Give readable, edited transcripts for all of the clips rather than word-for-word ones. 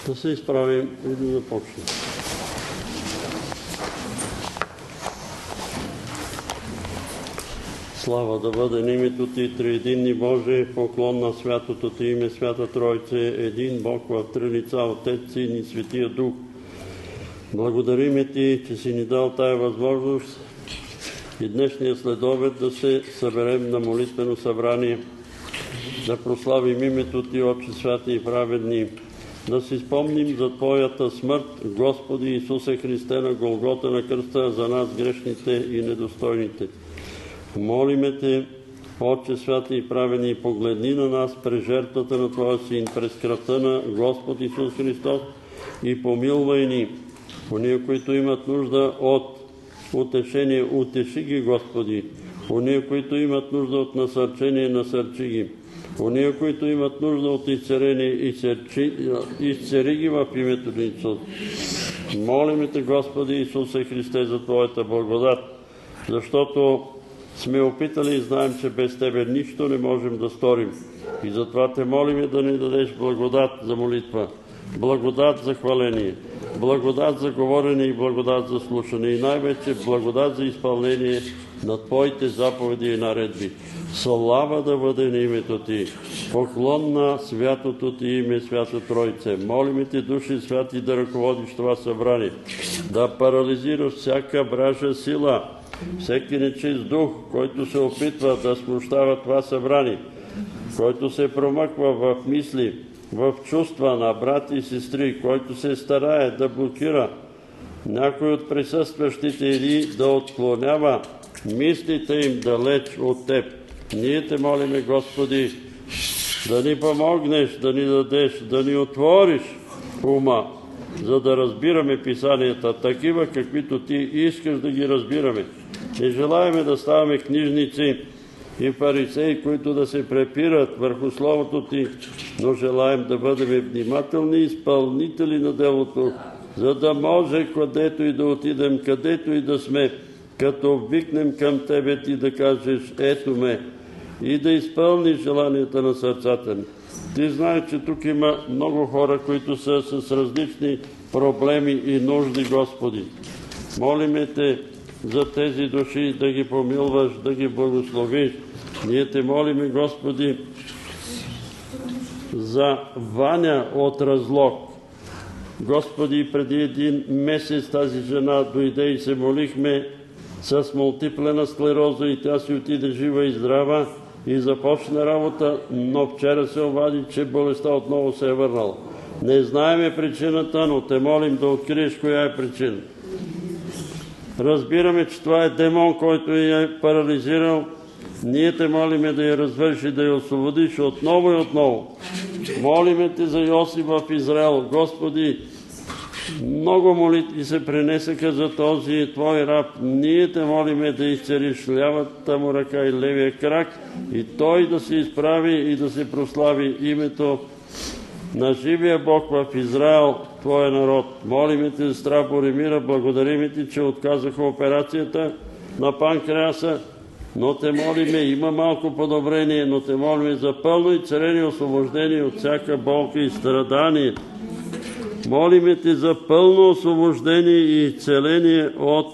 Да се изправим и да започнем. Слава да бъде на името Ти, триединни Боже, поклон на святото Ти име, Свята Тройце, един Бог в три лица, Отец, Син и Светия Дух. Благодариме Ти, че си ни дал тая възможност и днешния следобед да се съберем на молитвено събрание, да прославим името Ти, Отче святи и праведни, да си спомним за Твоята смърт, Господи Исусе Христе, на Голгота на кръста, за нас грешните и недостойните. Молиме Те, Отче святи и праведни, погледни на нас през жертвата на Твоя Син, през кръвта на Господ Исус Христос и помилвай ни. Ония, които имат нужда от утешение, утеши ги, Господи. Ония, които имат нужда от насърчение, насърчи ги. Ония, които имат нужда от изцеление, изцери ги в името на Исус. Молиме Те, Господи Исусе Христе, за Твоята благодат, защото сме опитали и знаем, че без Тебе нищо не можем да сторим. И затова Те молиме да ни дадеш благодат за молитва, благодат за хваление, благодат за говорене и благодат за слушане и най-вече благодат за изпълнение на Твоите заповеди и наредби. Слава да бъде на името Ти, поклон на святото Ти име, Свята Тройце. Молиме Те, Души святи, да ръководиш това събрание, да парализираш всяка вража сила, всеки нечист дух, който се опитва да смущава това събрание, който се промъква в мисли, в чувства на брати и сестри, който се старае да блокира някой от присъстващите или да отклонява мислите им далеч от Теб. Ние Те молиме, Господи, да ни помогнеш, да ни дадеш, да ни отвориш ума, за да разбираме писанията, такива каквито Ти искаш да ги разбираме. Не желаеме да ставаме книжници и фарисеи, които да се препират върху Словото Ти, но желаем да бъдем внимателни изпълнители на делото, за да може, където и да отидем, където и да сме, като викнем към Тебе, Ти да кажеш: ето ме, и да изпълниш желанията на сърцата ни. Ти знаеш, че тук има много хора, които са с различни проблеми и нужди, Господи. Молиме Те за тези души, да ги помилваш, да ги благословиш. Ние Те молиме, Господи, за Ваня от Разлог. Господи, преди един месец тази жена дойде и се молихме с мултиплена склероза и тя си отиде жива и здрава и започна работа, но вчера се обади, че болестта отново се е върнала. Не знаеме причината, но Те молим да откриеш коя е причина. Разбираме, че това е демон, който я е парализирал. Ние Те молиме да я развърши, да я освободиш отново и отново. Молиме Те за Йосиф в Израел. Господи, много молитви се пренесаха за този Твой раб. Ние Те молиме да изцелиш лявата му ръка и левия крак и той да се изправи и да се прослави името на живия Бог в Израел, Твоя народ. Молиме Те за здрав Боремира, благодариме Ти, че отказаха операцията на панкреаса, но Те молиме, има малко подобрение, но Те молиме за пълно изцеление, освобождение от всяка болка и страдание. Молиме Те за пълно освобождение и изцеление от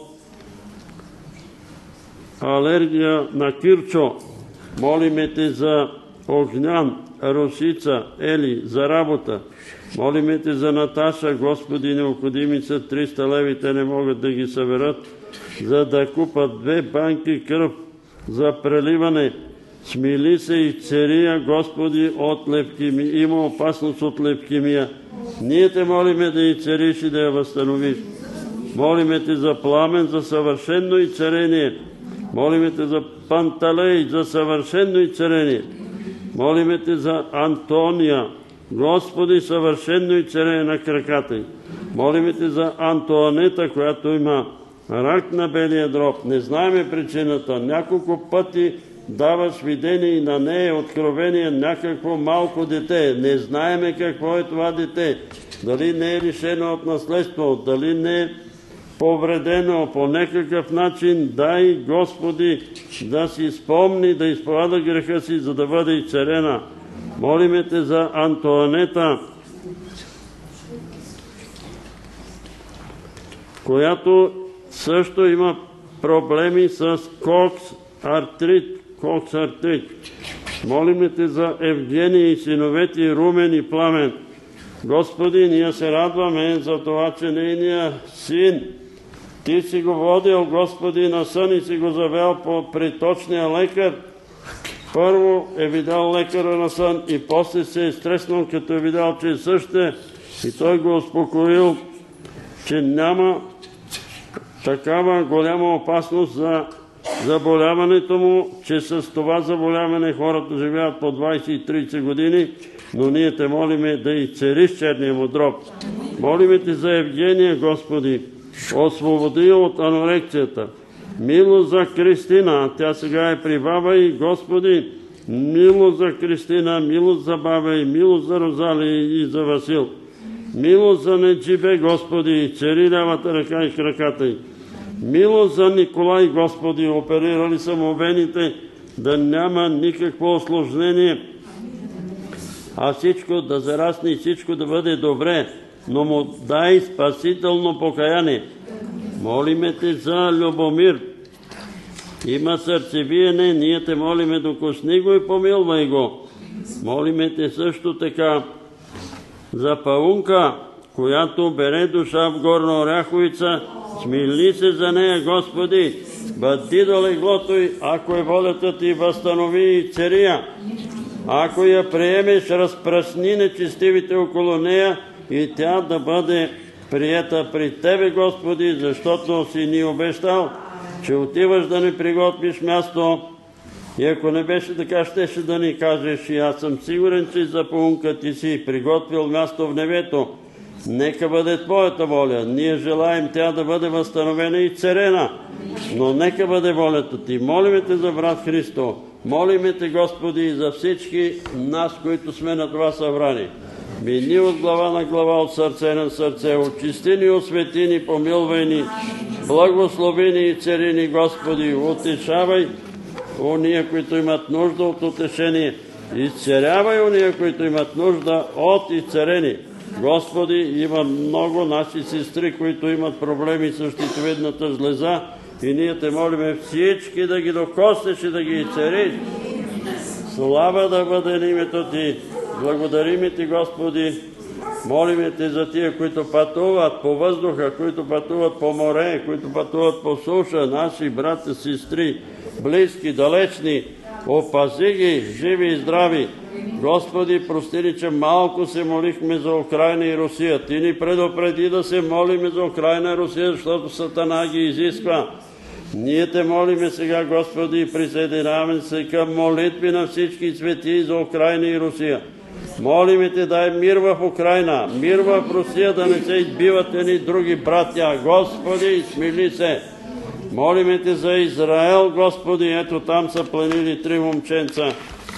алергия на кирчо. Молиме Те за Огнян, Русица, Ели, за работа. Молиме Те за Наташа, Господи, необходими са 300 лева, те не могат да ги съберат, за да купат 2 банки кръв за преливане. Смили се и цария, Господи, от левкемия. Има опасност от левкемия. Ние Те молиме да и цариш и да я възстановиш. Молиме Те за Пламен, за съвършено изцеление. Молиме Те за Панталей, за съвършено изцеление. Молиме Те за Антония, Господи, съвършено изцеление на краката й. Молиме Те за Антоанета, която има рак на белия дроб. Не знаеме причината. Няколко пъти даваш видение и на нея откровение някакво малко дете. Не знаеме какво е това дете. Дали не е лишено от наследство, дали не е повредено по някакъв начин. Дай, Господи, да си спомни, да изповяда греха си, за да бъде изцелена. Молиме Те за Антоанета, която също има проблеми с кокс-артрит. Молиме Те за Евгения и синовете Румен и Пламен. Господи, ние се радваме за това, че нейния син Ти си го водил, Господи, на сън и си го завел при точния лекар. Първо е видял лекара на сън и после се е стреснал, като е видял, че е същия, и той го успокоил, че няма такава голяма опасност за заболяването му, че с това заболяване хората живеят по 20 и 30 години, но ние Те молиме да изцелиш черния му дроб. Молиме Те за Евгения, Господи, освободи от анорекцията. Милост за Кристина, тя сега е при баба и, Господи, милост за Кристина, милост за баба и, милост за Розалия и за Васил. Милост за Неджибе, Господи, цери лявата ръка и краката й. Милост за Николай, Господи, оперирали са му вените, да няма никакво осложнение, а всичко да зарасне и всичко да бъде добре, но му дай спасително покаяние. Молиме Те за Любомир. Има сърцевиене, ние Те молиме, докосни го и помилвай го. Молиме Те също така за Паунка, която бере душа в Горна Оряховица. Смили се за нея, Господи, бъди до леглото й, ако е волята Ти, възстанови и цария. Ако я приемеш, разпръсни нечестивите около нея и тя да бъде приета при Тебе, Господи, защото си ни обещал, че отиваш да ни приготвиш място. И ако не беше така, щеше да ни кажеш, и аз съм сигурен, че за Паунка Ти си приготвил място в небето. Нека бъде Твоята воля. Ние желаем тя да бъде възстановена и царена, но нека бъде волята Ти. Молиме Те за брат Христо. Молиме Те, Господи, за всички нас, които сме на това събрание. Мини от глава на глава, от сърце на сърце, очисти ни, освети ни, помилвай ни, благослови ни и цари ни, Господи, утешавай уния, които имат нужда от утешение, изцерявай уния, които имат нужда от изцерение. Господи, има много наши сестри, които имат проблеми с щитовидната жлеза, и ние Те молиме всички да ги докоснеш и да ги изцериш. Слава да бъде на името Ти. Благодариме Ти, Господи. Молиме Те за тия, които пътуват по въздуха, които пътуват по море, които пътуват по суша, наши брати, сестри, близки, далечни. Опази ги, живи и здрави. Господи, прости ни, че малко се молихме за Украйна и Русия. Ти ни предупреди да се молиме за Украйна и Русия, защото Сатана ги изисква. Ние Те молиме сега, Господи, и присъединяваме се към молитви на всички светии за Украйна и Русия. Молиме Те, дай мир в Украйна, мир в Русия, да не се избиват едни други братя. Господи, смили се. Молиме Те за Израел, Господи, ето там са пленили 3 момченца,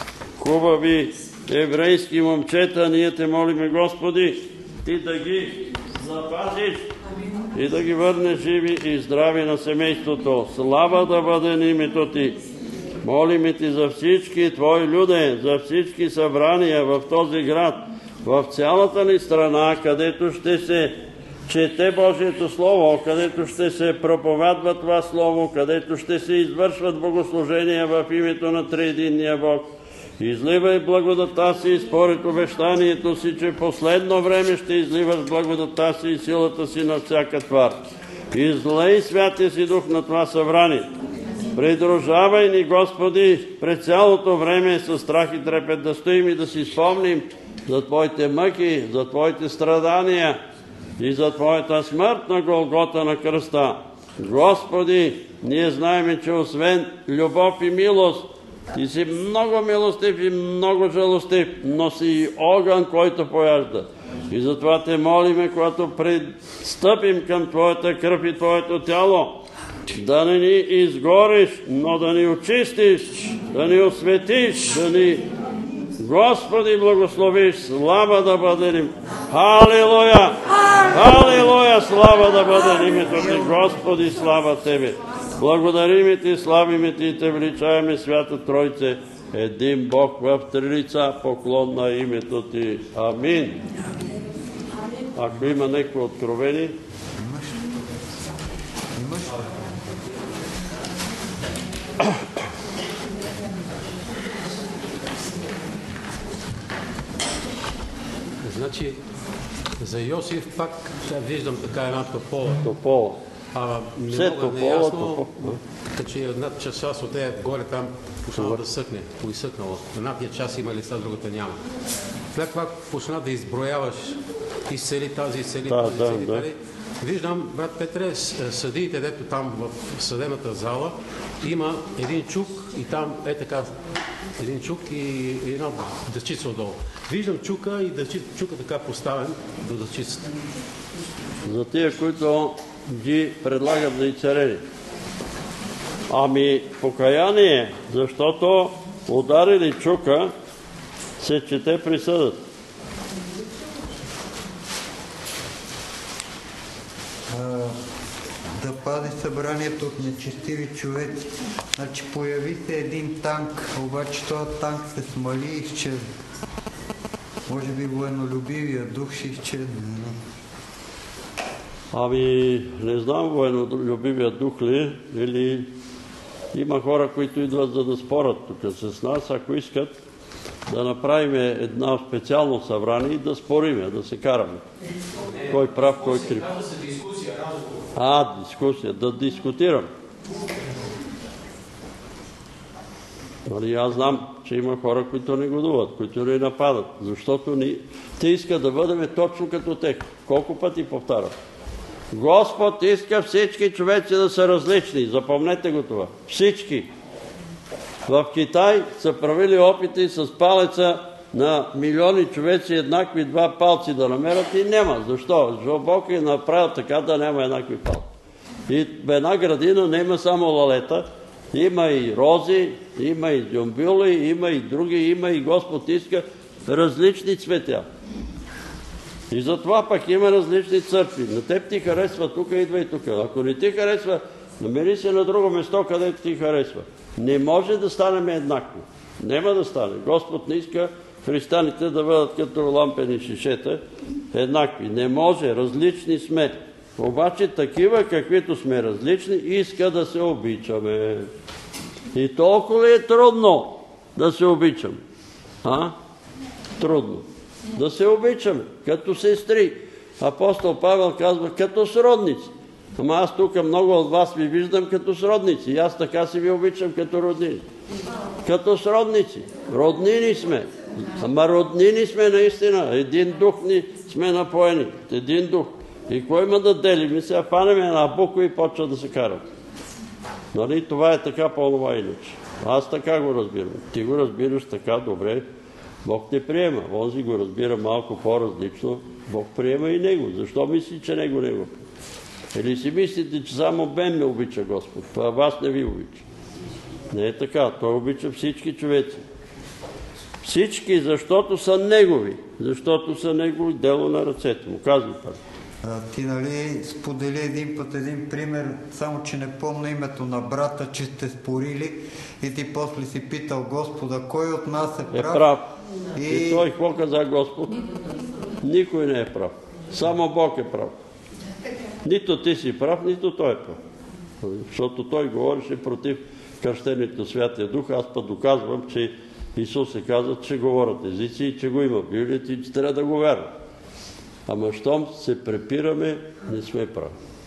хубави еврейски момчета. Ние Те молиме, Господи, Ти да ги запазиш и да ги върнеш живи и здрави на семейството. Слава да бъде на името Ти. Молиме Ти за всички Твои люде, за всички събрания в този град, в цялата ни страна, където ще се чете Божието Слово, където ще се проповядва това Слово, където ще се извършват богослужения в името на Триединния Бог. Изливай благодата Си според обещанието Си, че последно време ще изливаш благодата Си и силата Си на всяка твар. Излей Святия Си Дух на това събрание. Придружавай ни, Господи, през цялото време със страх и трепет да стоим и да си спомним за Твоите мъки, за Твоите страдания и за Твоята смърт на Голгота на кръста. Господи, ние знаем, че освен любов и милост, Ти си много милостив и много жалостив, но си и огън, който пояжда. И затова Те молиме, когато пристъпим към Твоята кръв и Твоето тяло, да не ни изгориш, но да ни очистиш, да ни осветиш, да ни, Господи, благословиш. Слава да бъде им. Халилуя! Халилуя! Слава да бъде името Ти, Господи, слава Тебе. Благодариме Ти, славиме Ти и Те величаваме, Свята Тройце, един Бог в три лица, поклон на името Ти. Амин. Ако има някакво откровение, Значи, за Йосиф пак виждам така една топола. Топола. Не мога неясно, че една част от нея горе там почнала да съкне, поизсъкнала. Едната част има лица, другата няма. След това почна да изброяваш, изцели тази, изцели тази. Виждам, брат Петре, съдиите, дето там в съдебната зала, има един чук и там е така, един чук и една дъчица отдолу. Виждам чука и чука така поставен до дъчицата. За тия, които ги предлагат за изцелени. Ами покаяние, защото ударили чука, се чете присъдът. Да пази събранието от нечестиви човеци. Значи появи се един танк, обаче този танк се смали и изчезна. Може би военнолюбивия дух ще изчезне. Ами, не знам военнолюбивия дух ли, или има хора, които идват за да спорят тук с нас, ако искат да направим едно специално събрание и да спориме, да се караме. Кой прав, кой крив. Дискусия, да дискутирам. Аз знам, че има хора, които не годуват, които не нападат, защото те искат да бъдем точно като тех. Колко пъти повтарям? Господ иска всички човеци да са различни. Запомнете го това. Всички. В Китай са правили опити с палеца на милиони човеци еднакви два палци да намерят и няма. Защо? Защото Бог е направил така да няма еднакви палци. И в една градина не има само лалета, има и рози, има и дзюмбюли, има и други, има и Господ иска различни цветя. И затова пък има различни църкви. На теб ти харесва тук, идва и тук. Ако не ти харесва, намери се на друго место, където ти харесва. Не може да станем еднакво. Нема да стане. Господ не иска християните да бъдат като лампени шишета, еднакви. Не може, различни сме. Обаче такива, каквито сме различни, иска да се обичаме. И толкова ли е трудно да се обичам? Трудно. Да се обичаме, като сестри. Апостол Павел казва, като сродници. Ама аз тук много от вас ви виждам като сродници. И аз така си ви обичам като роднини. Като сродници. Роднини сме. Ама роднини сме наистина. Един дух ни сме напоени. Един дух. И кой има да дели? Ми се фанем една буква и почва да се карат. Нали? Това е така по-нова иначе. Аз така го разбирам. Ти го разбираш така добре. Бог те приема. Онзи го разбира малко по-различно. Бог приема и него. Защо мисли, че него не го приема? Или си мислите, че само мен ме обича Господ, а вас не ви обича. Не е така. Той обича всички човеци. Всички, защото са негови. Защото са негови, дело на ръцете му. Казвай пак. Ти нали сподели един път един пример, само че не помня името на брата, че сте спорили и ти после си питал Господа, кой от нас е прав? Е прав. И той какво каза Господ? Никой не е прав. Само Бог е прав. Нито ти си прав, нито той е прав. Защото той говореше против кръщението Святия Дух. Аз път доказвам, че Исус се казва, че говорят езици и че го има в Библията и че трябва да го вярвам. Ама щом се препираме, не сме прави.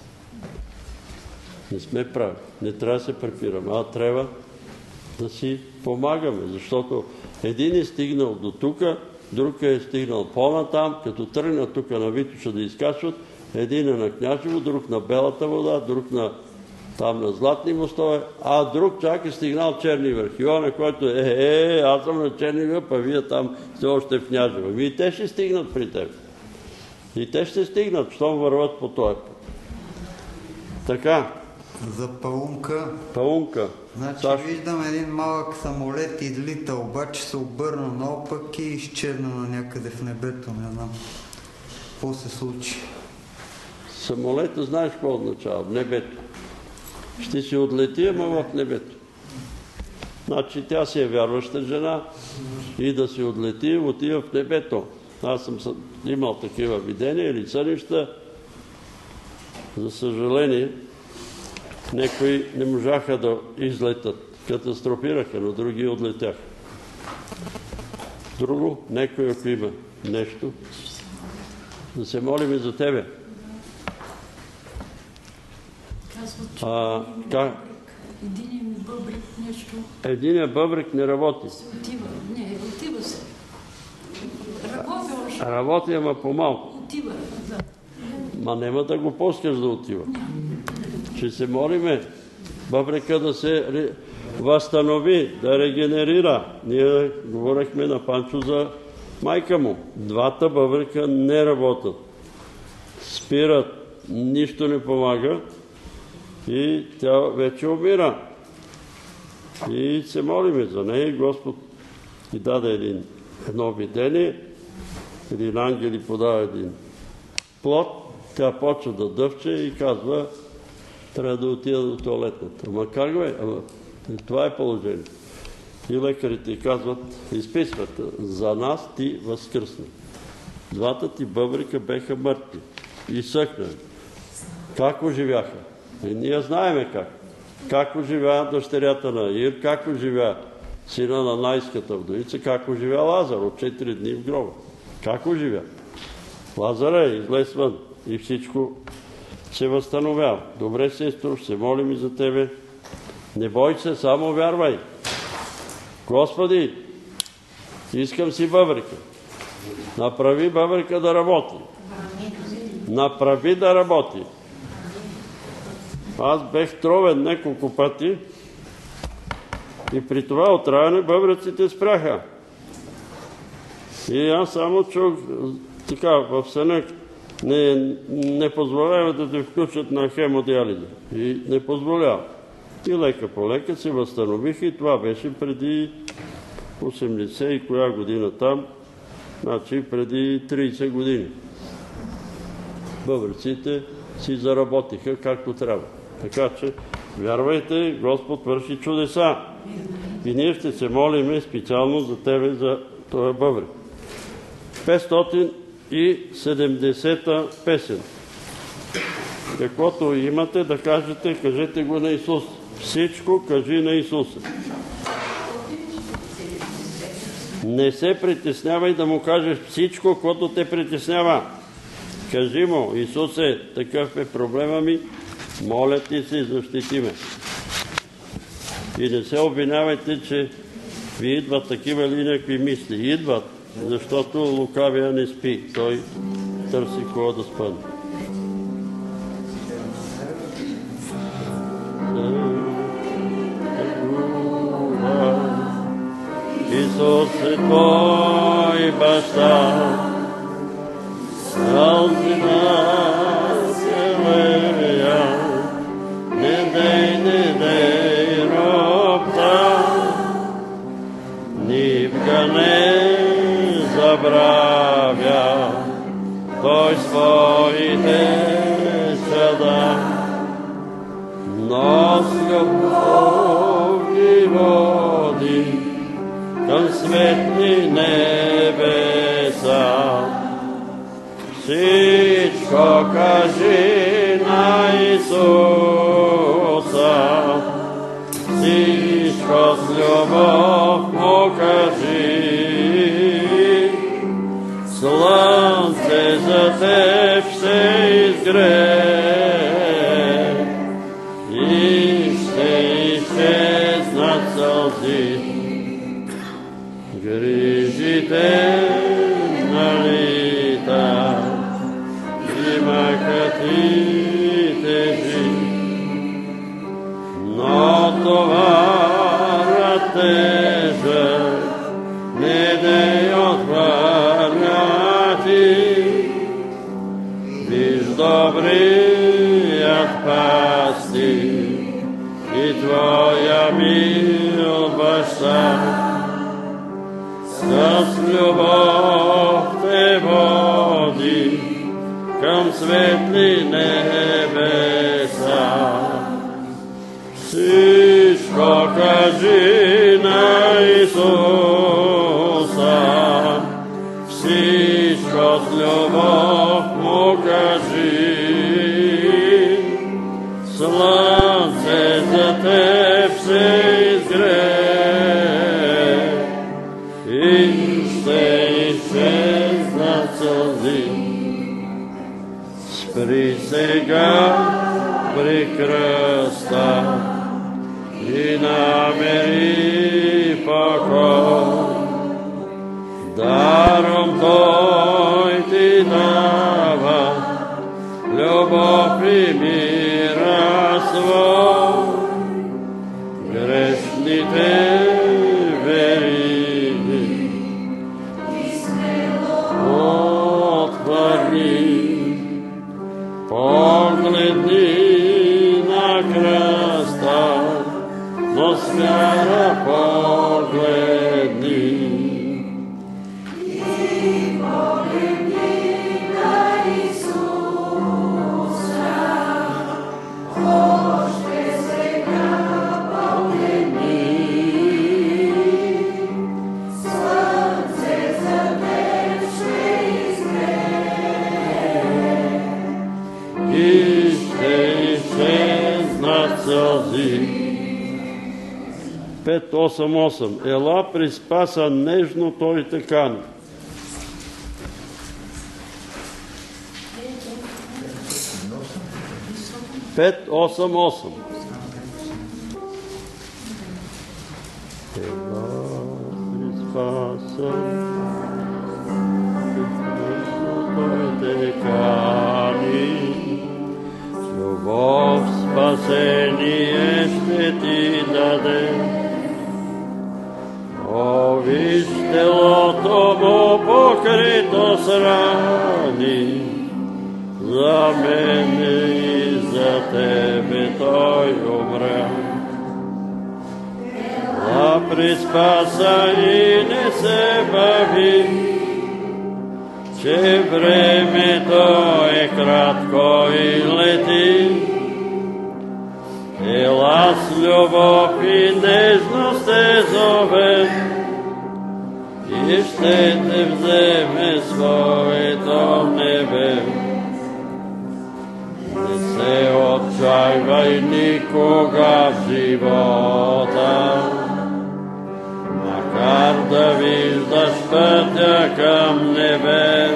Не сме прави. Не трябва да се препираме, а трябва да си помагаме, защото един е стигнал до тука, друг е стигнал по-натам, като тръгна тук на Витоша да изкачват, един е на Княжево, друг на Белата вода, друг там на Златни мостове, а друг чак е стигнал Черни върх. И он, който аз съм на Черни върх, а вие там сте още в Княжево. И те ще стигнат при теб. И те ще стигнат, щом върват по този път. Така. За паунка. Паунка. Значи виждам един малък самолет излита, обаче се обърна наопак и изчезна на някъде в небето. Не знам какво се случи. Самолета знаеш какво означава? В небето. Ще си отлети, ама в небето. Значи тя си е вярваща жена и да си отлети, отива в небето. Аз съм имал такива видения или сънища. За съжаление, Некои не можаха да излетат, катастрофираха, но други отлетяха. Друго, некои, ако има нещо, да се молим за тебе. Единият бъбрик нещо... Единият бъбрик не работи. Отива се. Работи още. Работи, ама по-малко. Отива, да. Ма нема да го пускаш да отива. Ще се молиме бъбрика да се възстанови, да регенерира. Ние говорихме на Панчо за майка му. Двата бъбрика не работят. Спират, нищо не помага и тя вече умира. И се молиме за нея. Господ и даде едно видение. Един ангел и подава един плод. Тя почва да дъвче и казва, трябва да отида до туалетната. Ама как бе? Това е положение. И лекарите казват, изписват, за нас ти възкръсна. Двата ти бъбрика беха мъртви и съхнали. Как оживяха? И ние знаеме как. Как оживя дъщерята на Ир, как оживя сина на Найската вдовица, как оживя Лазар от 4 дни в гроба. Как оживя? Лазар излез вън и всичко се възстановява. Добре, сестро, ще се молим и за тебе. Не бой се, само вярвай. Господи, искам си бъбрика. Направи бъбрика да работи. Направи да работи. Аз бех тровен няколко пъти и при това отравяне бъбреците спряха. И аз само чух така в съня, не позволява да те включат на хемодиализа. И не позволява. И лека по лека се възстановиха и това беше преди 80 и коя година там, значи преди 30 години. Бъбреците си заработиха както трябва. Така че, вярвайте, Господ върши чудеса. И ние ще се молим специално за тебе, за този бъбрик. 570-та песен. Каквото имате да кажете, кажете го на Исус. Всичко кажи на Исуса. Не се притеснявай да му кажеш всичко, което те притеснява. Кажи му, Исусе, такъв е проблема ми, моля ти се, защити ме. И не се обвинявайте, че ви идват такива ли някакви мисли. Идват, защото лукавия не спи. Той търси кого да спъне. Исус е твой баща, сълзи на селея, не дей робта, никога не забравя, той своите чада, но с любовни води към светли небеса. Всичко кажи на Исуса, всичко с любов му кажи. Слънце за теб ще изгрее и ще изчезнат сълзи. Грижите налита, мъкът и тежи, но товарът тежък не дей отхвърля ти. Виж добрият пастир и твоя мил баща, с любов те води към светли небеса. Всичко кажи на Исуса, всичко с любов му кажи. Слънце теб се изгрее и ще изчезнат сълзи. Спри сега при кръста и намери покой. Даром Той ти дава любов и мира свой. Грешните вериги отхвърли, погледни на кръста, но с вяра погледни. Сълзи. 5-8-8. Ела при Спаса нежно Той те кани. Пет, осем. Ела при Спаса нежно Той те кани. Любов, спасение ще ти даде. О, виж телото му покрито с рани, за мене и за тебе Той умря. А при Спаса и не се бави, че времето е кратко и лети. Ела с любов и нежност те зове и ще те вземе своето небе. Не се отчайвай никога в живота, макар да виждаш пътя към небе.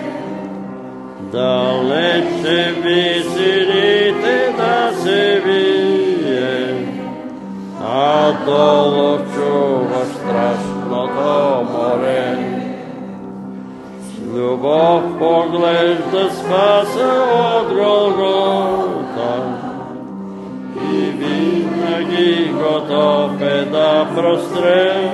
Далече висините да се вие, а долу чуваш страшното море. С любов поглежда Спаса от Голгота и винаги готов е да простре.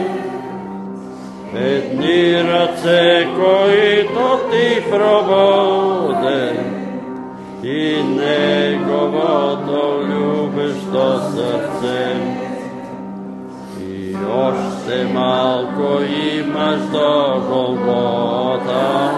Едни ръце, които ти пробуде, и Неговото любещо сърце. И още малко имаш до Голгота.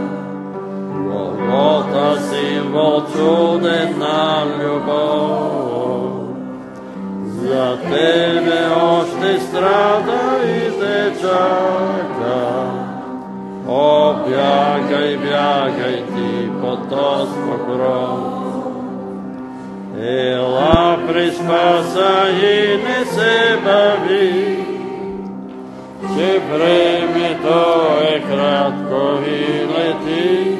Голгота символ чуден на любов. За тебе още страда и те чака. О, бягай, бягай ти под този покров. Ела при Спаса и не се бави, че времето е кратко и лети.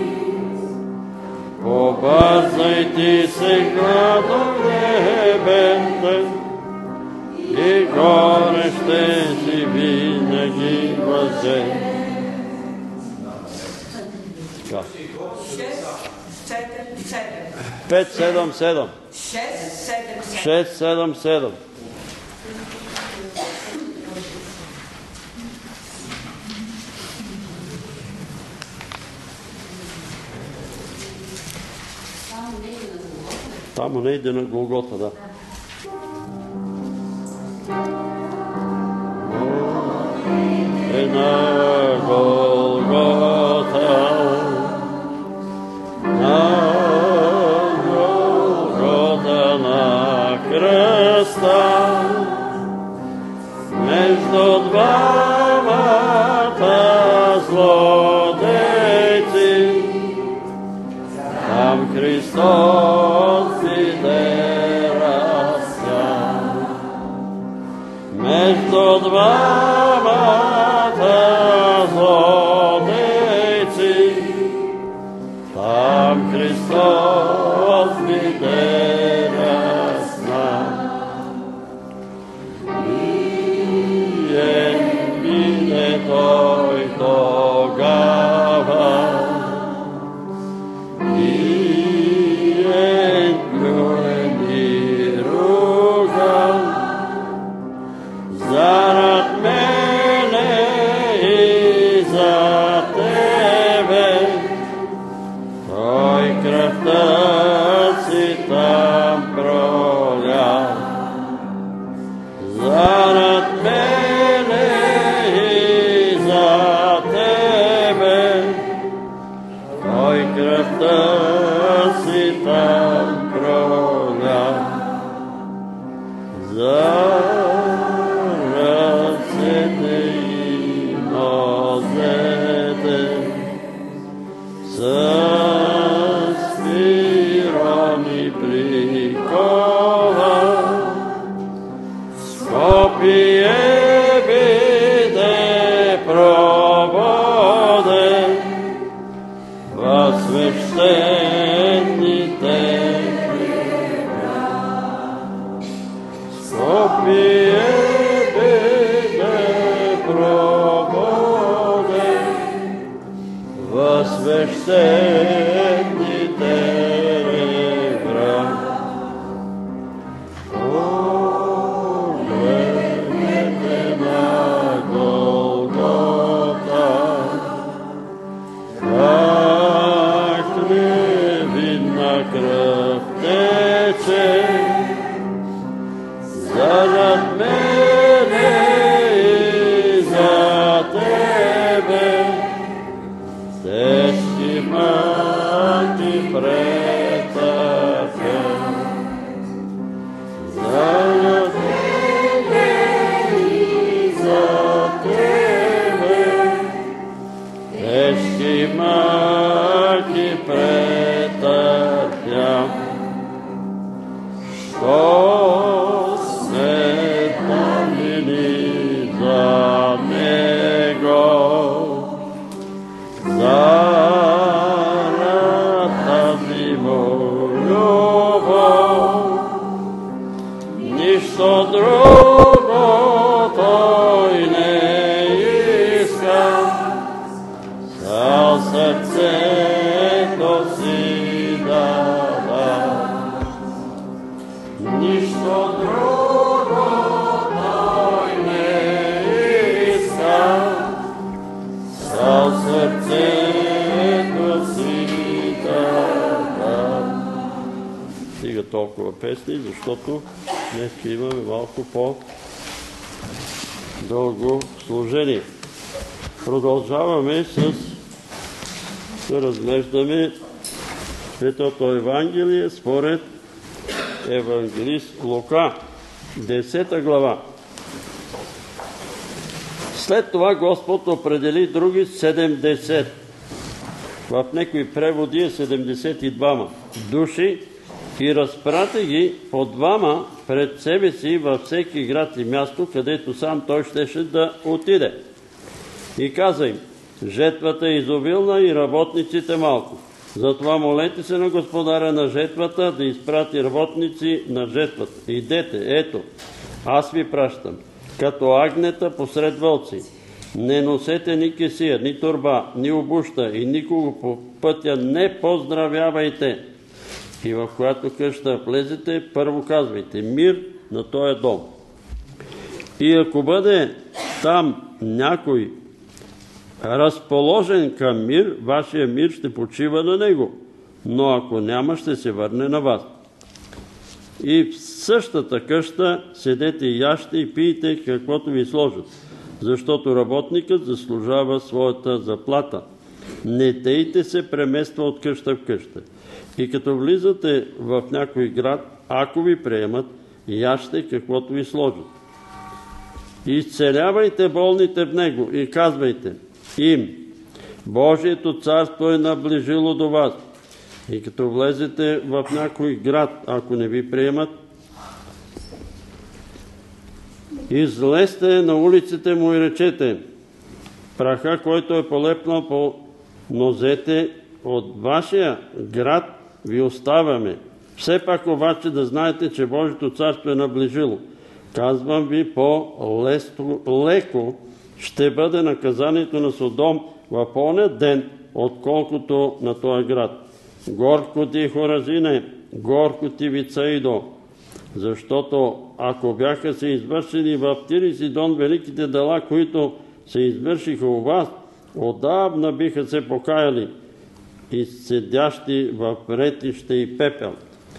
Побързай ти сега до небето и горе ще си винаги възе. 5-7-7. 6-7-7. Там не иде на Голгота, да. На Голгота, на кръста, между двамата злодейци, там Христос иде разпят. Там Христос биде разна. Миен биде Той тогава, миен плюен и руган, зарад мене и за Тебе, Той кръвта си там проля. Зарад мене и за Тебе, Той кръвта си там проля. Зарад сете и нозете, с спирони прикова, Скопие биде проводен във свещените кръга. Скопие биде проводен във свещените ребра. Погледнете на Голгота, как невинна кръв тече, зарад мене и за Тебе, тежки мъки претърпя. Зарад мене и за Тебе, тежки мъки претърпя. Що сме помнили за Него, зарад тази му любов, нищо друго Той не иска, цял сърцето си дава. Нищо друго Той не иска, цял сърцето си дава. Стига толкова песни, защото днес имаме малко по-дълго служение. Продължаваме да разглеждаме Светото Евангелие според евангелист Лука, 10 глава. След това Господ определи други 70. В някои преводи е 72 души и разпрати ги по двама пред себе си във всеки град и място, където сам той щеше да отиде. И каза им: жетвата е изобилна и работниците малко. Затова молете се на Господаря на жетвата да изпрати работници на жетвата. Идете, ето, аз ви пращам, като агнета посред вълци. Не носете ни кесия, ни торба, ни обуща и никого по пътя не поздравявайте. И в която къща влезете, първо казвайте: мир на този дом. И ако бъде там някой разположен към мир, вашия мир ще почива на него, но ако няма, ще се върне на вас. И в същата къща седете и яжте и пийте каквото ви сложат, защото работникът заслужава своята заплата. Не дейте се премества от къща в къща. И като влизате в някой град, ако ви приемат, яжте каквото ви сложат. Изцелявайте болните в него и казвайте им: Божието царство е наближило до вас. И като влезете в някой град, ако не ви приемат, излезте на улиците му и речете: праха, който е полепнал по нозете от вашия град ви оставяме. Все пак обаче да знаете, че Божието царство е наближило. Казвам ви, по-леко ще бъде наказанието на Содом в оня ден, отколкото на този град. Горко ти, Хоразине, горко ти, Вицаидо, защото ако бяха се извършили в Тир и Сидон великите дела, които се извършиха у вас, отдавна биха се покаяли и седящи в ретище и пепел.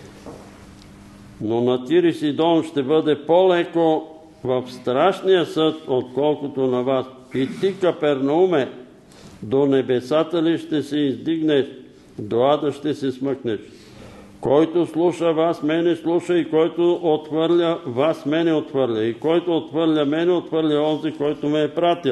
Но на Тир и Сидон ще бъде по-леко в страшния съд, отколкото на вас. И ти, Капернауме, до небесата ли ще се издигнеш, до ада ще се смъкнеш. Който слуша вас, мене слуша, и който отхвърля вас, мене отхвърля. И който отхвърля мене, отхвърля онзи, който ме е пратил.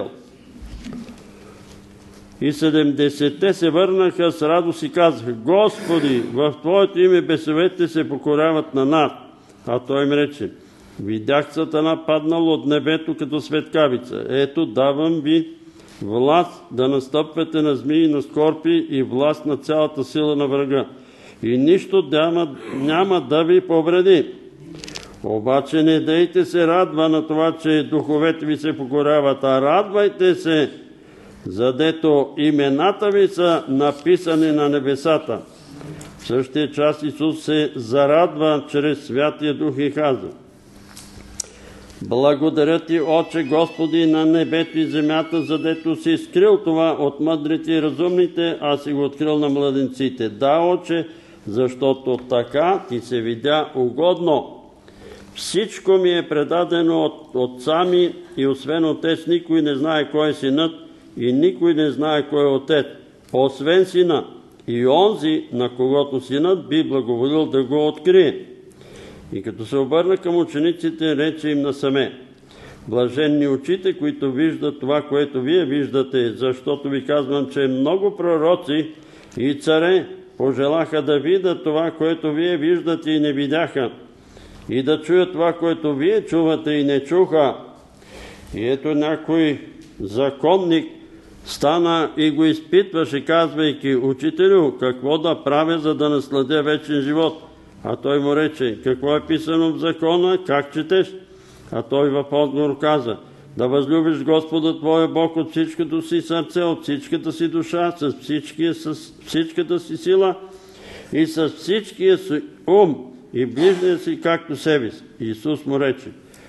И 70-те се върнаха с радост и казаха: Господи, в Твоето име бесовете се покоряват на нас. А той им рече: видях Сатана паднал от небето като светкавица. Ето, давам ви власт да настъпвате на змии и на скорпи и власт на цялата сила на врага. И нищо няма да ви повреди. Обаче не дейте се радва на това, че духовете ви се покоряват, а радвайте се, задето имената ви са написани на небесата. В същия час Исус се зарадва чрез Святия Дух и каза: благодаря ти, Отче Господи, на небето и земята, задето си скрил това от мъдрите и разумните, а си го открил на младенците. Да, Отче, защото така ти се видя угодно. Всичко ми е предадено от отца ми и освен отец никой не знае кой е синът и никой не знае кой е отец, освен сина и онзи, на когото синът би благоволил да го открие. И като се обърна към учениците, рече им насаме: блаженни очите, които виждат това, което вие виждате, защото ви казвам, че много пророци и царе пожелаха да видят това, което вие виждате и не видяха, и да чуят това, което вие чувате и не чуха. И ето някой законник стана и го изпитваше, казвайки: учителю, какво да правя, за да наследя вечен живот? А той му рече: какво е писано в закона, как четеш? А той в отговор каза: да възлюбиш Господа твоя Бог от всичкото си сърце, от всичката си душа, с всичката си сила и с всичкия си ум, и ближния си както себе си. Исус му рече: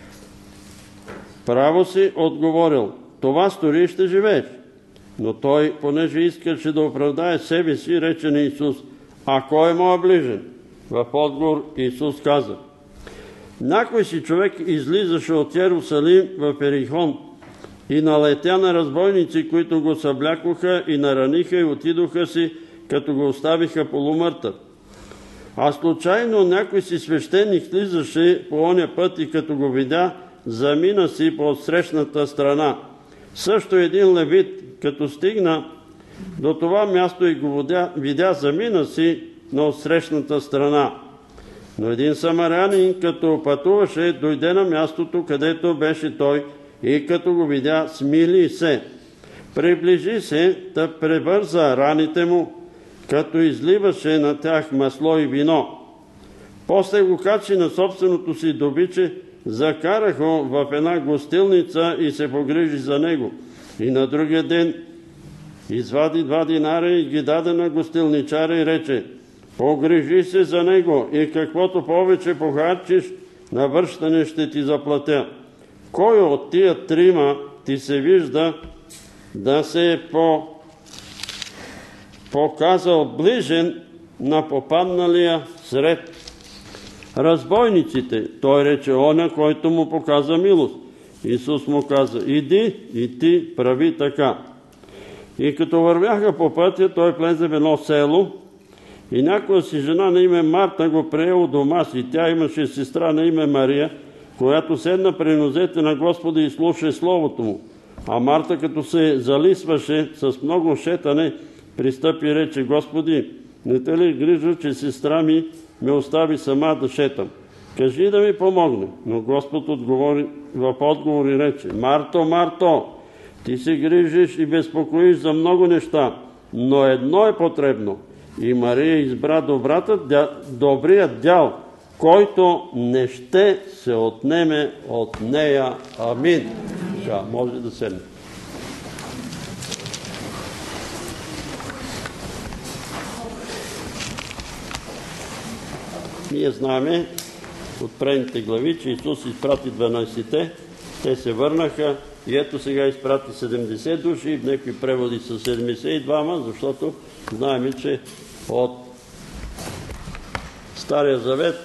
право си отговорил, това стори и ще живееш. Но той, понеже искаше да оправдае себе си, рече на Исус: а кой е моя ближен? В отговор Исус каза: някой си човек излизаше от Йерусалим в Ерихон и налетя на разбойници, които го съблякоха и нараниха и отидоха си, като го оставиха полумъртъв. А случайно някой си свещеник слизаше по оня път и като го видя, замина си по отсрещната страна. Също един левит, като стигна до това място и го видя, замина си на отсрещната страна. Но един самарянин, като пътуваше, дойде на мястото, където беше той, и като го видя, смили се. Приближи се да превърза раните му, като изливаше на тях масло и вино. После го качи на собственото си добиче, закара го в една гостилница и се погрижи за него. И на другия ден извади 2 динара и ги даде на гостилничара и рече: погрижи се за него и каквото повече похарчиш, на връщане ще ти заплатя. Кой от тия 3 ти се вижда да се е показал ближен на попадналия сред разбойниците? Той рече: оня, който му показа милост. Исус му каза: иди и ти прави така. И като вървяха по пътя, той влезе в едно село и някоя си жена на име Марта го приела дома си. Тя имаше сестра на име Мария, която седна при нозете на Господа и слуша Словото му. А Марта, като се залисваше с много шетане, пристъпи и рече: Господи, не те ли грижа, че сестра ми ме остави сама да шетам? Кажи да ми помогне. Но Господ отговори в отговор и рече: Марто, Марто, ти се грижиш и безпокоиш за много неща, но едно е потребно. И Мария избра добрият дял, който не ще се отнеме от нея. Амин. Така, може да седне. Ние знаем от предните глави, че Исус изпрати 12-те, те се върнаха и ето сега изпрати 70 души, в някои преводи са 72, защото знаем, че от Стария завет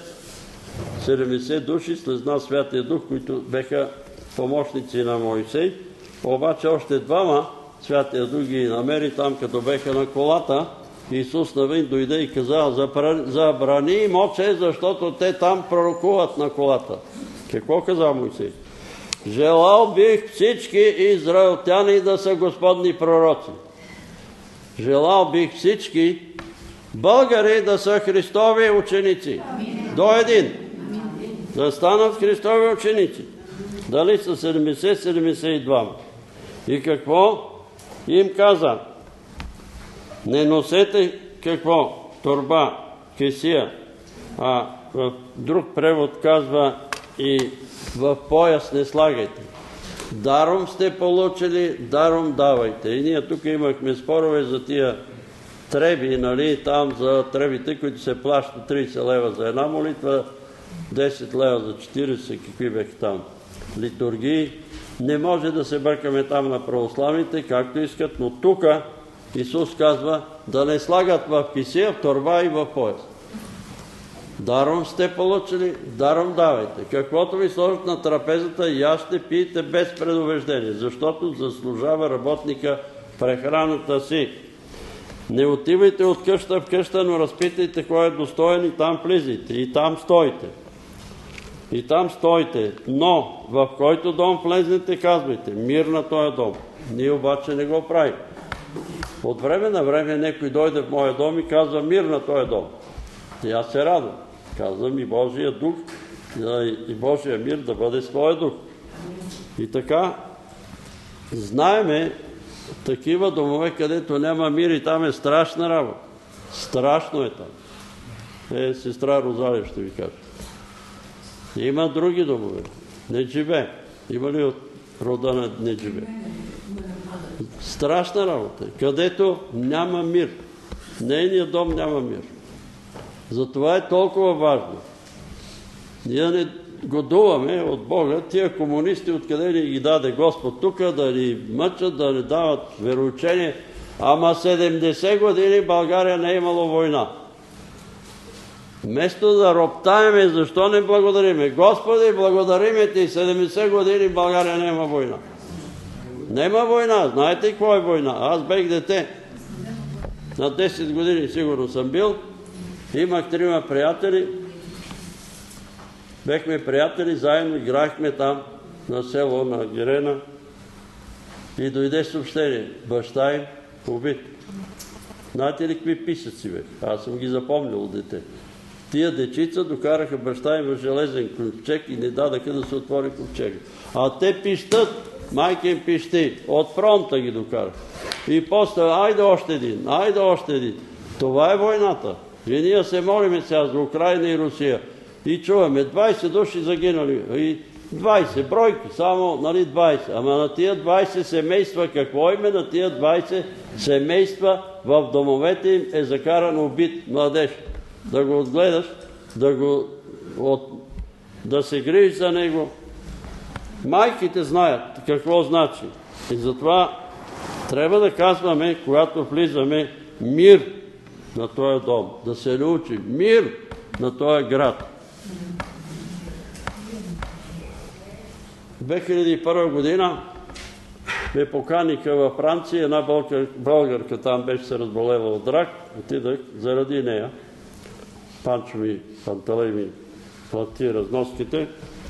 70 души слезна Святия Дух, които беха помощници на Моисей, обаче още двама Святия Дух ги намери там, като беха на колата. Исус навън дойде и каза: забрани им, Отче, защото те там пророкуват на колата. Какво каза Моисей? Желал бих всички израелтяни да са Господни пророци. Желал бих всички българи да са Христови ученици. До един. Да станат Христови ученици. Дали са 70-72. И какво им каза? Не носете какво? Торба, кесия. А в друг превод казва и в пояс не слагайте. Даром сте получили, даром давайте. И ние тук имахме спорове за тия треби, нали, там за требите, които се плащат 30 лева за една молитва, 10 лева за 40, какви бех там. Литургии. Не може да се бъркаме там на православните, както искат, но тук Исус казва да не слагат в кесия, в торба и в пояс. Даром сте получили, даром давайте. Каквото ви сложат на трапезата, яжте, пийте без предубеждение, защото заслужава работника прехраната си. Не отивайте от къща в къща, но разпитайте кой е достоен и там влизайте, и там стойте. И там стойте, но в който дом влезнете, казвайте: мир на този дом. Ние обаче не го правим. От време на време някой дойде в моя дом и казва: мир на този дом. И аз се радвам. Казвам: и Божия дух, и Божия мир да бъде с твоя дух. И така, знаеме такива домове, където няма мир и там е страшна работа. Страшно е там. Сестра Розалия ще ви каже. Има други домове. Неджибе. Има ли от рода на Неджибе? Страшна работа. Където няма мир. Нейният дом няма мир. Затова е толкова важно. Ние не годуваме от Бога тия комунисти, откъде ни ги даде Господ тук, да ни мъчат, да ни дават вероучение. Ама 70 години България не е имало война. Вместо да роптаеме, защо не благодариме? Господи, благодариме ти, 70 години България не има война. Нема война. Знаете ли какво е война? Аз бех дете. На 10 години сигурно съм бил. Имах 3 приятели. Бехме приятели, заедно играхме там на село, на Гирена. И дойде съобщение: баща им убит. Знаете ли какви писъци бе? Аз съм ги запомнил от дете. Тия дечица докараха баща им в железен ковчег и не дадаха да се отвори ковчега. А те пищат, майка им пищи. От фронта ги докараха. И после: айде още един, айде още един. Това е войната. И ние се молиме сега за Украина и Русия. И чуваме 20 души загинали. И 20 бройки, само 20. Ама на тия 20 семейства, какво име на тия 20 семейства? В домовете им е закаран убит младеж. Да го отгледаш, да се грижиш за него. Майките знаят какво значи. И затова трябва да казваме, когато влизаме: мир на този дом. Да се научи мир на този град. 2001 година ме поканиха във Франция. Една българка там беше се разболела от рак. Отидах заради нея. Панчо ми, Панталей ми плати разноските.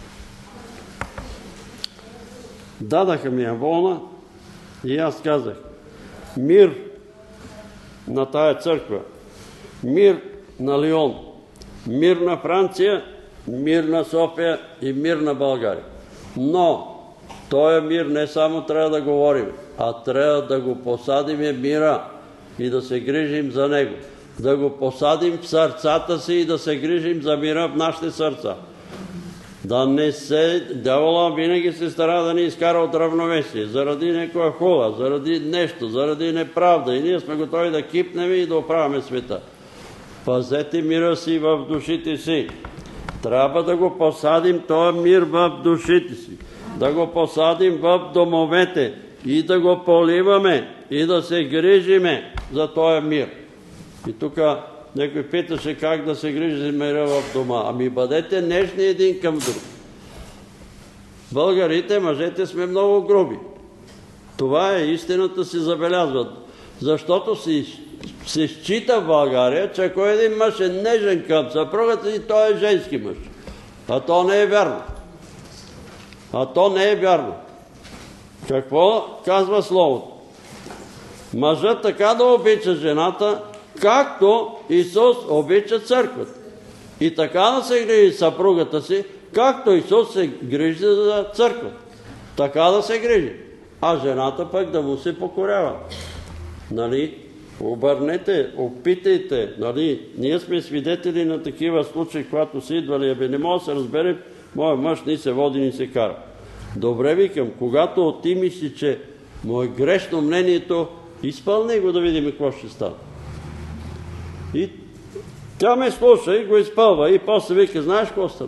Дадаха ми амвона и аз казах: мир на тая църква, мир на Лион, мир на Франция, мир на София и мир на България. Но този мир не само трябва да говорим, а трябва да го посадиме мира. и да се грижим за него. Да го посадим в сърцата си и да се грижим за мира в нашите сърца. Да не се... Дявола винаги се стара да ни изкара от равновесие, заради някоя хула, заради нещо, заради неправда. И ние сме готови да кипнем и да оправяме света. Пазете мира си в душите си. Трябва да го посадим този мир в душите си. Да го посадим в домовете и да го поливаме и да се грижиме за този мир. И тук някой питаше как да се грижи за мира в дома. Ами бъдете нежни един към друг. Българите, мъжете сме много груби. Това е истината, си забелязват. Защото се счита в България, че ако един мъж е нежен към съпругата си, той е женски мъж. А то не е вярно. Какво казва Словото? Мъжът така да обича жената, както Исус обича църквата. И така да се грижи съпругата си, както Исус се грижи за църквата. Така да се грижи. А жената пък да му се покорява. Нали? Обърнете, опитайте. Нали? Ние сме свидетели на такива случаи, когато са идвали. Не може да се разбере, моя мъж ни се води, ни се кара. Добре, викам, когато ти мисли, че му е грешно мнението, изпълни го да видим какво ще стане. И тя ме слуша и го изпълва. И после вика, знаеш какво стана?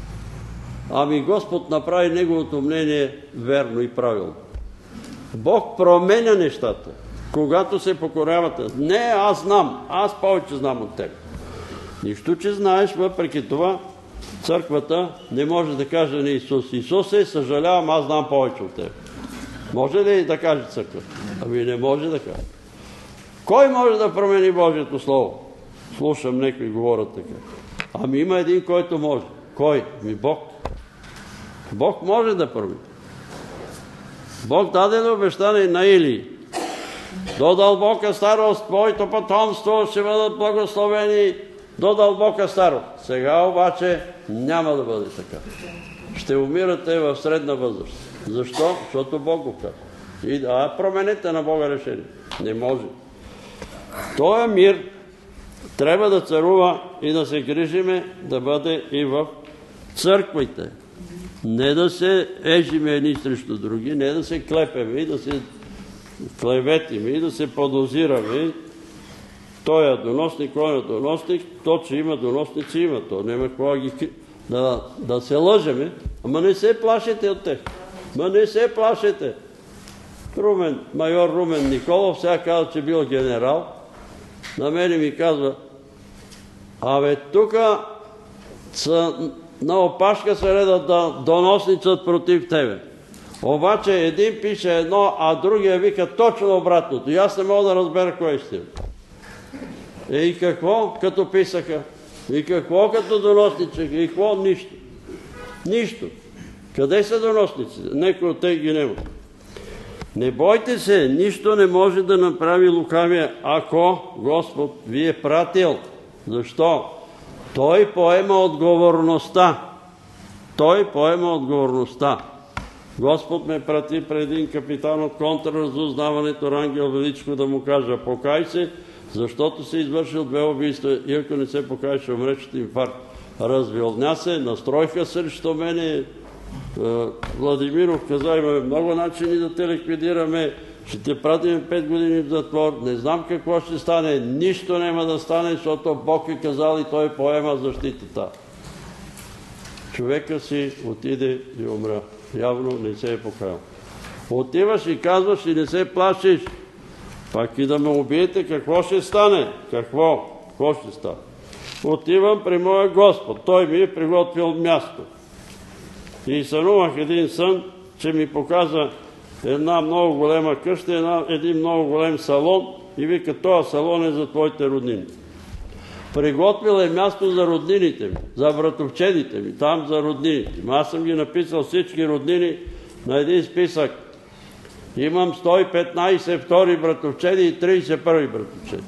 Ами Господ направи неговото мнение верно и правилно. Бог променя нещата, когато се покорявате. Не, аз знам, аз повече знам от теб. Нищо, че знаеш, въпреки това, църквата не може да каже на Исус. Исус съжалявам, аз знам повече от теб. Може ли да каже църквата? Ами не може да каже. Кой може да промени Божието Слово? Слушам, некои говорят така. Ами има един, който може. Кой? Ми Бог. Бог може да промени. Бог даде обещание на Илий. До дълбока старост твоето потомство ще бъдат благословени до дълбока старост. Сега обаче няма да бъде така. Ще умирате в средна възраст. Защо? Защото Бог го казва. Променете на Бога решение. Не може. Този мир трябва да царува и да се грижиме да бъде и в църквите. Не да се ежиме едни срещу други, не да се клепеме и да се клеветиме и да се подозираме. Той е доносник, кой е доносник, то, че има доносници, има. То няма какво да се лъжеме, ама не се плашете от тях. Не се плашете. Майор Румен Николов сега казва, че бил генерал. На мене ми казва, тук на опашка се редат да доносницат против тебе. Обаче един пише едно, а другия вика точно обратното. И аз не мога да разбера кой е истина. И какво като писаха? И какво като доносничаха? И какво? Нищо. Нищо. Къде са доносниците? Некои от тях ги няма. Не бойте се, нищо не може да направи лукавия, ако Господ ви е пратил. Защо? Той поема отговорността. Господ ме прати пред един капитан от контрразузнаването Рангел Величко да му кажа, покай се, защото си извършил 2 убийства и ако не се покай, ще умреш от инфаркт. Развилня се, настроиха срещу мене. Владимиров каза, имаме много начини да те ликвидираме, ще те пратим 5 години в затвор, не знам какво ще стане, нищо няма да стане, защото Бог е казал и той поема защитата. Човека си отиде и умря. Явно не се е покаял. Отиваш и казваш и не се плашиш. Пак и да ме убиете, какво ще стане? Какво ще стане? Отивам при моя Господ. Той ми е приготвил място. И сънувах един сън, че ми показа една много голема къща, един много голем салон и вика, този салон е за твоите роднини. Приготвил е място за роднините ми, за братовчедите ми, там за роднините. Аз съм ги написал всички роднини на един списък. Имам 115 втори братовчеди и 31 братовчеди.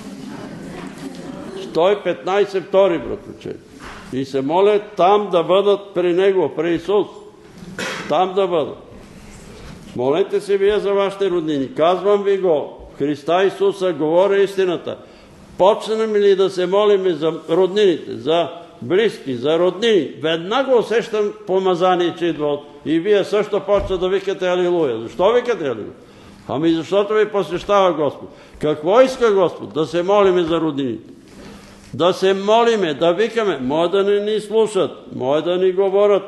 115 втори братовчеди. И се моля там да бъдат при Него, при Исус. Там да бъдат. Молете се вие за вашите роднини. Казвам ви го. Христа Исуса, говоря истината. Почнем ли да се молим за роднините, за близки, за роднини, веднага усещам помазание, че идва. И вие също почва да викате алилуя. Защо викате алилуя? Ами защото ви посещава Господ. Какво иска Господ? Да се молиме за роднините. Да се молиме, да викаме. Може да не ни слушат, може да ни говорят.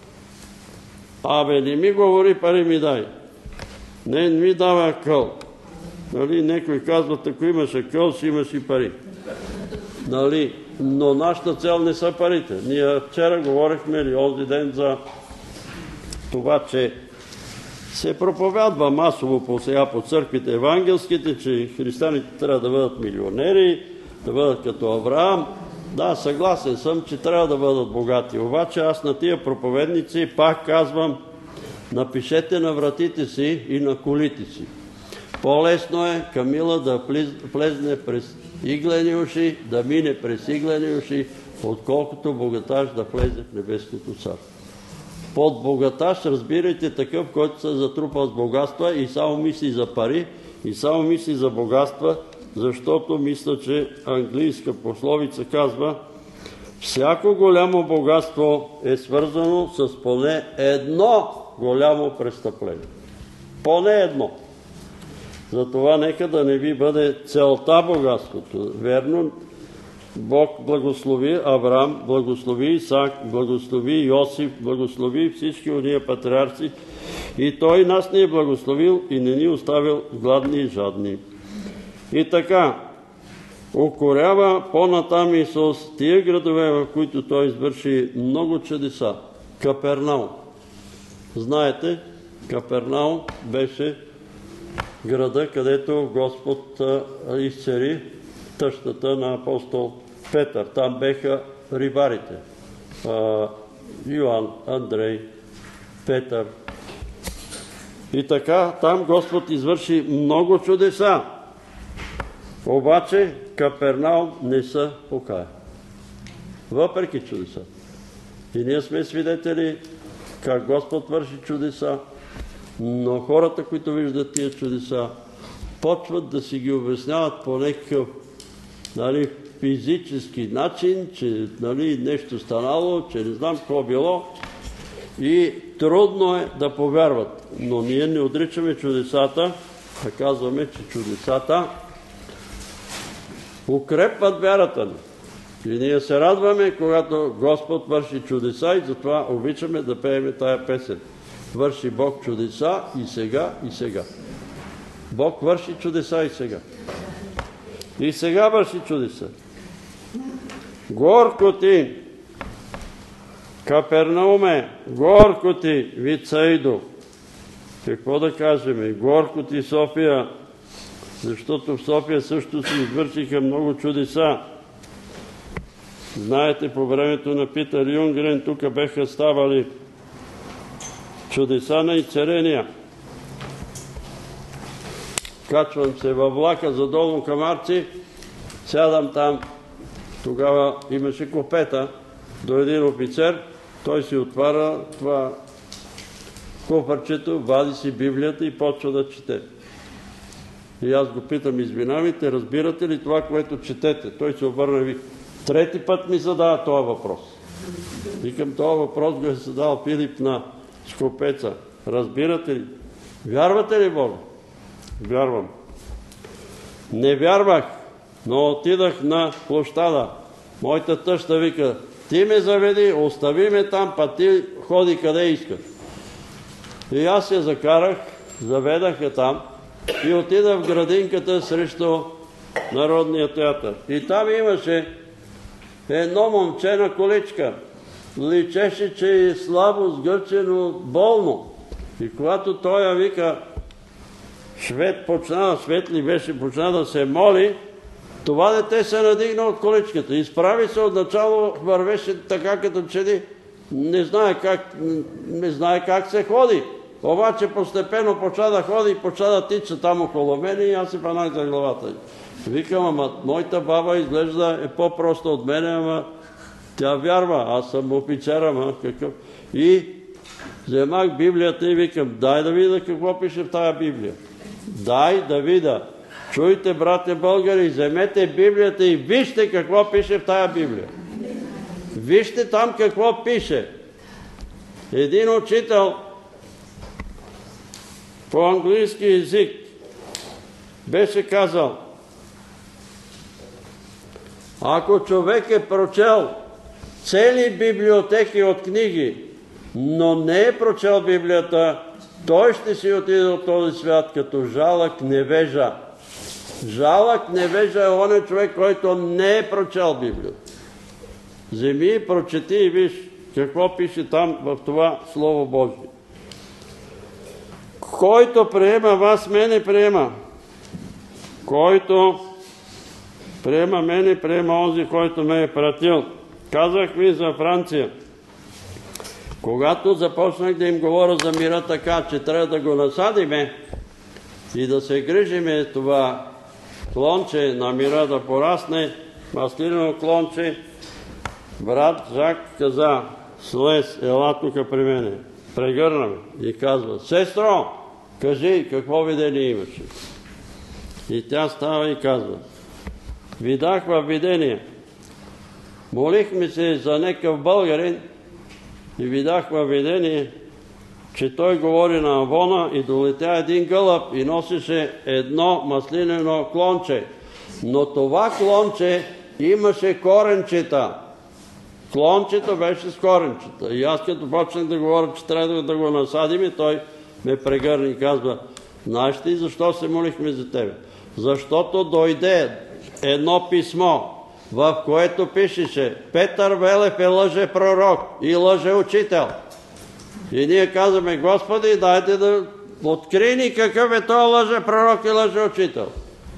Абе, не ми говори, пари ми дай. Не ми дава къл. Нали, някой казват, ако имаше къл, си имаш и пари. Нали, но нашата цел не са парите. Ние вчера говорихме или онзи ден за това, че се проповядва масово сега по църквите евангелските, че християните трябва да бъдат милионери, да бъдат като Авраам. Да, съгласен съм, че трябва да бъдат богати. Обаче аз на тия проповедници пак казвам, напишете на вратите си и на колите си. По-лесно е Камила да влезне през иглени уши, да мине през иглени уши, отколкото богаташ да влезе в небесното царство. Под богаташ разбирайте такъв, който се затрупал с богатства и само мисли за пари, и само мисли за богатства, защото мисля, че английска пословица казва: всяко голямо богатство е свързано с поне едно голямо престъпление. Поне едно. Затова нека да не ви бъде целта богатството. Верно, Бог благослови Авраам, благослови Исак, благослови Йосиф, благослови всички ония патриарци и Той нас ни е благословил и не ни оставил гладни и жадни. И така, укорява по-натам Исус тия градове, в които Той извърши много чудеса. Капернаум. Знаете, Капернаум беше града, където Господ изцери тъщата на апостол Петър. Там беха рибарите. Йоан, Андрей, Петър. И така, там Господ извърши много чудеса. Обаче Капернаум не се покая. Въпреки чудеса. И ние сме свидетели как Господ върши чудеса, но хората, които виждат тия чудеса, почват да си ги обясняват по някакъв физически начин, че нещо станало, че не знам какво било и трудно е да повярват. Но ние не отричаме чудесата, а казваме, че чудесата укрепват вярата ни. И ние се радваме, когато Господ върши чудеса и затова обичаме да пееме тая песен. Върши Бог чудеса и сега, и сега. Бог върши чудеса и сега. И сега върши чудеса. Горко ти, Капернауме, горко ти, Вицаидо. Какво да кажем? Горко ти, София, защото в София също се извършиха много чудеса. Знаете, по времето на Питър Юнгрен тук беха ставали чудеса на изцеления. Качвам се във влака за Долно Камарци, сядам там, тогава имаше копета, до един офицер, той си отваря това куфарчето, вади си Библията и почва да чете. И аз го питам: извинявайте, разбирате ли това, което четете? Той се обърна и вика: трети път ми задава този въпрос. Викам: този въпрос го е задал Филип на Скопеца. Разбирате ли? Вярвате ли Бога? Вярвам. Не вярвах, но отидах на площада. Моята тъща вика: ти ме заведи, остави ме там, па ти ходи къде искаш. И аз я закарах, заведах я там и отидах в градинката срещу Народния театър. И там имаше едно момче на количка. Личеше, че е слабо, сгърчено, болно. И когато той я вика, Светли беше, почна да се моли, това дете се надигна от количката. Изправи се, отначало вървеше така, като че не знае как се ходи. Обаче постепенно почва да ходи и почва да тича там около мене и аз си панах за главата. Викам: ама моята баба изглежда е по-проста от мене, ама тя вярва, аз съм офицер, ама какъв. И вземах Библията и викам: дай да видя какво пише в тая Библия. Дай да видя. Чуйте, братя българи, вземете Библията и вижте какво пише в тая Библия. Вижте там какво пише. Един учител по английски език беше казал: ако човек е прочел цели библиотеки от книги, но не е прочел Библията, той ще си отиде от този свят като жалък невежа. Жалък невежа е оня човек, който не е прочел Библията. Вземи, прочети и виж какво пише там в това Слово Божие. Който приема вас, мене приема. Който приема мене, приема онзи, който ме е пратил. Казах ви за Франция. Когато започнах да им говоря за мира така, че трябва да го насадиме и да се грижиме това клонче на мира да порасне, маслинено клонче, брат Жак каза: слез, ела тука при мене. Прегърна ме и казва: сестро, кажи какво видение имаше. И тя става и казва: видях във видение. Молихме се за некъв българин и видях във видение, че той говори на Авона и долетя един гълъб и носеше едно маслинено клонче. Но това клонче имаше коренчета. Клончето беше с коренчета. И аз като почнах да говоря, че трябва да го насадим, и той ме прегърна и казва: знаеш ли защо се молихме за тебе? Защото дойде едно писмо, в което пишеше: Петър Велев е лъже пророк и лъже учител. И ние казваме: Господи, дайте да открий ни какъв е той лъже пророк и лъже учител.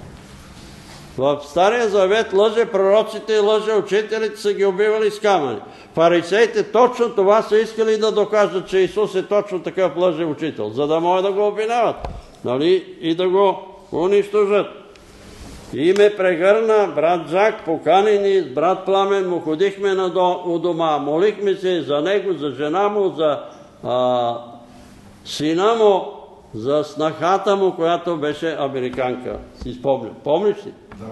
В Стария Завет лъже пророците и лъже учителите са ги убивали с камъни. Фарисеите точно това са искали да докажат, че Исус е точно такъв лъже учител, за да могат да го обвиняват, нали? И да го унищожат. И ме прегърна брат Жак, поканени с брат Пламен, му ходихме у дома, молихме се за него, за жена му, за сина му, за снахата му, която беше американка. Си спомням. Помниш ли? Да.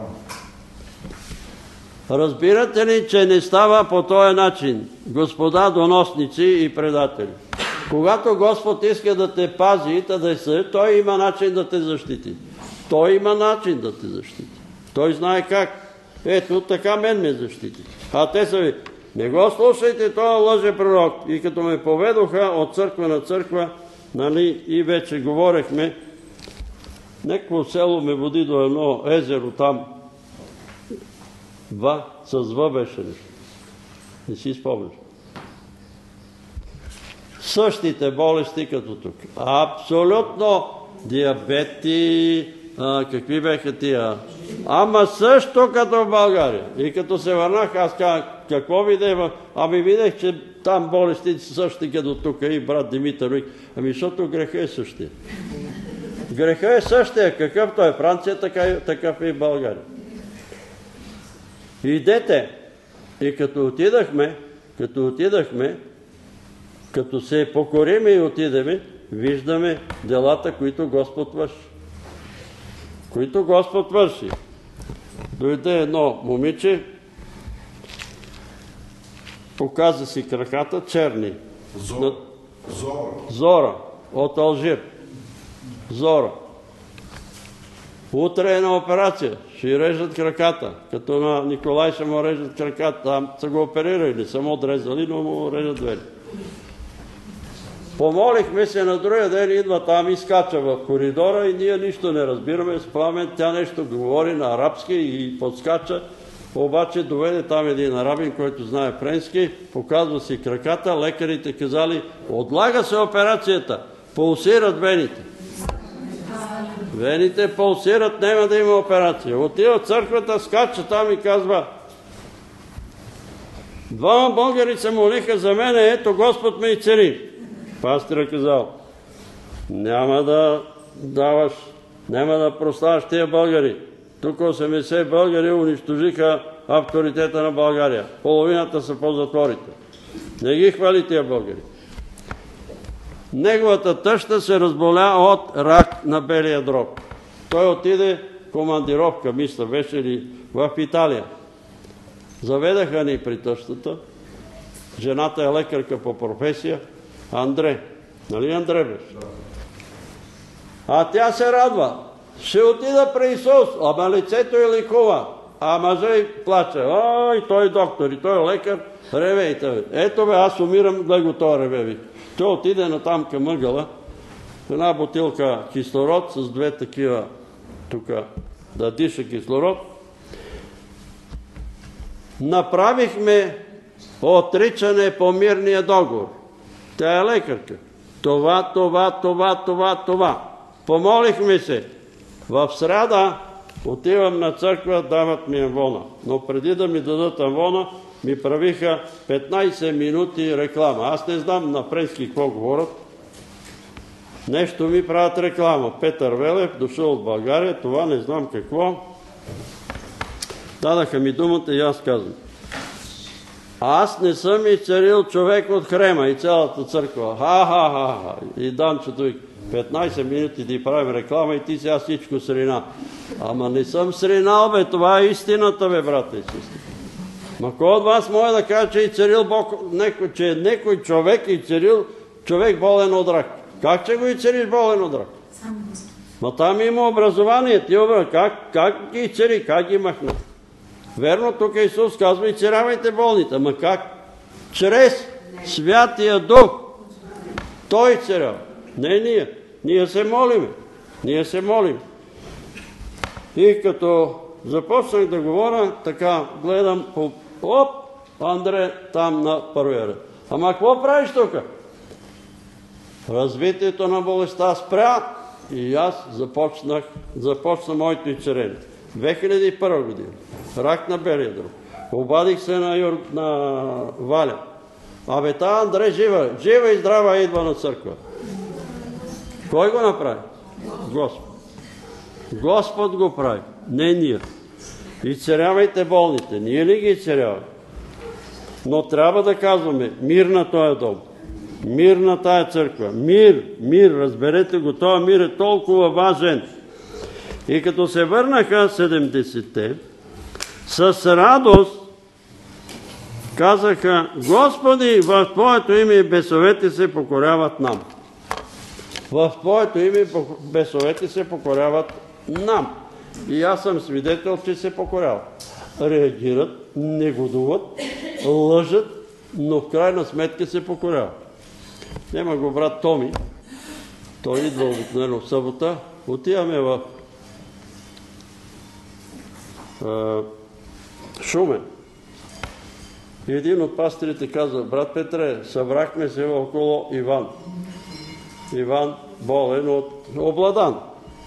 Разбирате ли, че не става по този начин, господа доносници и предатели? Когато Господ иска да те пази и да се, той има начин да те защити. Той има начин да те защити. Той знае как. Ето, така мен ме защити. А те са ви: не го слушайте, той лъже пророк. И като ме поведоха от църква на църква, нали, и вече говорехме, някакво село ме води до едно езеро там. С В беше нещо. Не си спомняш. Същите болести като тук. Абсолютно диабети, какви беха тия? Ама също като в България. И като се върнах, аз казах: какво видях? Ами видях, че там болестите са същи като тук. И брат Димитър: ами защото греха е същия. Греха е същия. Какъвто е Франция, такъв е и България. Идете. И като отидахме, като се покориме и отидеме, виждаме делата, които Господ върши. Дойде едно момиче, показа си краката черни. Зора. От Алжир. Зора. Утре е на операция. Ще режат краката. Като на Николай ще му режат краката. Там са го оперирали, са му отрезали, но му режат двери. Помолихме се, на другия ден идва там и скача в коридора и ние нищо не разбираме. С Пламен тя нещо говори на арабски и подскача. Обаче доведе там един арабин, който знае френски, показва си краката, лекарите казали: отлага се операцията, пулсират вените. Вените пулсират, няма да има операция. Отива в църквата, скача там и казва: двама българи се молиха за мене, ето Господ ме изцели. Пастора казал: няма да даваш, няма да прославаш тия българи. Тук 80 българи унищожиха авторитета на България. Половината са по затворите. Не ги хвали тия българи. Неговата тъща се разболя от рак на белия дроб. Той отиде, командировка, мисля, беше ли в Италия. Заведаха ни при тъщата. Жената е лекарка по професия. Андре. Нали Андре беше? А тя се радва. Ще отида при Исус. Ама лицето е ликува. А мъжа плаче. Ой, той е доктор и той е лекар. Ревейте. Ето бе, аз умирам, гледай го той реве. Той отиде натам към ъгъла. Една бутилка кислород с две такива тук да диша кислород. Направихме отричане по мирния договор. Тя е лекарка. Това. Помолихме се. В сряда отивам на църква, дават ми амвона. Но преди да ми дадат амвона, ми правиха 15 минути реклама. Аз не знам на френски какво говорят. Нещо ми правят реклама. Петър Велев, дошъл от България, това не знам какво. Дадаха ми думата и аз казвам. Аз не съм изцелил човек от Хрема и цялата църква. Ха. И Данчето 15 минути да правим реклама и ти сега всичко срина. Ама не съм сринал, бе, това е истината, бе, брата и сестри. Ма кой от вас може да каже, че е изцелил Бог, че някой човек е изцелил човек болен от рак? Как че го изцелиш болен от рак? Ма там има образование. Как ги изцели? Как ги махна? Верно, тук Исус казва, изцелявайте болните. Ама как? Чрез Святия Дух. Той изцелява. Не ние. Ние се молим. И като започнах да говоря, така гледам, Андре там на първия ред. Ама какво правиш тук? Развитието на болестта спря и аз започна моето изцеление. 2001 година. Рак на белия дроб. Обадих се на Валя. Абе, та Андре жива и здрава идва на църква. Кой го направи? Господ. Господ го прави, не ние. Изцелявайте болните. Ние ли ги изцеляваме? Но трябва да казваме мир на този дом. Мир на тая църква. Мир, разберете го, този мир е толкова важен. И като се върнаха 70-те, с радост казаха, Господи, в Твоето име бесовете се покоряват нам. В Твоето име бесовете се покоряват нам. И аз съм свидетел, че се покоряват. Реагират, негодуват, лъжат, но в крайна сметка се покоряват. Нема го брат Томи. Той идва обикновено в събота. Отиваме в Шумен. И един от пастирите казва, брат Петре, събрахме се около Иван. Иван болен от обладан.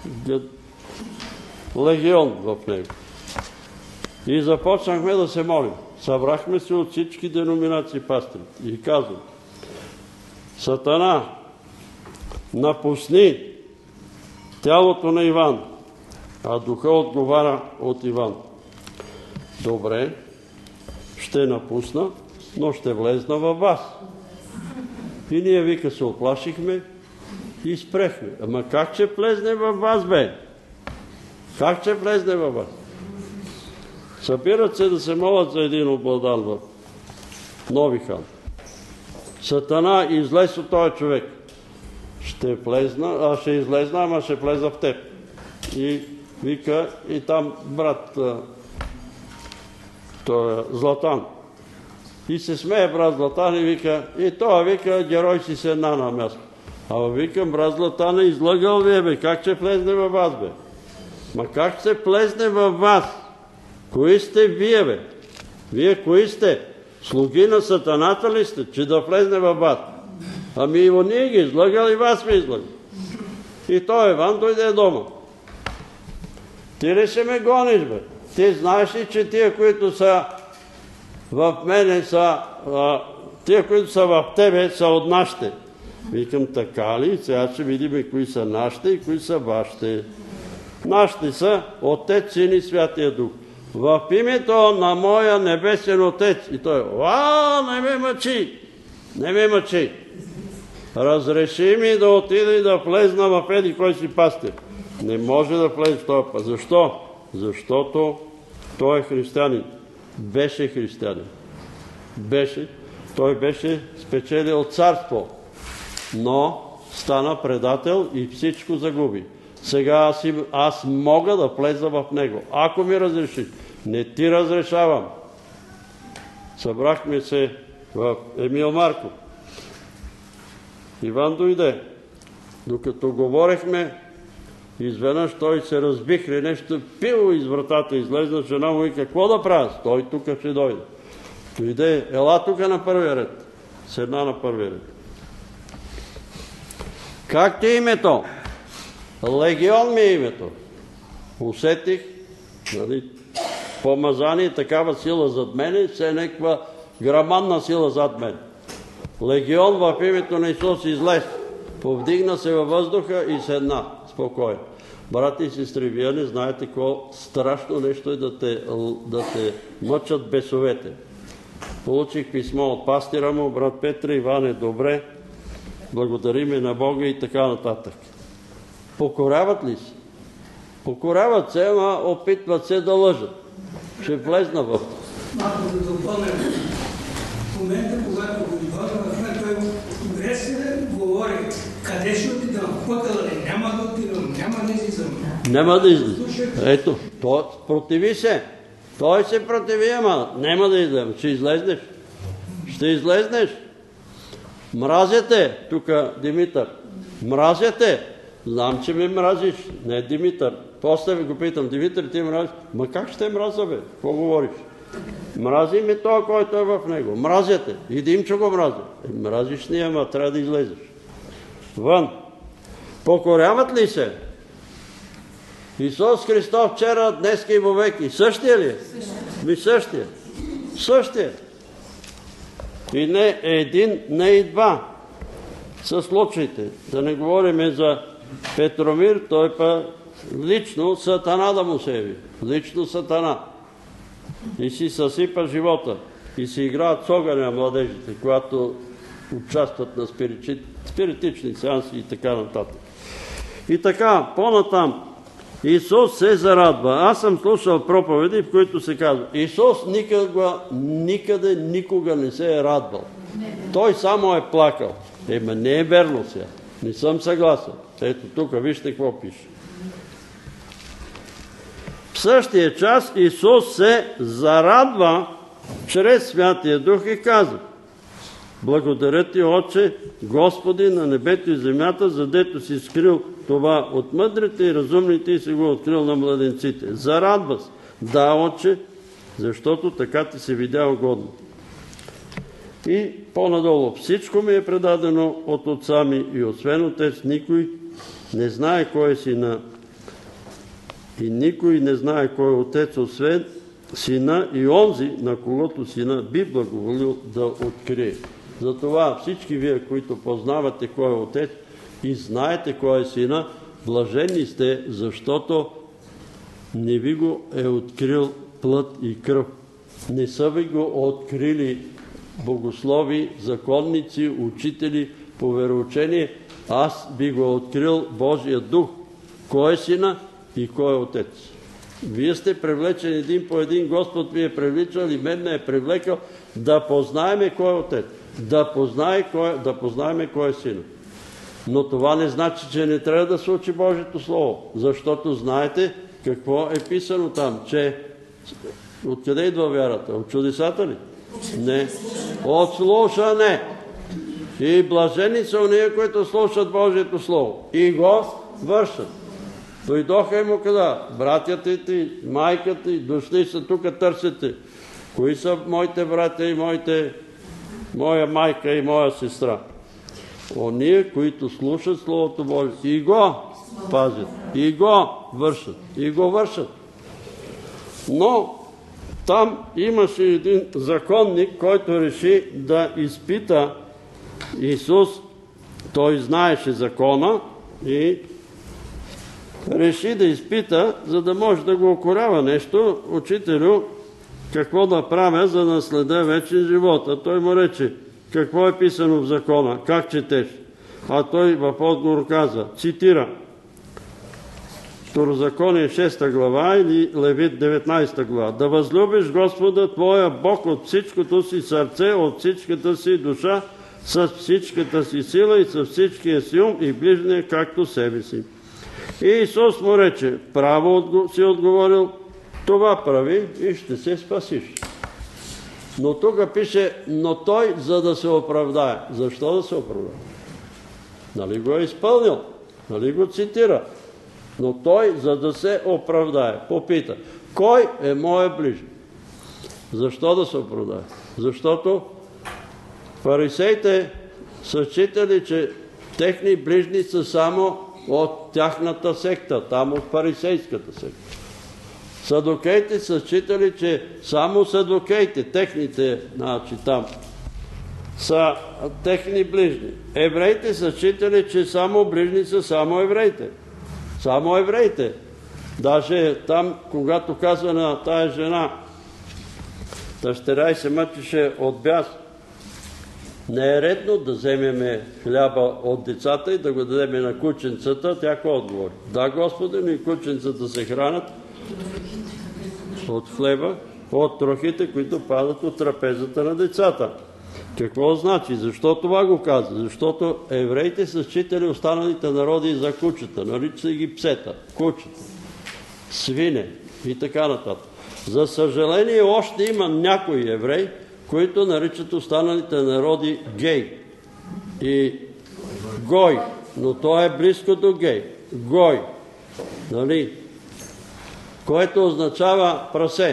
Легион в него. И започнахме да се молим. Събрахме се от всички деноминации пастири. И казвам, Сатана, напусни тялото на Иван, а духа отговаря от Иван. Добре, ще напусна, но ще влезна във вас. И ние вика се оплашихме и спрехме. Ама как ще влезне във вас, бе? Как ще влезне във вас? Събират се да се молят за един обладан в Нови хан. Сатана излез от този човек. Ще излезна, ама ще влеза в теб. И вика, и там брат, той е Златан. И се смее брат Златан и вика, и той вика, герой си се на място. Ама викам, брат Златан, излъгал ви, бе, как ще влезне във вас, бе? Ма как ще влезне във вас? Кои сте вие, бе? Вие кои сте? Слуги на сатаната ли сте, че да влезне във вас? Ами и ние ги излъгал и вас ми излъгал. И той Иван дойде дома. Ти ли ще ме гониш, бе? Ти знаеш ли, че тия, които са в мене, тия, които са в тебе, са от нашите? Викам, така ли? Сега ще видим кои са нашите и кои са вашите. Нашите са Отец, Син и Святия Дух. В името на моя небесен Отец. И той, не ме мъчи. Разреши ми да отида и да влезна в еди кой си пастир. Не може да влезе в този път. Защо? Защото той е християнин. Беше християнин. Той беше спечелил царство, но стана предател и всичко загуби. Сега аз мога да влеза в него. Ако ми разрешиш, не ти разрешавам. Събрахме се в Емил Марков. Иван дойде. Докато говорехме, изведнъж той се разбихри, нещо пило из вратата, излезна, жена му и какво да правя? Той тук ще дойде. Дойде, ела тук на първия ред. Седна на първия ред. Как ти е името? Легион ми е името. Усетих, помазание, такава сила зад мене, все някаква грамадна сила зад мен. Легион в името на Исус излез, повдигна се във въздуха и седна спокойно. Брати и сестри, вие не знаете какво страшно нещо е да те мъчат бесовете. Получих писмо от пастира му, брат Петре, Иван е добре, благодариме на Бога и така нататък. Покоряват ли се? Покоряват се, ама опитват се да лъжат. Ще влезна в... Малко да допълня. В момента, когато го дойде, той гресен говори, къде ще отидам, пътъл ли, няма да отидам, няма да излизам. Няма да излизам. Ето, той противи се. Той се противи, ама няма да излезем. Ще излезнеш. Ще излезнеш. Мразяте, тук Димитър. Мразяте. Знам, че ме мразиш. Не, Димитър. После ви го питам, Димитър, ти мразиш? Ма как ще мраза, бе? Какво говориш? Мрази ме той, който е в него. Мразяте. И Димчо го мрази. Мразиш ни, ама трябва да излезеш. Вън. Покоряват ли се? Исус Христос вчера, днеска и вовеки. Същия ли е? Същия. Същия. И не един, не и два са случаите. Да не говорим за Петромир, той па лично Сатана да му се яви. Лично Сатана. И си съсипа живота. И си играят с огъня младежите, когато участват на спиритични сеанси и така нататък. И така, по-натам, Исус се зарадва. Аз съм слушал проповеди, в които се казва, Исус никога не се е радвал. Той само е плакал. Ема не е верно сега. Не съм съгласен. Ето тук, вижте какво пише. В същия час Исус се зарадва чрез Святия Дух и каза, благодаря ти, Отче, Господи на небето и земята, задето си скрил това от мъдрите и разумните и си го открил на младенците. Зарадва се. Да, Отче, защото така ти се видя угодно. И по-надолу, всичко ми е предадено от отца ми и освен Отец никой не знае кой е Сина и никой не знае кой е Отец, освен Сина и онзи, на когото Сина би благоволил да открие. Затова всички вие, които познавате кой е Отец и знаете кой е Сина, блажени сте, защото не ви го е открил плът и кръв. Не са ви го открили богослови, законници, учители по вероучение. Аз би го открил Божия Дух. Кой е Сина и кой е Отец. Вие сте привлечени един по един, Господ ви е привличал и мен не е привлекал да познаеме кой е Отец. Да познаеме кой е Сина. Но това не значи, че не трябва да се учи Божието Слово. Защото знаете какво е писано там, че откъде идва вярата? От чудесата ли? Не. От слушане. И блажени са уния, които слушат Божието Слово. И го вършат. Дойдоха и му каза, братята ти, майката ти, дошли са тук, търсите. Кои са моите братя и моя майка и моя сестра? Ония, които слушат Словото Божие и го пазят, и го вършат. Но там имаше един законник, който реши да изпита Исус. Той знаеше закона и реши да изпита, за да може да го укорява нещо. Учителю, какво да правя, за да наследя вечен живот? А той му рече, какво е писано в закона? Как четеш? А той в отговор каза, цитира, Второзаконие 6 глава или Левит 19 глава. Да възлюбиш Господа твоя Бог от всичкото си сърце, от всичката си душа, с всичката си сила и с всичкия си ум и ближния както себе си. И Исус му рече, право си отговорил, това прави и ще се спасиш. Но тук пише, но той за да се оправдае. Защо да се оправдае? Нали го е изпълнил? Нали го цитира? Но той за да се оправдае. Попита, кой е моят ближен? Защо да се оправдае? Защото фарисеите са считали, че техни ближни са само от тяхната секта, там от фарисейската секта. Садокеите са считали, че само садокеите, техните, значи там, са техни ближни. Евреите са считали, че само ближни са само евреите. Само евреите. Даже там, когато казва на тая жена, дъщеря й се мъчеше от бяс, не е редно да вземеме хляба от децата и да го дадеме на кученцата. Тя какво отговори? Да, Господи, но и кученцата се хранят от хлеба, от трохите, които падат от трапезата на децата. Какво значи? Защо това го каза? Защото евреите са считали останалите народи за кучета, наричат ги псета, кучета, свине и така нататък. За съжаление, още има някои евреи, които наричат останалите народи гей и гой, но то е близко до гей. Гой, нали? Което означава прасе.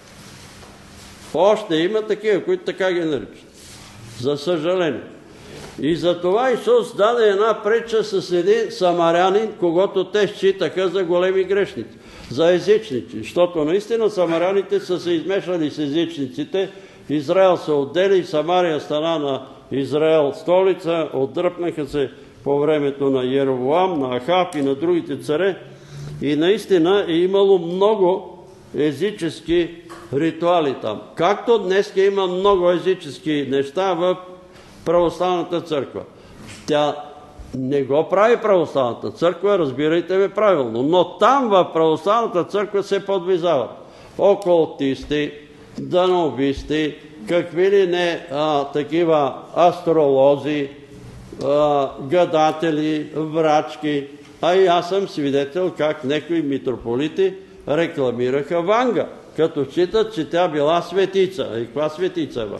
Още има такива, които така ги наричат. За съжаление. И за това Исус даде една притча с един самарянин, когото те считаха за големи грешници, за езичници. Защото наистина самаряните са се измешали с езичниците. Израел се отдели, Самария стана на Израел столица, отдръпнаха се по времето на Еровоам, на Ахав и на другите царе. И наистина е имало много езически ритуали там. Както днес има много езически неща в православната църква. Тя не го прави православната църква, разбирайте ме правилно, но там в православната църква се подвизават окултисти, дановисти, какви ли не такива астролози, гадатели, врачки. А и аз съм свидетел как някои митрополити рекламираха Ванга, като считат, че тя била светица. И каква светица е Ванга?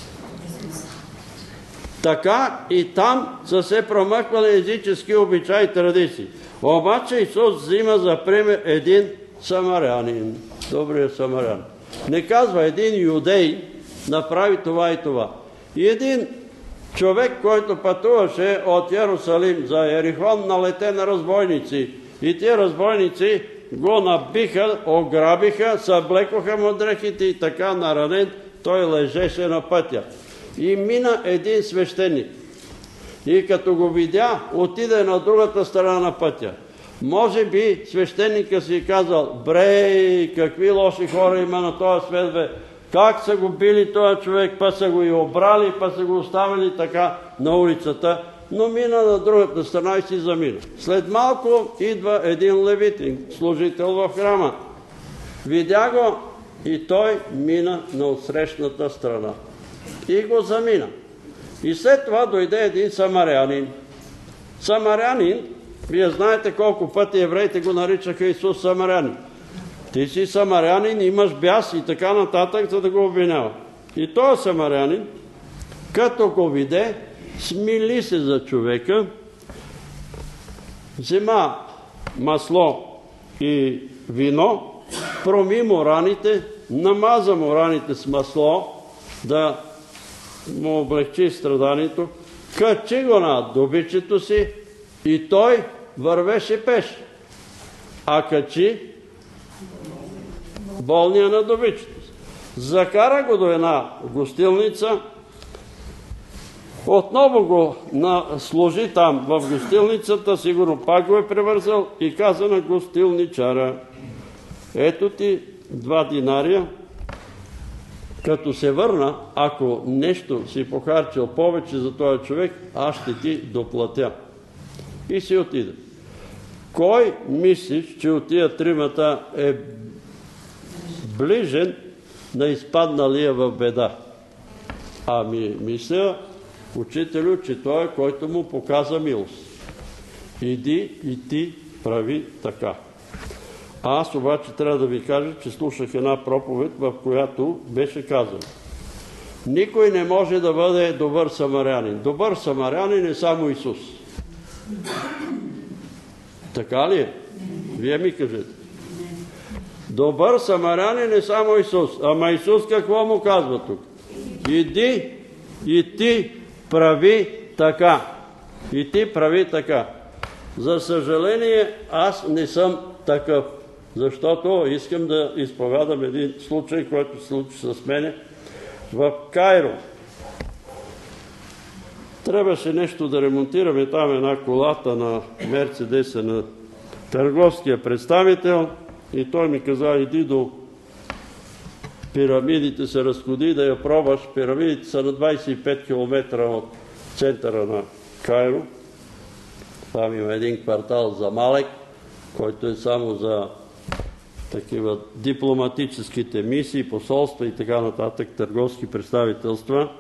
Така и там са се промъквали езически обичаи и традиции. Обаче Исус взима за пример един самарянин. Добрият самарян. Не казва един юдей направи това и това. И един човек, който пътуваше от Йерусалим за Ерихон, налете на разбойници. И тия разбойници го набиха, ограбиха, съблекоха му дрехите и така наранен той лежеше на пътя. И мина един свещеник. И като го видя, отиде на другата страна на пътя. Може би свещеника си казал, брей, какви лоши хора има на този свет, бе. Как са го били този човек, па са го и обрали, па са го оставили така на улицата, но мина на другата страна и си замина. След малко идва един левитин, служител в храма. Видя го и той мина на отсрещната страна. И го замина. И след това дойде един самарянин. Самарянин, вие знаете колко пъти евреите го наричаха Исус самарянин. Ти си самарянин, имаш бяс и така нататък, за да го обвинява. И този самарянин, като го виде, смили се за човека, взема масло и вино, проми му раните, намаза му раните с масло, да му облегчи страданието, качи го на добичето си и той вървеше пеш. А качи болния на добичето си. Закара го до една гостилница, отново го служи там в гостилницата, сигурно пак го е превързал и каза на гостилничара, ето ти 2 динария, като се върна, ако нещо си похарчил повече за този човек, аз ще ти доплатя. И си отиде. Кой мислиш, че от тия тримата е ближен на изпадналия в беда? Ами, мисля, учителю, че той е, който му показа милост. Иди и ти прави така. Аз обаче трябва да ви кажа, че слушах една проповед, в която беше казано: никой не може да бъде добър самарянин. Добър самарянин е само Исус. Така ли е? Вие ми кажете. Добър самарянин е само Исус. Ама Исус какво му казва тук? Иди и ти прави така. И ти прави така. За съжаление, аз не съм такъв, защото искам да изповядам един случай, който се случи с мене в Кайро. Трябваше нещо да ремонтираме там една колата на Мерцедеса на търговския представител и той ми каза: иди до пирамидите, се разходи да я пробваш. Пирамидите са на 25 км от центъра на Кайро. Там има един квартал за Малек, който е само за такива дипломатическите мисии, посолства и така нататък, търговски представителства.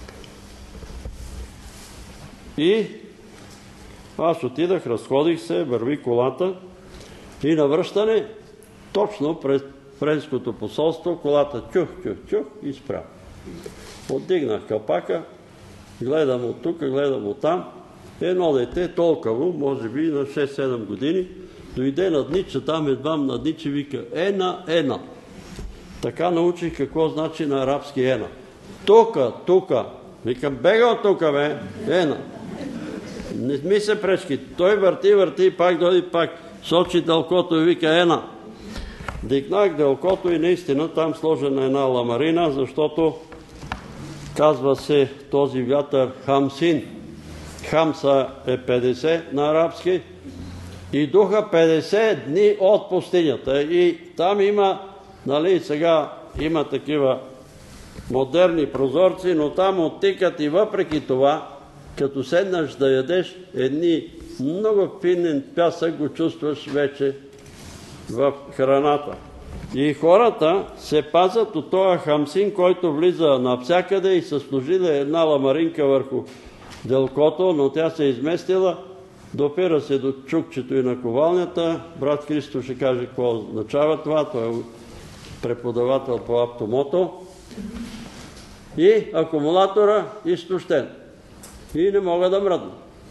И аз отидах, разходих се, върви колата и на връщане, точно пред френското посолство, колата чух и спря. Отдигнах капака, гледам от тук, гледам от там. Едно дете, толкова, може би на 6-7 години, дойде наднича, там едва наднича, вика: ена. Така научих какво значи на арабски ена. Тука. Викам: бега от тука, бе, ена. Не ми се пречки. Той върти, пак дойде, пак сочи дълкото и вика: ена. Дигнах дълкото и наистина там сложена една ламарина, защото казва се този вятър Хамсин. Хамса е 50 на арабски и духа 50 дни от пустинята. И там има, нали, сега има такива модерни прозорци, но там оттикат и въпреки това, като седнаш да ядеш едни много финен пясък, го чувстваш вече в храната. И хората се пазят от този хамсин, който влиза навсякъде, и са сложили една ламаринка върху делкото, но тя се изместила, допира се до чукчето и на ковалнята. Брат Христо ще каже какво означава това. Той е преподавател по автомото. И акумулатора изтощен. И не мога да мръдна.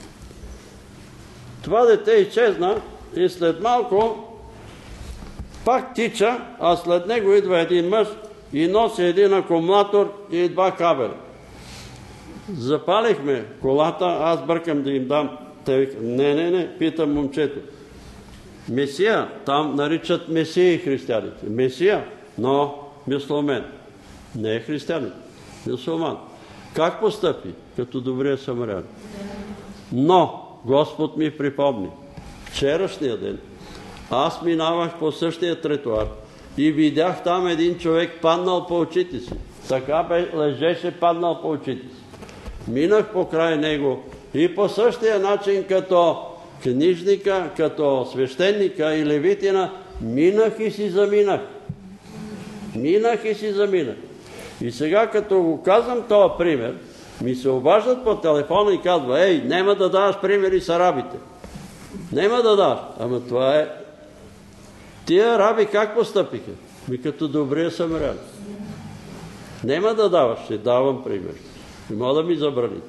Това дете изчезна и след малко пак тича, а след него идва един мъж и носи един акумулатор и 2 кабеля. Запалихме колата, аз бъркам да им дам. Те викат: не, питам момчето. Месия, там наричат месии християните. Месия, но мюсюлман. Не е християнин, мюсюлман. Как постъпи? Като добрия самарян. Но Господ ми припомни, вчерашния ден аз минавах по същия тротуар и видях там един човек паднал по очите си. Така лежеше, паднал по очите си. Минах покрай него и по същия начин като книжника, като свещеника и левитина, минах и си заминах. И сега, като го казвам този пример, ми се обаждат по телефона и казва: ей, няма да даваш примери с арабите. Няма да даваш. Ама това е... Тия араби как постъпиха? Ми като добрия самарян. Няма да даваш, ще давам пример. Не мога да ми забраните.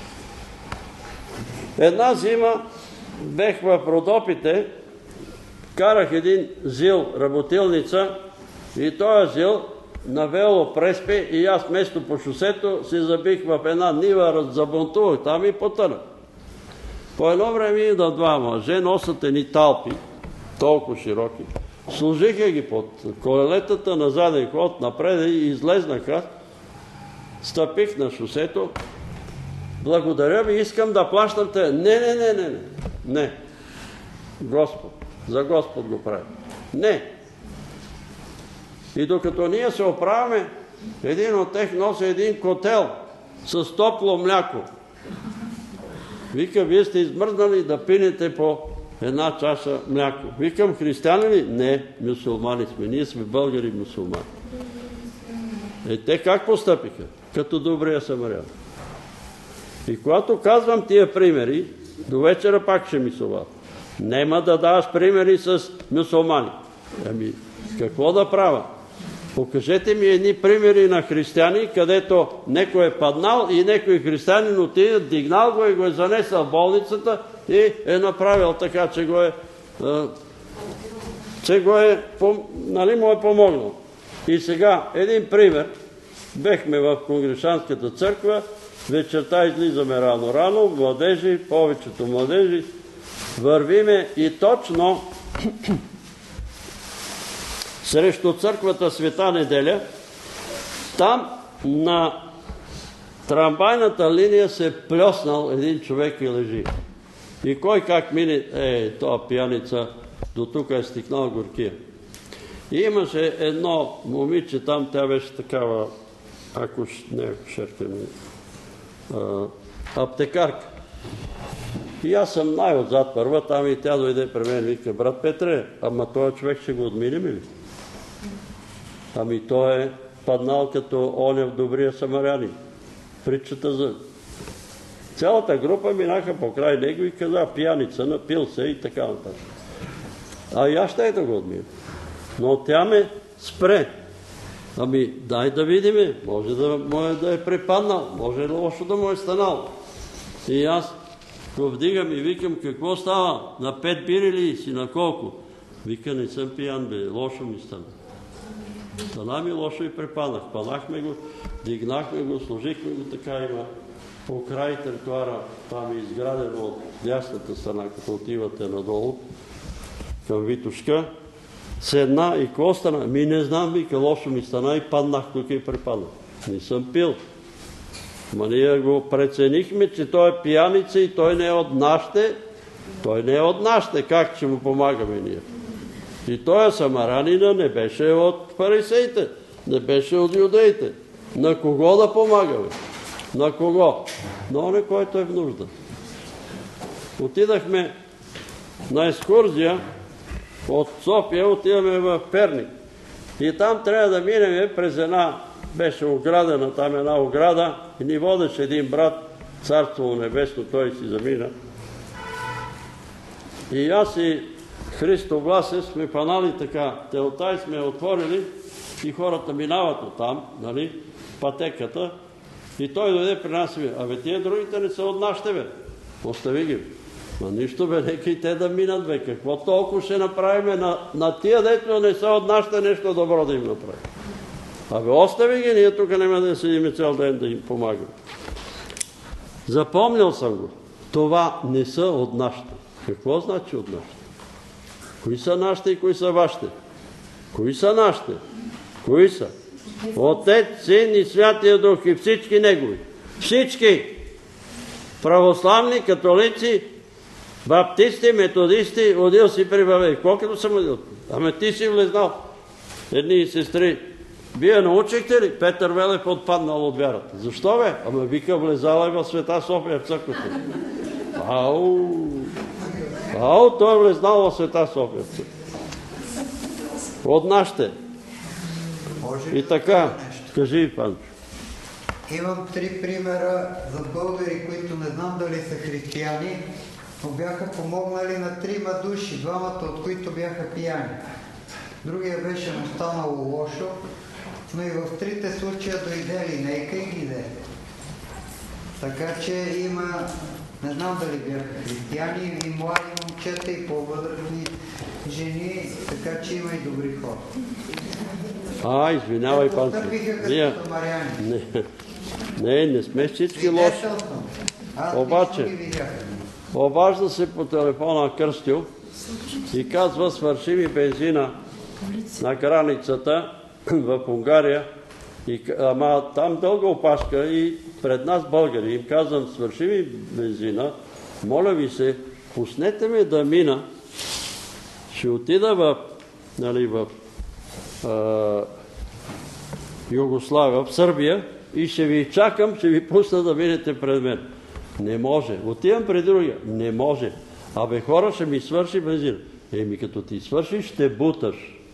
Една зима бех в Родопите, карах един зил, работилница, и този зил навело преспи и аз вместо по шосето се забих в една нива, забунтувах там и потънах. По едно време идват 2 мъже, носят едни талпи, толкова широки. Служиха ги под колелетата на заден ход, напред, и излезнаха. Стъпих на шосето. Благодаря ви, искам да плащате. Не. Господ. За Господ го прави. Не. И докато ние се оправяме, един от тях носи един котел с топло мляко. Вика: вие сте измръзнали да пинете по една чаша мляко. Викам, християни ли? Не, мюсюлмани сме. Ние сме българи мюсюлмани. Те как постъпиха? Като добрия самарян. И когато казвам тия примери, до вечера пак ще ми сова. Нема да даваш примери с мюсюлмани. Ами, какво да правя? Покажете ми едни примери на християни, където некой е паднал и некой християнин отиде, дигнал го и го е занесъл в болницата и е направил така, че му е помогнал. И сега, един пример. Бехме в Конгрешанската църква, вечерта излизаме рано, младежи, повечето младежи, вървиме и точно срещу църквата Света неделя, там на трамвайната линия се плеснал един човек и лежи. И кой как мине, тоя пияница, до тук е стигнал горкия. И имаше едно момиче там, тя беше такава, аптекарка. И аз съм най-отзад първа, там и тя дойде при мен и вика, брат Петре, ама този човек ще го отминем ли? Ами той е паднал като оня в добрия самарянин. Притчата за... Цялата група минаха покрай него и каза, пияница, напил се и така нататък. А и аз ще да го отмина. Но тя ме спре. Ами, дай да видиме, може да е препаднал, може лошо да му е станал. И аз го вдигам и викам, какво става? На 5 бири ли си, на колко? Вика, не съм пиян, бе, лошо ми стана. Стана ми лошо и препаднах. Падахме го, дигнахме го, сложихме го така, има по край тротуара, там е изградено от дясната страна, като отивате надолу, към Витушка. Седна и какво стана? Ми не знам, вика, лошо ми стана и паднах тук и препаднах. Не съм пил. Ма ние го преценихме, че той е пияница и той не е от нашите. Той не е от нашите. Как ще му помагаме ние? И той самарянина не беше от фарисеите. Не беше от юдеите. На кого да помагаме? На кого? На оне, който е в нужда. Отидахме на екскурзия от София, отиваме в Перник. И там трябва да минем през една, беше оградена, там една ограда, и ни водеше един брат, Царство небесно, той си замина. И аз и Христо Власев сме фанали така, телта и сме отворили и хората минават оттам, нали, пътеката, и той дойде при нас и ви, абе тия другите не са от нашите, бе, остави ги. Ма нищо, бе, нека и те да минат, бе, какво толкова ще направим на тия, дето не са от нашите, нещо добро да им направим. Абе, остави ги, ние тук няма да седим цял ден да им помагаме. Запомнил съм го. Това не са от нашите. Какво значи от нашите? Кои са нашите и кои са вашите? Кои са нашите? Кои са? Отец, Син и Святия Дух и всички негови. Всички! Православни, католици, баптисти, методисти, одил си прибавей. Какво като съм одил? Аме ти си влезнал. Едни сестри. Вие научихте ли? Петър Велев отпаднал от вярата. Защо бе? Ама вика, влезала е в Света София в църквата. Той е влезнал в Света София в църквата. От нашите. И така, кажи, Панчо. Имам 3 примера за българи, които не знам дали са християни, но бяха помогнали на 3 души, 2 от които бяха пияни. Другия беше му станало лошо, но и в 3 случая дойде линейка и ги взе. Така че има, не знам дали бяха християни, и млади момчета, и по-възрастни жени, така че има и добри хора. Извинявай, Панчо. Не сме всички лоши. Обаче, обажда се по телефона Кръстил и казва, свърши ми бензина на границата в Унгария, ама там дълга опашка и пред нас българи. Им казвам, свърши ми бензина, моля ви се, пуснете ме да мина, ще отида в Югославия, в Сърбия и ще ви чакам, ще ви пусна да минете пред мен. Не може. Отивам пред другия. Не може. Абе, хора, ще ми свърши бензин. Еми, като ти свършиш, ще буташ.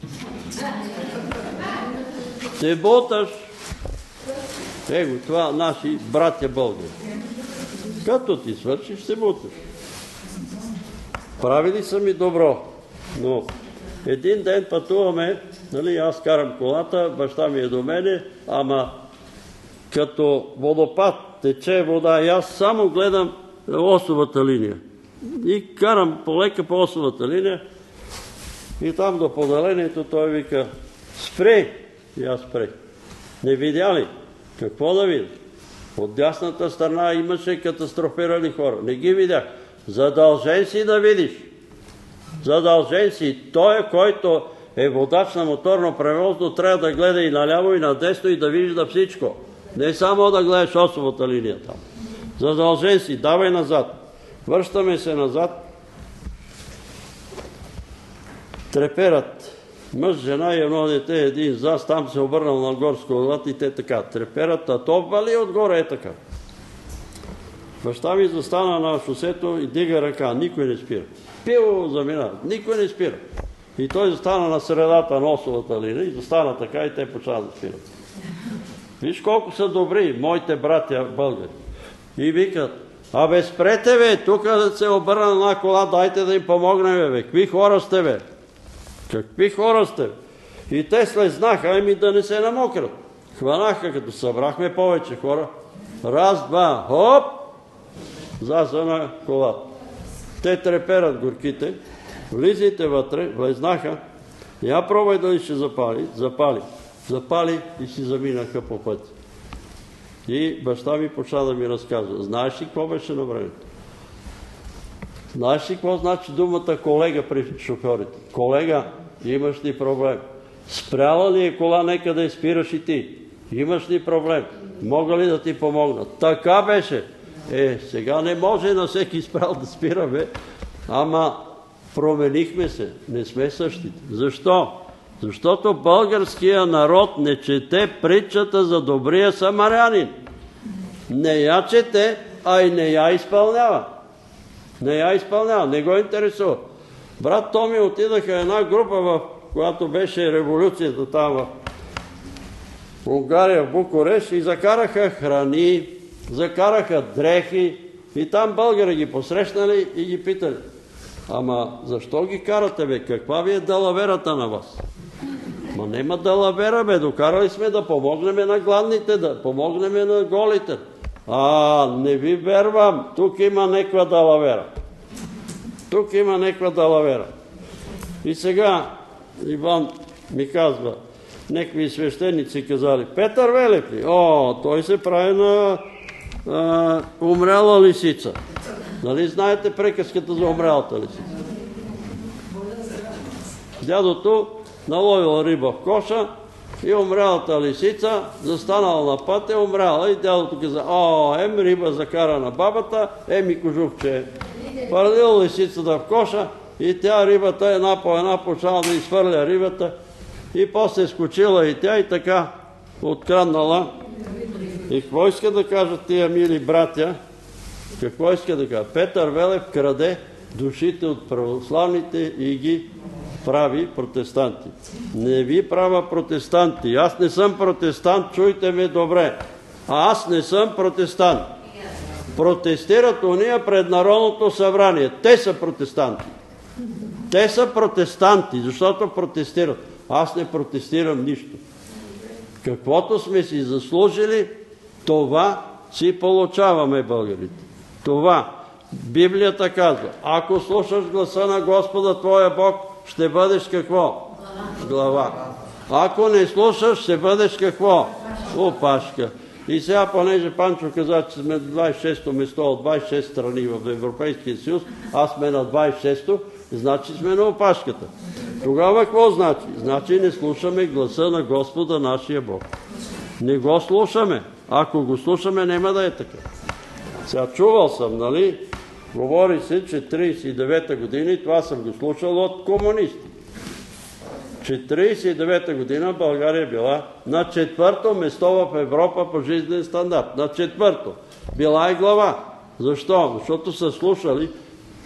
Ще буташ. Его, това наши братя българи. Като ти свършиш, ще буташ. Правили са ми добро, но един ден пътуваме, нали, аз карам колата, баща ми е до мене, ама като водопад тече вода и аз само гледам осовата линия. И карам полека по осовата линия и там до поделението той вика: спри! И аз спрех. Не видя ли? Какво да видя? От дясната страна имаше катастрофирали хора. Не ги видях. Задължен си да видиш. Задължен си. Той, който е водач на моторно превозно, трябва да гледа и наляво, и надесно, и да вижда всичко. Не само да гледаш осовата линия там. Задължен си. Давай назад. Връщаме се назад. Треперат. Мъж, жена и едно дете, един зас, там се обърнал на горско колата и те така. Треперат, а то вали отгоре е така. Баща ми застана на шосето и дига ръка. Никой не спира. Пил замина. Никой не спира. И той застана на средата на осовата линия и застана така и те почва да спират. Виж колко са добри моите братя българи. И викат: абе, спрете, бе, тук да се обърна на кола, дайте да им помогнем, бе. Какви хора сте, бе? Какви хора сте? И те слезнаха, ами да не се намокрят. Хванаха, като събрахме повече хора. Раз, два, хоп! Заса на колата. Те треперат горките, влизайте вътре, влезнаха. Я пробвай дали ще запали. Запали и си заминаха по пътя. И баща ми почна да ми разказва. Знаеш ли какво беше на времето? Знаеш ли какво значи думата колега при шофьорите? Колега, имаш ли проблем? Спряла ли е кола, нека да я спираш и ти? Имаш ли проблем? Мога ли да ти помогна? Така беше. Сега не може на всеки спрял да спираме, ама променихме се. Не сме същите. Защо? Защото българския народ не чете притчата за добрия самарянин. Не я чете, а и не я изпълнява. Не го интересува. Брат Томи отидаха една група, когато беше революцията там в Унгария, в Букурещ, и закараха храни, закараха дрехи и там българи ги посрещнали и ги питали: ама защо ги карате, бе? Каква ви е далаверата на вас? Ма нема далавера, бе. Докарали сме да помогнем на гладните, да помогнем на голите. Не ви вервам. Тук има неква далавера. И сега Иван ми казва, некви свещеници казали: Петър Велев ли? Той се прави на умряла лисица. Нали знаете приказката за умрялата лисица? Дядото наловил риба в коша и умрялата лисица застанала на пътя, умряла, и дядото каза: риба закара на бабата, и кожухче. Парадил лисицата в коша и тя рибата една по една почала да изхвърля рибата и после скочила и тя и така откраднала. И какво иска да кажат тия мили братя? Какво иска да кажат? Петър Велев краде душите от православните и ги прави протестанти. Не ви правя протестанти. Аз не съм протестант, чуйте ме добре. Аз не съм протестант. Протестират уния пред Народното събрание. Те са протестанти, защото протестират. Аз не протестирам нищо. Каквото сме си заслужили, това си получаваме, българите. Това. Библията казва: ако слушаш гласа на Господа твоя Бог, ще бъдеш какво? Глава. Ако не слушаш, ще бъдеш какво? Опашка. И сега, понеже Панчо каза, че сме 26-то место от 26 страни в Европейския съюз, аз сме на 26-то, значи сме на опашката. Тогава какво значи? Значи не слушаме гласа на Господа нашия Бог. Не го слушаме. Ако го слушаме, няма да е така. Сега чувал съм, нали? Говори се, че 39-та година, и това съм го слушал от комунисти, че 39-та година България била на 4-то место в Европа по жизнен стандарт. На 4-то. Била и глава. Защо? Защото са слушали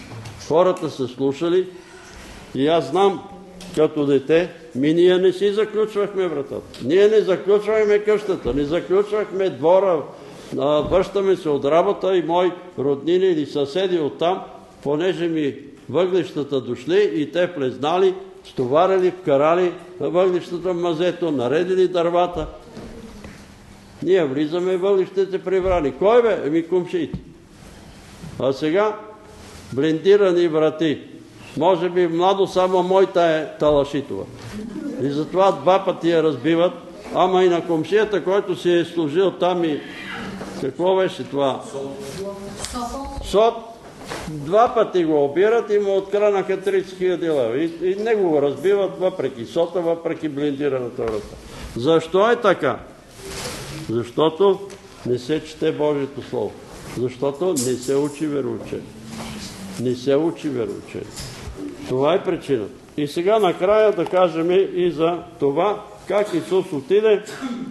Хората са слушали и аз знам, като дете, ние не си заключвахме вратата. Ние не заключвахме къщата, не заключвахме двора, връщаме се от работа и мои роднини или съседи оттам, понеже ми въглищата дошли и те влезнали, стоварили, вкарали въглищата в мазето, наредили дървата. Ние влизаме, въглищите прибрани. Кой бе? Еми кумшиите. А сега блиндирани врати. Може би младо само моята е талашитова. И затова 2 пъти я разбиват, ама и на комшията, който си е служил там и... Какво беше това? Сот. 2 пъти го обират и му откранаха 30 000 лева. И него го разбиват въпреки сота, въпреки блиндираната врата. Защо е така? Защото не се чете Божието Слово. Защото не се учи вероучение. Не се учи вероучение. Това е причината. И сега накрая да кажем и за това, как Исус отиде.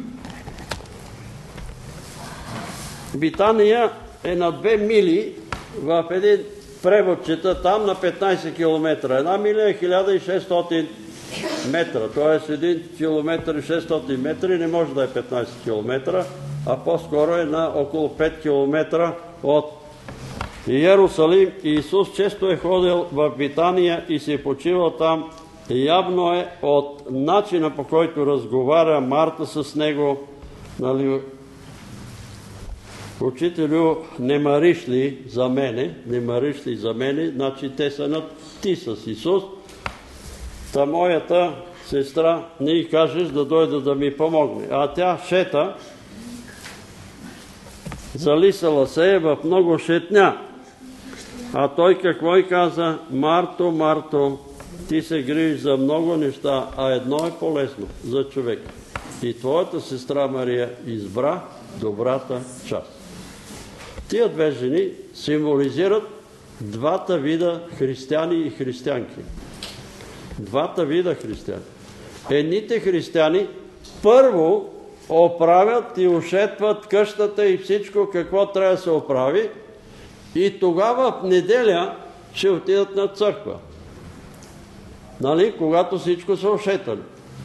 Битания е на 2 мили в един преводчета, там на 15 км. 1 миля е 1600 метра, т.е. 1 км и 600 метри не може да е 15 км, а по-скоро е на около 5 км от Иерусалим. Исус често е ходил в Битания и се е почивал там. Явно е от начина, по който разговаря Марта с него, нали, Учителю, не мариш ли за мене? Не мариш ли за мене? Значи те са на ти с Исус. Та моята сестра не й кажеш да дойде да ми помогне. А тя шета, залисала се е в много шетня. А той какво й каза? Марто, Марто, ти се грижиш за много неща, а едно е полезно за човек. И твоята сестра Мария избра добрата част. Тия 2 жени символизират 2 вида християни и християнки. 2 вида християни. Едните християни първо оправят и ушетват къщата и всичко какво трябва да се оправи и тогава в неделя ще отидат на църква. Нали? Когато всичко са ушетали.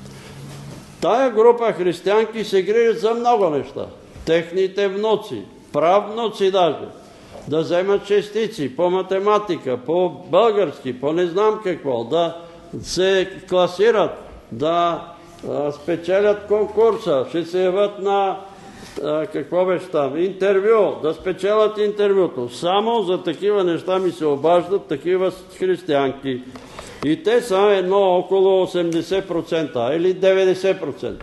Тая група християнки се грижат за много неща. Техните внуци, правнуци даже, да вземат частици по математика, по български, по не знам какво, да се класират, да спечелят конкурса, ще се яват на какво беше там, интервю, да спечелят интервюто. Само за такива неща ми се обаждат такива християнки. И те са едно около 80% или 90%.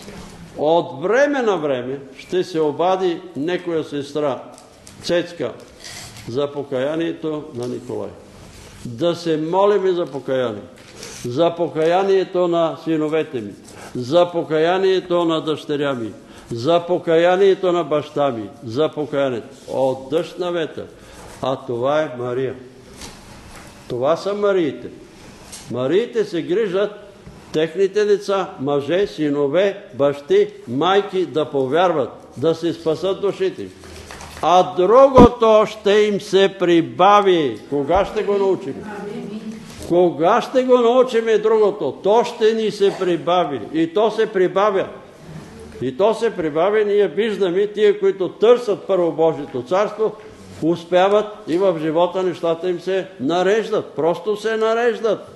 От време на време ще се обади некоя сестра, Цецка, за покаянието на Николай. Да се молим за покаяние. За покаянието на синовете ми. За покаянието на дъщеря ми. За покаянието на баща ми. За покаянието. От дъжд на ветър. А това е Мария. Това са Мариите. Мариите се грижат техните деца, мъже, синове, бащи, майки да повярват, да се спасат душите. А другото ще им се прибави. Кога ще го научим? Кога ще го научим другото? То ще ни се прибави. И то се прибавя. И то се прибавя. Ние виждаме тия, които търсят първо Божието царство, успяват и в живота нещата им се нареждат. Просто се нареждат.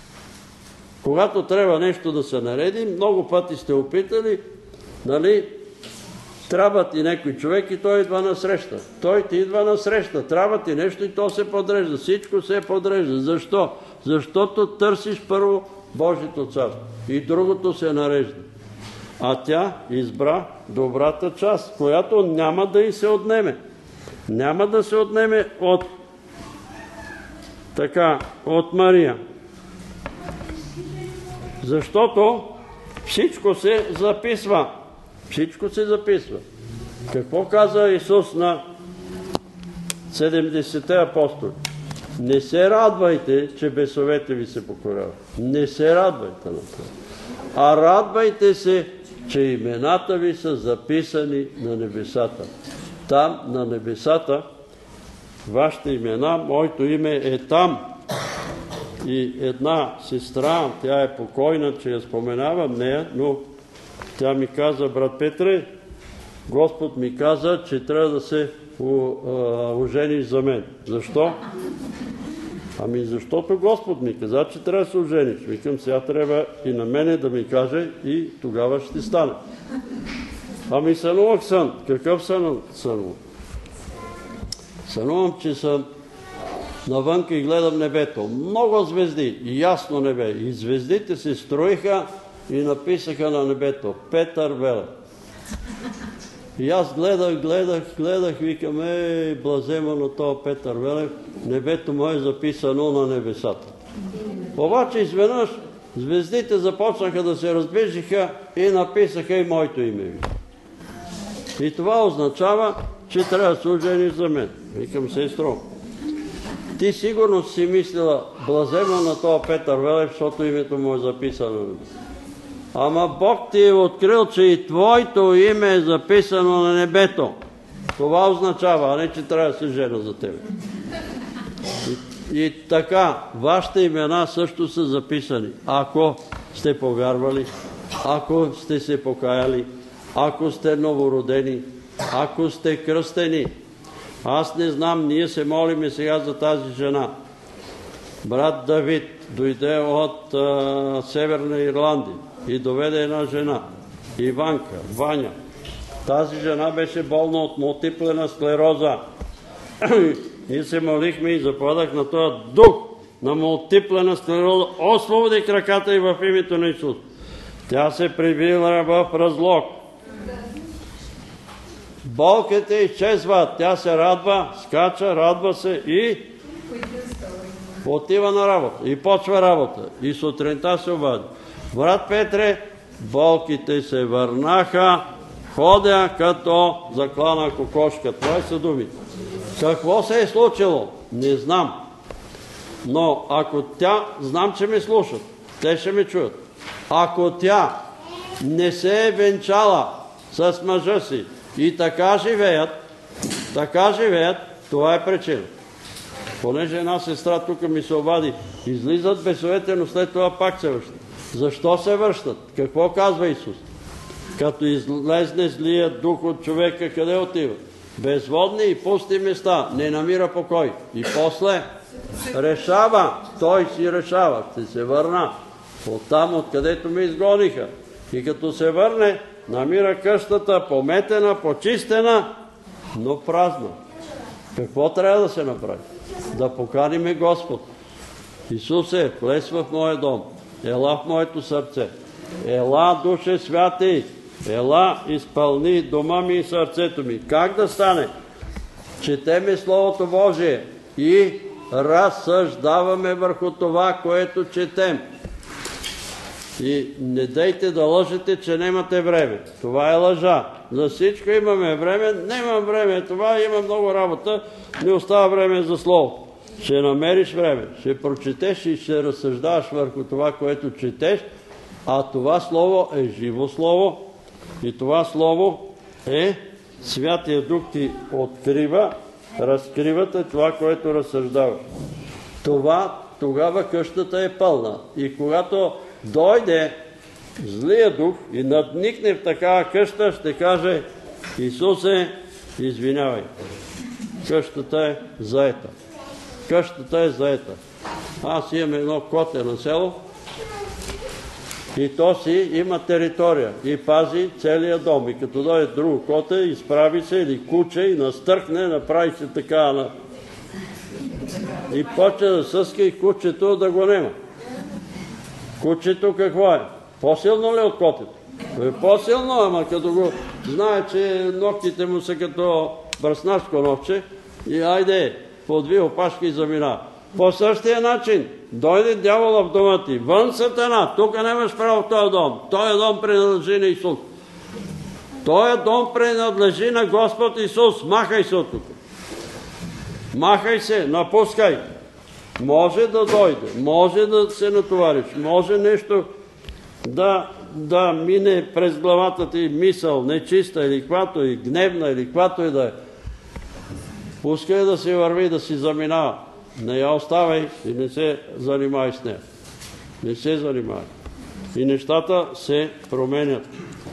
Когато трябва нещо да се нареди, много пъти сте опитали, нали, трябва ти някой човек и той идва на среща. Той ти идва на среща, трябва ти нещо и то се подрежда. Всичко се подрежда. Защо? Защото търсиш първо Божието царство и другото се нарежда. А тя избра добрата част, която няма да й се отнеме. Няма да се отнеме от Мария. Защото всичко се записва. Всичко се записва. Какво каза Исус на 70-те апостоли? Не се радвайте, че бесовете ви се покоряват. Не се радвайте на това. А радвайте се, че имената ви са записани на небесата. Там, на небесата, вашите имена, моето име е там. И една сестра, тя е покойна, че я споменавам нея, но тя ми каза: брат Петре, Господ ми каза, че трябва да се ожениш за мен. Защо? Ами защото Господ ми каза, че трябва да се ожениш. Викам, сега трябва и на мене да ми каже и тогава ще стане. Ами сънувах сън. Какъв сън сънувах? Сънувам, че съм навънка и гледам небето. Много звезди, ясно небе. И звездите се строиха и написаха на небето: Петър Велев. И аз гледах, викам, блазема на този Петър Велев, небето му е записано на небесата. Обаче изведнъж звездите започнаха да се раздвижиха и написаха и моето име. И това означава, че трябва да се ожениш за мен. Викам, сестро, ти сигурно си мислила, блазема на този Петър Велев, защото името му е записано. Ама Бог ти е открил, че и твоето име е записано на небето. Това означава, а не че трябва да се жена за тебе. И така, вашите имена също са записани. Ако сте повярвали, ако сте се покаяли, ако сте новородени, ако сте кръстени. Аз не знам, ние се молиме сега за тази жена. Брат Давид дойде от Северна Ирландия и доведе една жена, Иванка, Ваня. Тази жена беше болна от мултиплена склероза. И се молихме и заповядах на този дух на мултиплена склероза: освободи краката и в името на Исус. Тя се прибила в разлог. Болките изчезват, тя се радва, скача, радва се и отива на работа. И почва работа. И сутринта се обади: брат Петре, болките се върнаха, ходя като заклана кокошка. Това са думите. Какво се е случило? Не знам. Но ако тя, знам, че ме слушат, те ще ме чуят. Ако тя не се е венчала с мъжа си и така живеят, това е причина. Понеже една сестра тук ми се обади: излизат бесовете, но след това пак се връщат. Защо се връщат? Какво казва Исус? Като излезне злия дух от човека, къде отива? Безводни и пусти места, не намира покой. И после решава, той си решава, ще се върна оттам, откъдето ме изгониха. И като се върне, намира къщата пометена, почистена, но празна. Какво трябва да се направи? Да поканиме Господ. Исусе, влез в моя дом, ела в моето сърце. Ела, Душе Святи, ела, изпълни дома ми и сърцето ми. Как да стане? Четеме Словото Божие и разсъждаваме върху това, което четем. И не дейте да лъжете, че нямате време. Това е лъжа. За всичко имаме време, нямам време. Това има много работа, не остава време за Слово. Ще намериш време, ще прочетеш и ще разсъждаваш върху това, което четеш, а това Слово е живо Слово и това Слово е Святия Дух ти открива, разкривате това, което разсъждаваш. Тогава къщата е пълна. И когато дойде злия дух и надникне в такава къща, ще каже: Исусе, извинявай, къщата е заета. Къщата е заета. Аз имам едно коте на село и то си има територия и пази целият дом. И като дойде друго коте, изправи се или куче и настъркне, направи се така и почне да съска и кучето да го нема. Кучето какво е? По-силно ли от котето? Е по-силно, ама като го знае, че ногтите му са като бръснашко ногче и айде, подви опашки и замина. По същия начин дойде дявола в дома ти. Вън Сатана, тук нямаш право в този дом. Този дом принадлежи на Исус. Този дом принадлежи на Господ Исус. Махай се от тук. Махай се, напускай. Може да дойде, може да се натовариш, може нещо да мине през главата ти мисъл, нечиста или каквато и гневна или каквато и да е. Пускай да се върви, да си заминава. Не я оставай и не се занимай с нея. Не се занимай. И нещата се променят.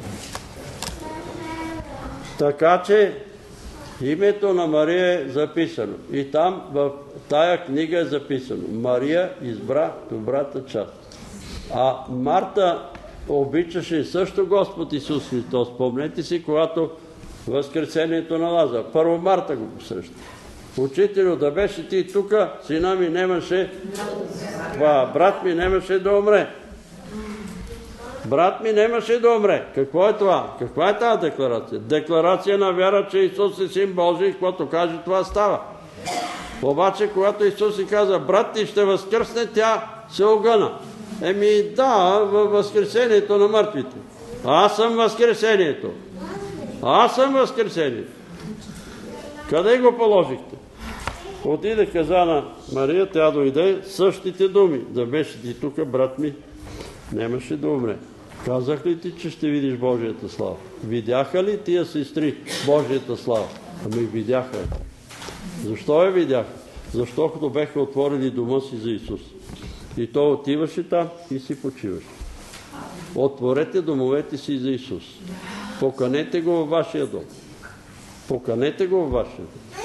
Така че името на Мария е записано. И там в тая книга е записано. Мария избра добрата част. А Марта обичаше също Господ Исус Христос. Спомнете си, когато възкресението на Лазар. Първо Марта го посреща. Учителю, да беше ти тука, сина ми немаше, брат ми немаше да умре. Брат ми немаше да умре. Какво е това? Каква е тази декларация? Декларация на вяра, че Исус е Син Божий и когато каже, това става. Обаче, когато Исус си каза, брат ти ще възкръсне, тя се огъна. Да, във възкресението на мъртвите. Аз съм възкресението. Аз съм възкресението. Къде го положихте? Отиде, каза на Мария, тя дойде същите думи. Да беше ти тук, брат ми, немаше да умре. Казах ли ти, че ще видиш Божията слава? Видяха ли тия сестри Божията слава? Ами видяха. Защо я видяха? Защото беха отворили дома си за Исус. И той отиваше там и си почиваше. Отворете домовете си за Исус. Поканете го във вашия дом. Поканете го във вашия дом.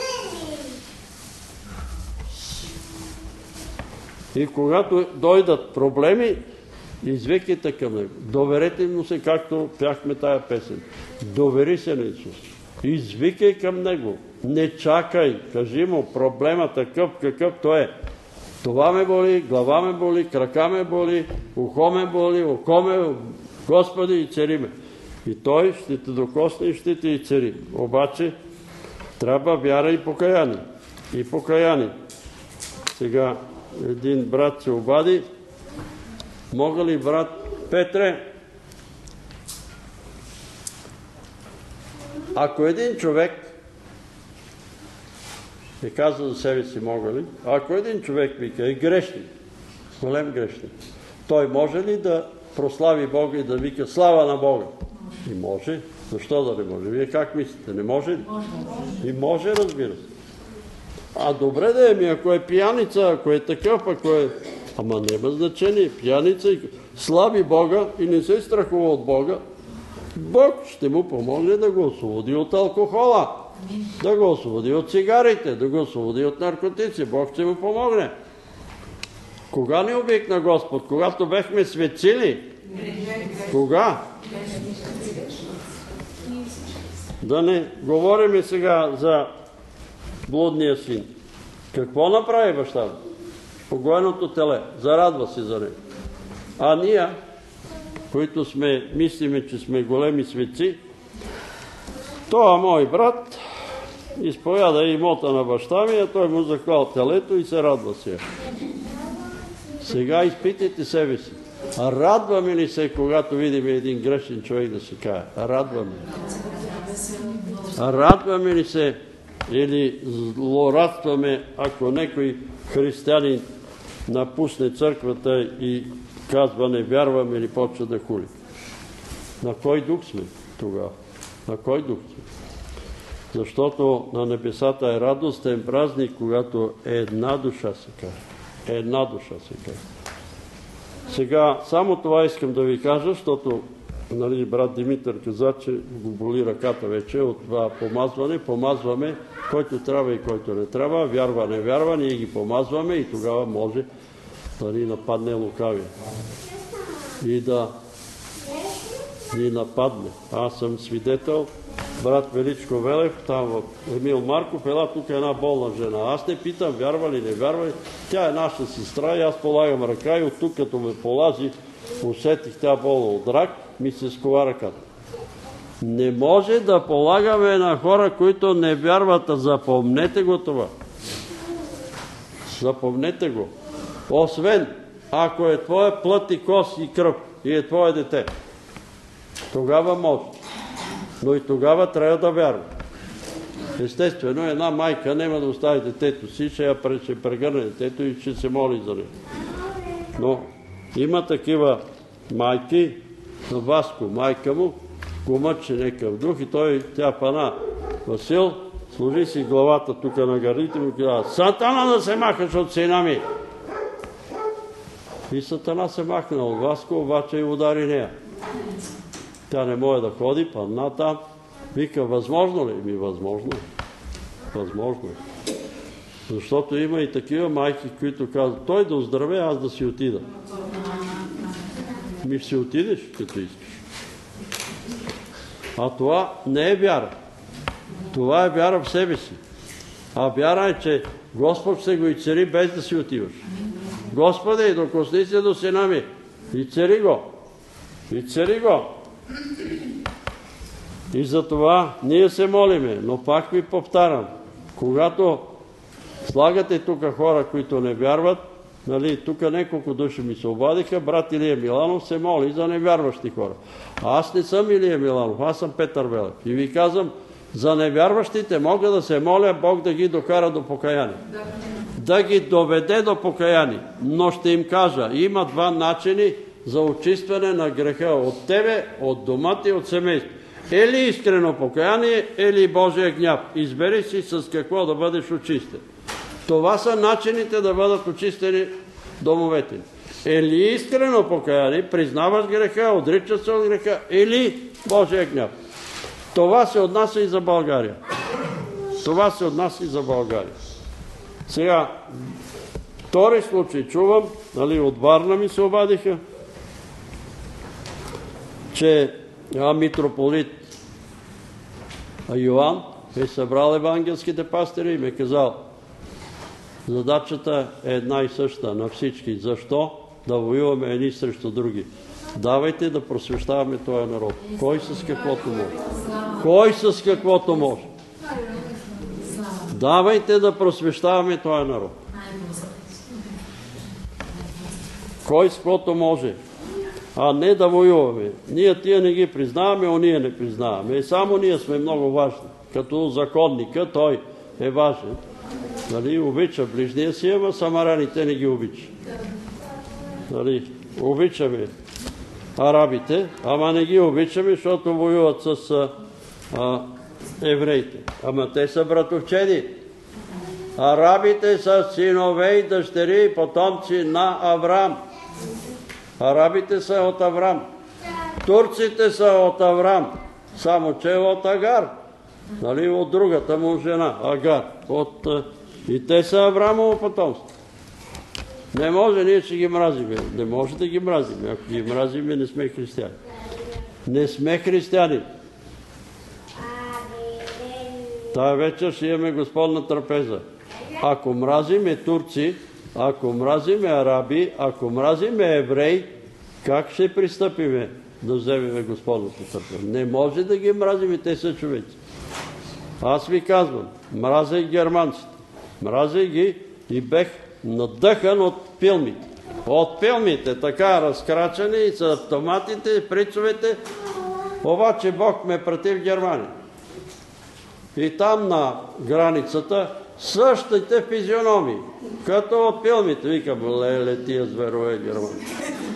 И когато дойдат проблеми, извикайте към него. Доверете му се, както пяхме тая песен. Довери се на Исус. Извикай към него. Не чакай. Кажи му проблема такъв, какъв той е. Това ме боли, глава ме боли, крака ме боли, ухо ме боли, око ме, Господи, и цари ме. И той ще те докосне и ще те и цари. Обаче трябва вяра и покаяние. И покаяние. Сега един брат се обади. Мога ли, брат Петре, ако един човек е казал за себе си, мога ли? Ако един човек вика, е грешник, голем грешник, той може ли да прослави Бога и да вика слава на Бога? И може. Защо да не може? Вие как мислите? Не може ли? И може, разбира се. А добре да е, ако е пияница, ако е такъв, ако е... Ама няма значение. Пияница и слави Бога и не се страхува от Бога, Бог ще му помогне да го освободи от алкохола, да го освободи от цигарите, да го освободи от наркотици. Бог ще му помогне. Кога ни обикна Господ? Когато бехме светцили? Кога? Да не говорим сега за блудния син. Какво направи баща? Погоеното теле. Зарадва се за него. А ние, които мислиме, че сме големи светци, това мой брат изповяда имота на баща ми, а той му заклал телето и се радва се. Сега изпитайте себе си. Радваме ли се, когато видим един грешен човек да се кае? Радваме ли? Радваме ли се или злорадстваме, ако някой християнин напусне църквата и казва не вярвам или почва да хули? На кой дух сме тогава? На кой дух сме? Защото на небесата е радостен празник, когато една душа се каже. Една душа се каже. Сега, само това искам да ви кажа, защото брат Димитър каза, че го боли ръката вече от това помазване. Помазваме който трябва и който не трябва. Вярва, не вярва, ние ги помазваме и тогава може да ни нападне лукавия. И да ни нападне. Аз съм свидетел, брат Величко Велев, там в Емил Марков, ела тук една болна жена. Аз не питам, вярва ли, не вярва ли. Тя е наша сестра и аз полагам ръка и от тук, като ме полази, усетих тя болна от рак, ми се скова ръката. Не може да полагаме на хора, които не вярват. Запомнете го това. Запомнете го. Освен, ако е твоя плът и кост и кръв и е твое дете, тогава може. Но и тогава трябва да вярва. Естествено, една майка няма да остави детето си, ще прегърне детето и ще се моли за него. Но има такива майки, на Васко, майка му, го мъчи някакъв дух и тя пана. Васил, Сложи си главата тук на гърдите му и казва: Сатана, да се махаш от сина ми! И Сатана се махна от Васко, обаче и удари нея. Тя не може да ходи, падна там. Вика: възможно ли? Възможно е. Възможно е. Защото има и такива майки, които казват: той да оздраве, аз да си отида. Ще си отидеш, като искаш. А това не е вяра. Това е вяра в себе си. А вяра е, че Господ ще го и цари без да си отиваш. Господи, докосни се до сина ми и цари го. И цари го. И за това ние се молиме, но пак ви повтарям, когато слагате тук хора, които не вярват, нали, тук няколко души ми се обадиха, брат Илия Миланов се моли за невярващи хора. А аз не съм Илия Миланов, аз съм Петър Велев. И ви казвам, за невярващите мога да се моля Бог да ги докара до покаяние. Да ги доведе до покаяние. Но ще им кажа, има два начини за очистване на греха от тебе, от дома ти, от семейството. Или искрено покаяние, или Божия гняв. Избери си с какво да бъдеш очистен. Това са начините да бъдат очистени домовете ни. Или искрено покаяние, признаваш греха, отричаш се от греха, или Божия гняв. Това се отнася и за България. Това се отнася и за България. Сега, втори случай чувам, нали, от Варна ми се обадиха, че митрополит Йоан е събрал евангелските пастири и ме казал: задачата е една и съща на всички. Защо да воюваме едни срещу други? Давайте да просвещаваме този народ. Кой с каквото може? Кой с каквото може? Давайте да просвещаваме този народ. Кой с каквото може? А не да воюваме. Ние тия не ги признаваме, ония не признаваме. Само ние сме много важни. Като законника той е важен. Нали, обича ближния си, ама самараните не ги обича. Нали, обичаме арабите, ама не ги обичаме, защото воюват с евреите. Ама те са братовчеди. Арабите са синове и дъщери и потомци на Авраам. Арабите са от Авраам. Турците са от Авраам. Само че от Агар. Нали, от другата му жена, Агар. И те са Авраамово потомство. Не може, ние ще ги мразиме. Не може да ги мразиме. Ако ги мразиме, не сме християни. Не сме християни. Тая вечер ще имаме Господна трапеза. Ако мразиме турци, ако мразиме араби, ако мразиме евреи, как ще пристъпиме да вземем Господната трапеза? Не може да ги мразиме, те са човеци. Аз ви казвам, мразя и германците. Мразя ги и бех надъхан от филмите. От филмите, така разкрачени и с автоматите, прицовете. Обаче Бог ме прати в Германия. И там на границата същите физиономии, като от филмите. Викам: леле, тия зверове германци.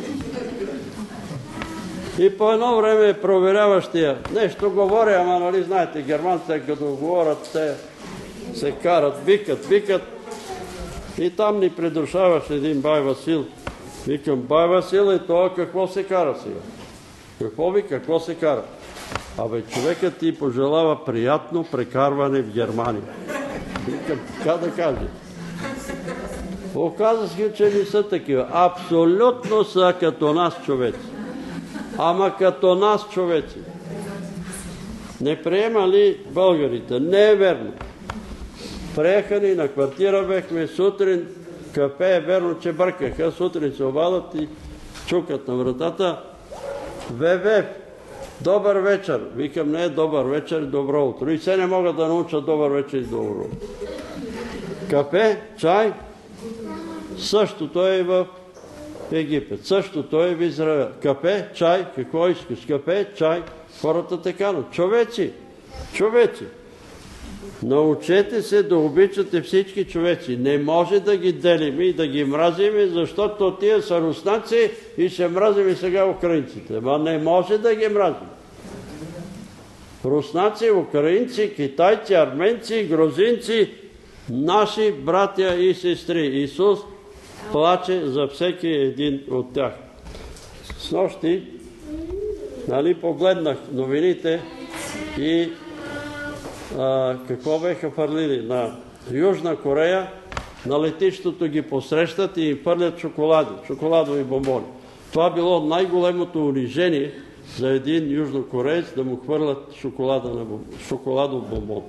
И по едно време проверяващия нещо говоря, ама нали знаете, германците като говорят, те се карат, викат. И там ни придушаваше един бай Васил. Викам: бай Васил, и това какво се кара сега? Какво се кара? Абе, човекът ти пожелава приятно прекарване в Германия. Викам: така да кажа. Оказа се, че не са такива. Абсолютно са като нас човеци. Ама като нас човеци. Не приема ли българите? Не е верно. Приеха ни на квартира, бехме сутрин, кафе, е верно, че бъркаха. Сутрин се обадат и чукат на вратата: ВВ, добър вечер. Викам: не е добър вечер, добро утро. И се не могат да научат добър вечер и добро утро. Кафе, чай, същото е и в Египет, същото е в Израел. Кафе, чай, какво искаш? Кафе, чай, хората те канат. Човеци. Научете се да обичате всички човеци. Не може да ги делим и да ги мразиме, защото тия са руснаци и ще мразим и сега украинците. Ма не може да ги мразим. руснаци, украинци, китайци, арменци, грузинци, наши братя и сестри. Исус плаче за всеки един от тях. Снощи, погледнах новините и какво беха фърлили на Южна Корея, на летището ги посрещат и им фърлят шоколадови бомбони. Това било най-големото унижение за един южнокореец да му хвърлят шоколадов бомбон.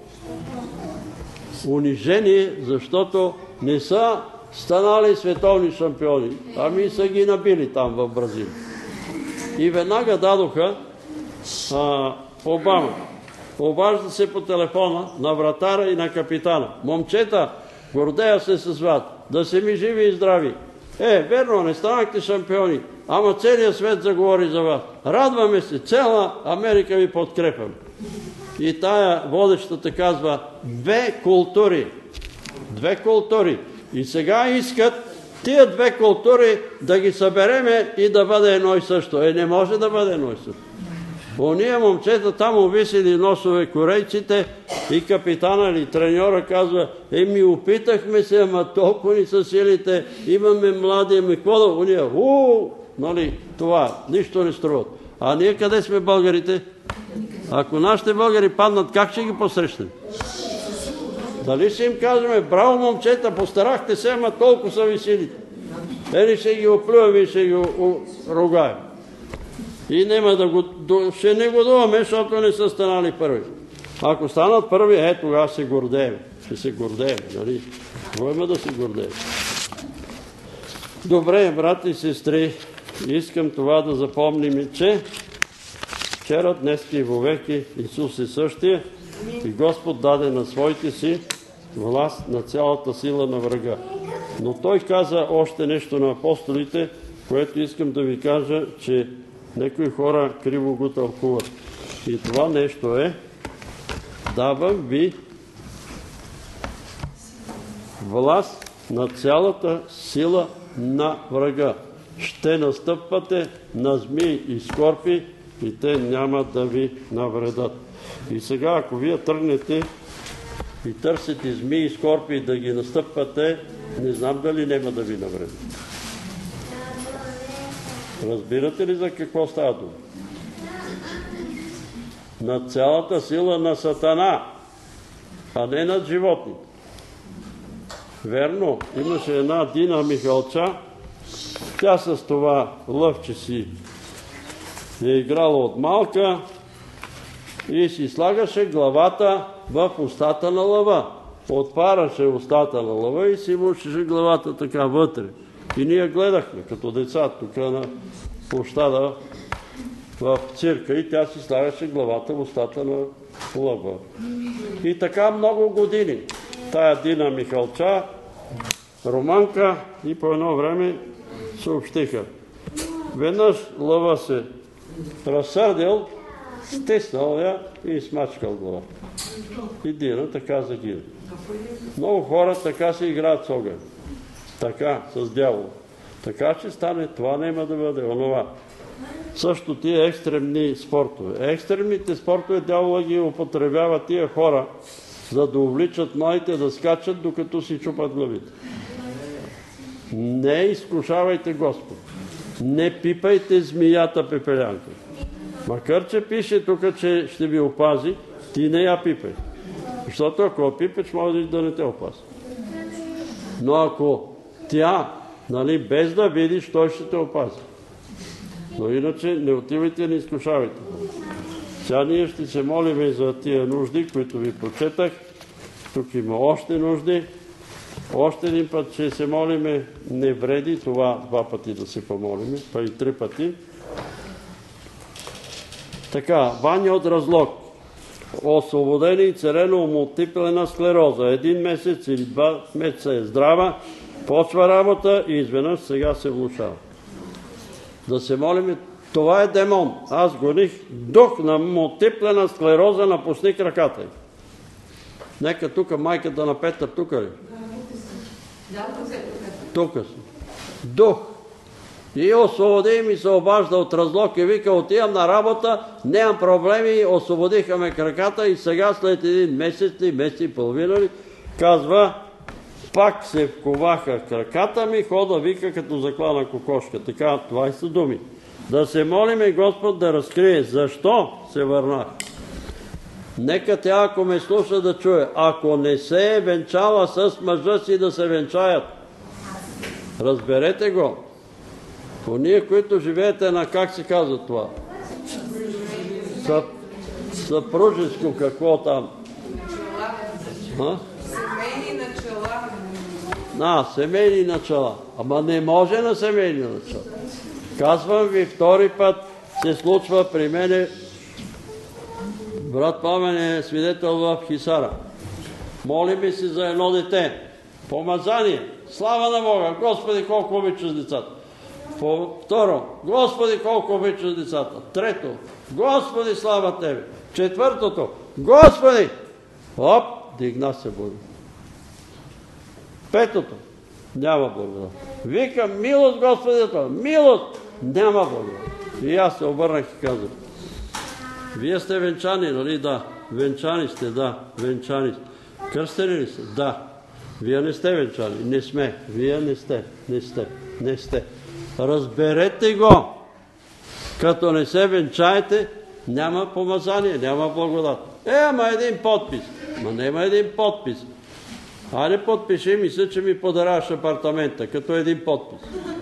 Унижение, защото не са станали световни шампиони, ами са ги набили там в Бразилия. И веднага дадоха Обама. Обажда се по телефона на вратара и на капитана. Момчета, гордея се с вас, да се ми живи и здрави. Верно, не станахте шампиони, ама целият свет заговори за вас. Радваме се, цяла Америка ви подкрепям. И тая водещата казва, две култури. И сега искат тия две култури да ги събереме и да бъде едно и също. Не може да бъде едно и също. Ония момчета там увисили носове корейците и капитана или треньора казва, опитахме се, ама толкова ни са силите, имаме млади, какво да... Ония, това, нищо не струват. А ние къде сме българите? Ако нашите българи паднат, как ще ги посрещнем? Дали ще им кажем, браво момчета, постарахте се, ама толкова са ви силите. Ще ги оплюваме и ще ги ругаем. И ще не годуваме, защото не са станали първи. Ако станат първи, тогава се гордеем. Ще се гордеем, нали? Какво има да се гордеем? Добре, брати и сестри, искам това да запомним, че вчера, днес и вовеки Исус е същия и Господ даде на своите си власт на цялата сила на врага. Но Той каза още нещо на апостолите, което искам да ви кажа, че някои хора криво го тълкуват. И това нещо е, давам ви власт на цялата сила на врага. Ще настъпвате на змии и скорпи и те няма да ви навредат. И сега, ако вие тръгнете и търсите змии и скорпи да ги настъпвате, не знам дали няма да ви навредят. Разбирате ли за какво става дума? На цялата сила на Сатана, а не над животните. Верно, имаше една Дина Михалча, тя с това лъвче си е играла от малка и си слагаше главата в устата на лъва. Отваряше устата на лъва и си мушеше главата така вътре. И ние гледахме като деца тук на площада в цирка и тя си слагаше главата в устата на лъва. И така много години. Тая Дина Михалча, романка, и по едно време съобщиха. Веднъж лъва се разсърдил, стиснал я и смачкал главата. И Дина така загина. Много хора така се играят с огън. Така, с дявола. Така ще стане, това няма да бъде онова. Също тия екстремни спортове. Екстремните спортове дявола ги употребява тия хора, за да увличат младите да скачат, докато си чупат главите. Не изкушавайте Господ. Не пипайте змията пепелянка. Макар че пише тук, че ще ви опази, ти не я пипай. Защото ако я пипеш, може да не те опази. Но ако тя, без да видиш, той ще те опази. Но иначе не отивайте, не изкушавайте. Сега ние ще се молим за тия нужди, които ви прочетах. Тук има още нужди. Още един път ще се молиме, не вреди това 2 пъти да се помолиме, па и 3 пъти. Така, Ваня от Разлог. Освободени и царено мултиплена склероза. 1 месец или 2 месеца е здрава, почва работа и изведнъж сега се влошава. Да се молиме, това е демон. Аз гоних дух на мултиплена склероза, напусни краката й. Нека тук майката на Петър, тук ли? Тук си. Дух И освободи ми се обажда от разлог и вика, отивам на работа, нямам проблеми, освободиха ме краката и сега след един месец и половина ли, казва, пак се вковаха краката ми, хода вика като заклана кокошка. Така, това са думи. Да се молиме Господ да разкрие защо се върнах. Нека тя, ако ме слуша, да чуе. Ако не се е венчала с мъжа си, да се венчаят. Разберете го. Ония, които живеете на, как се казва това? Съпружеско, какво там? Семейни начала. Семейни начала. Ама не може на семейни начала. Казвам ви, втори път се случва при мене. Брат Пламен е свидетел в Хисара. Молиме си за едно дете. Помазание. Слава на Бога. Господи, колко обичаш децата. Второ, Господи, колко обичаш децата. Трето, Господи, слава Тебе. Четвъртото, Господи! Оп, дигна се Бога. Петото, няма благодат. Викам, милост, Господи, милост, няма благодат. И аз се обърнах и казах, вие сте венчани, нали? Да. Венчани сте, да. Венчани сте. Кръстени ли сте? Да. Вие не сте венчани. Не сме. Вие не сте. Не сте. Разберете го. Като не се венчаете, няма помазание, няма благодат. Ама един подпис. Ма няма един подпис. Айде подпиши, мисля, че ми подаряваш апартамента, като един подпис.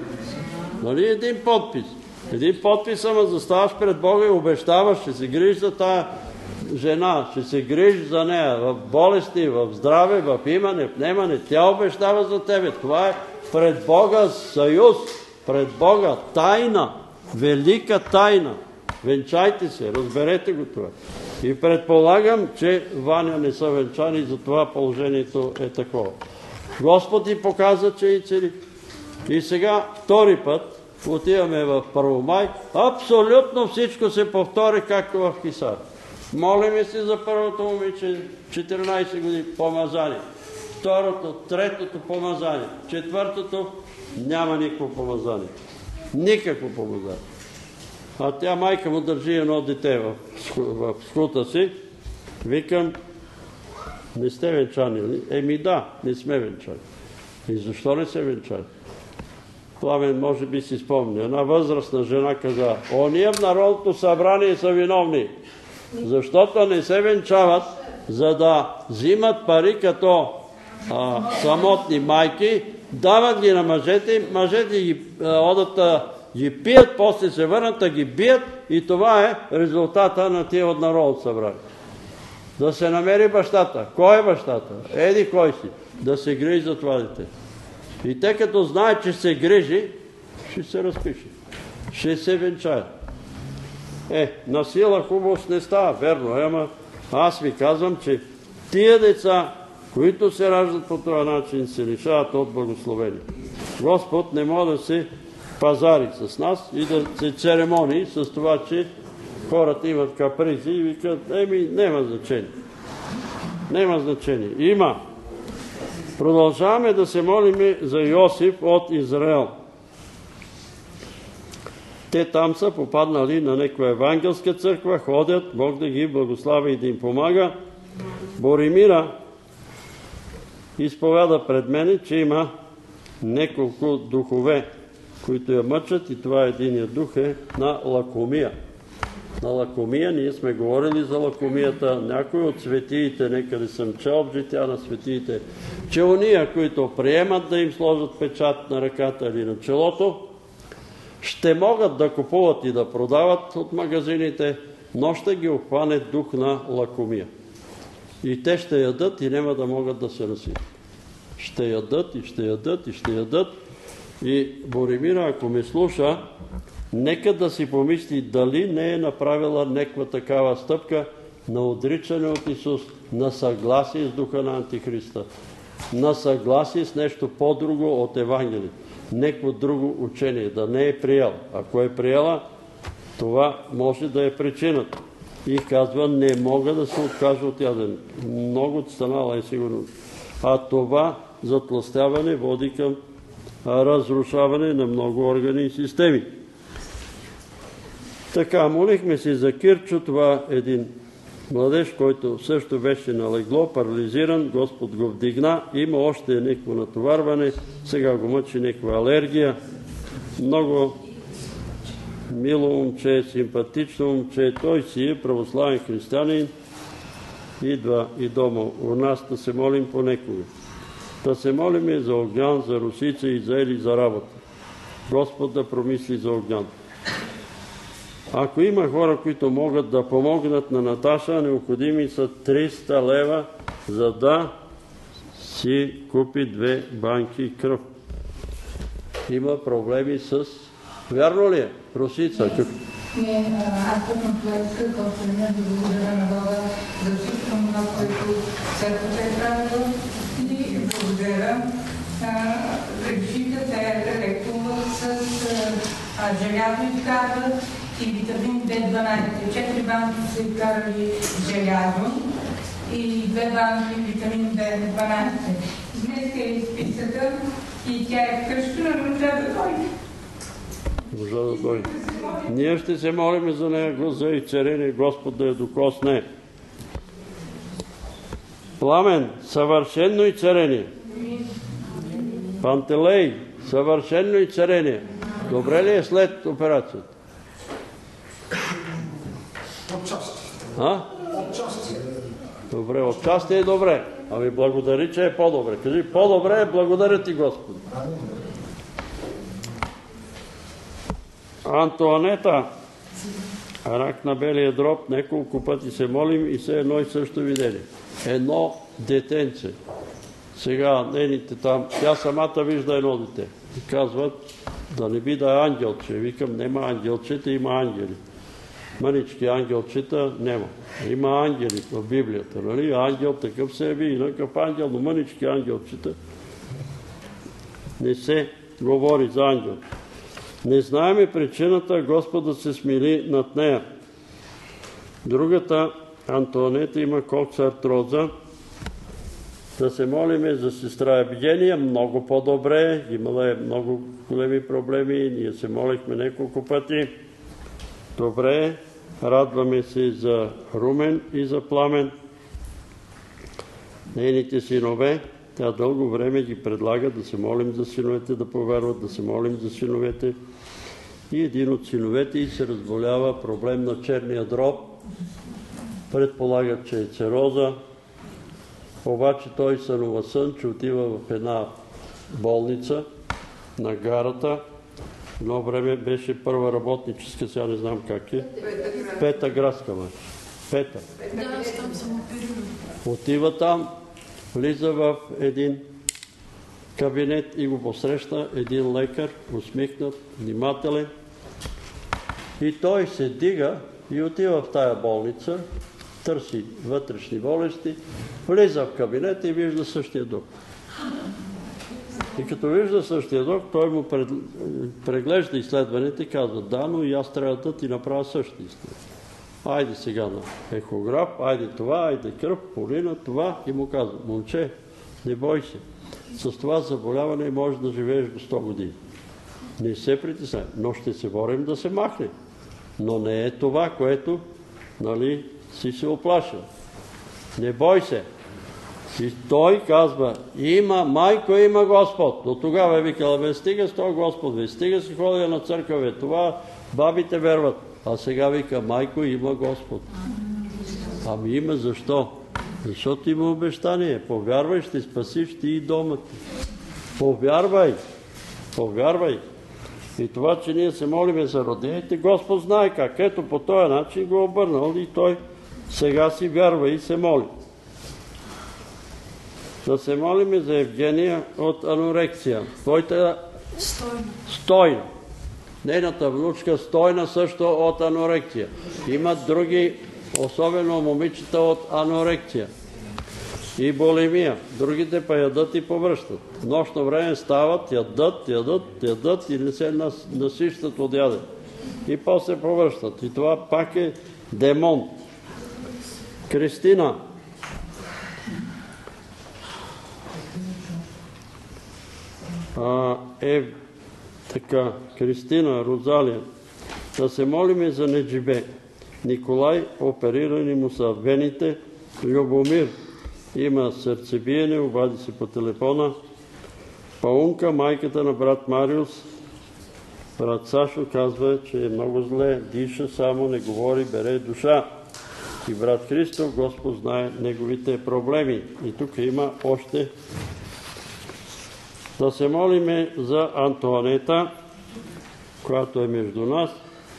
Нали един подпис? Един подпис, ама заставаш пред Бога и обещаваш, ще се грижиш за тая жена, ще се грижиш за нея в болести, в здраве, в имане, в немане. Тя обещава за тебе. Това е пред Бога съюз, пред Бога тайна, велика тайна. Венчайте се, разберете го това. И предполагам, че Ваня не са венчани, затова положението е такова. Господ ти показа, че и цели. И сега втори път отиваме в Първомай, абсолютно всичко се повтори, както в Хисар. Молиме се за първото момиче, 14 години, помазание. Второто, третото помазание. Четвъртото, няма никакво помазание. Никакво помазание. А тя майка му държи едно дете в скута си. Викам, не сте венчани ли? Еми да, не сме венчани. И защо не се венчани? Пламен може би си спомня. Една възрастна жена каза, ония в Народното събрание са виновни, защото не се венчават, за да взимат пари като самотни майки, дават ги на мъжете, мъжете ги одат ги пият, после се върнат, ги бият и това е резултата на тия от Народното събрание. Да се намери бащата. Кой е бащата? Еди кой си? Да се грижи за това дете. И те като знаят, че се грижи, ще се разпише. Ще се венчаят. На сила хубавост не става, верно. Ама аз ви казвам, че тия деца, които се раждат по този начин, се лишават от благословение. Господ не може да се пазари с нас и да се церемонии с това, че хората имат капризи и викат, няма значение. Няма значение. Има. Продължаваме да се молим за Йосиф от Израел. Те там са попаднали на някаква евангелска църква, ходят, Бог да ги благослави и да им помага. Боримира изповяда пред мене, че има няколко духове, които я мъчат, и това единият дух е на лакомия. На лакомия, ние сме говорили за лакомията, някои от светиите, некъде съм чел в жития на светиите, че ония, които приемат да им сложат печат на ръката или на челото, ще могат да купуват и да продават от магазините, но ще ги обхване дух на лакомия. И те ще ядат и няма да могат да се наситят. Ще ядат и ще ядат и ще ядат. И Боримира, ако ме слуша, нека да си помисли дали не е направила някаква такава стъпка на отричане от Исус, на съгласие с духа на Антихриста, на съгласие с нещо по-друго от Евангелието, някакво друго учение, да не е приела. Ако е приела, това може да е причината. И казва, не мога да се откажа от яденето. Много станала е сигурно. А това затлъстяване води към разрушаване на много органи и системи. Така, молихме се за Кирчо, това един младеж, който също беше налегло, парализиран, Господ го вдигна, има още някакво натоварване, сега го мъчи някаква алергия. Много мило момче, симпатично момче, той си е православен християнин, идва и дома у нас да се молим понекога. Да се молим за Огнян, за Русица и за Ели за работа. Господ да промисли за Огнян. Ако има хора, които могат да помогнат на Наташа, необходими са 300 лева, за да си купи 2 банки кръв. Има проблеми с... Вярно ли е? Русица? Не, аз съм това исках, още не да благодаря на Бога за всичко това, което църквата е правила и благодаря. Решиха се лекуват с желязо изкарват и витамин B12. 4 банки са изкарали желязо и 2 банки витамин B12. Днес е изписата и тя е вкъщи, но може да дойде. Може да дойде. Ние ще се молим за нея гласа и царение, Господ да я докосне. Пламен, съвършено и царение. Пантелей, съвършено и царение. Добре ли е след операцията? Отчасти. Отчасти. Добре, отчасти е добре. Ами благодари, че е по-добре. Кажи, по-добре е, благодаря ти, Господ. Антоанета, рак на белия дроб, няколко пъти се молим и се едно и също видели. Едно детенце. Сега нейните там, тя самата вижда едно дете. И казват, да не би да е ангелче. Викам, нема ангелчета, има ангели. Мънички ангелчета нема. Има ангели в Библията, нали? Ангел такъв се яви, инакъв ангел, но мънички ангелчета не се говори за ангел. Не знаеме причината Господ да се смили над нея. Другата, Антоанета, има коксартроза. Да се молиме за сестра Евгения, много по-добре. Имала е много големи проблеми, ние се молихме няколко пъти. Добре, радваме се за Румен и за Пламен. Нейните синове, тя дълго време ги предлага да се молим за синовете, да повярват, да се молим за синовете. И един от синовете й се разболява проблем на черния дроб. Предполагат, че е цироза. Обаче той сънува сън, че отива в една болница на гарата. Едно време беше първа работническа, сега не знам как е. Пета градска май. Пета. Да, аз там съм опериран. Отива там, влиза в един кабинет и го посреща един лекар, усмихнат, внимателен. И той се дига и отива в тая болница, търси вътрешни болести, влиза в кабинета и вижда същия доктор. И като вижда същия доктор, той му преглежда изследването и казва, да, но и аз трябва да ти направя същия изследване. Айде сега на ехограф, айде това, айде кръв, полина, това. И му казва, момче, не бой се. С това заболяване можеш да живееш до 100 години. Не се притесняй, но ще се борим да се махне. Но не е това, което, нали, си се оплашил. Не бой се. И той казва, има майко, има Господ. До тогава е викала, бе, стига с този Господ, бе, стига си ходя на църква, бе, това бабите верват. А сега вика, майко, има Господ. Ами има защо? Защото има обещание. Повярвай, ще спасиш ти и дома ти. Повярвай. Повярвай. И това, че ние се молиме за родените, Господ знае как. Ето по този начин го обърнал и той сега си вярва и се моли. Да се молиме за Евгения от анорексия. Твоята Стойна. Нейната внучка Стойна също от анорексия. Имат други, особено момичета от анорексия. И булимия. Другите па ядат и повръщат. В нощно време стават, ядат и не се насищат от яде. И после повръщат. И това пак е демон. Кристина. Кристина, Розалия. Да се молиме за Неджибе. Николай, оперирани му са вените. Любомир има сърцебиене, обади се по телефона. Паунка, майката на брат Мариус. Брат Сашо казва, че е много зле, диша само, не говори, бере душа. И брат Христо, Господ знае неговите проблеми. И тук има още. Да се молиме за Антоанета, която е между нас.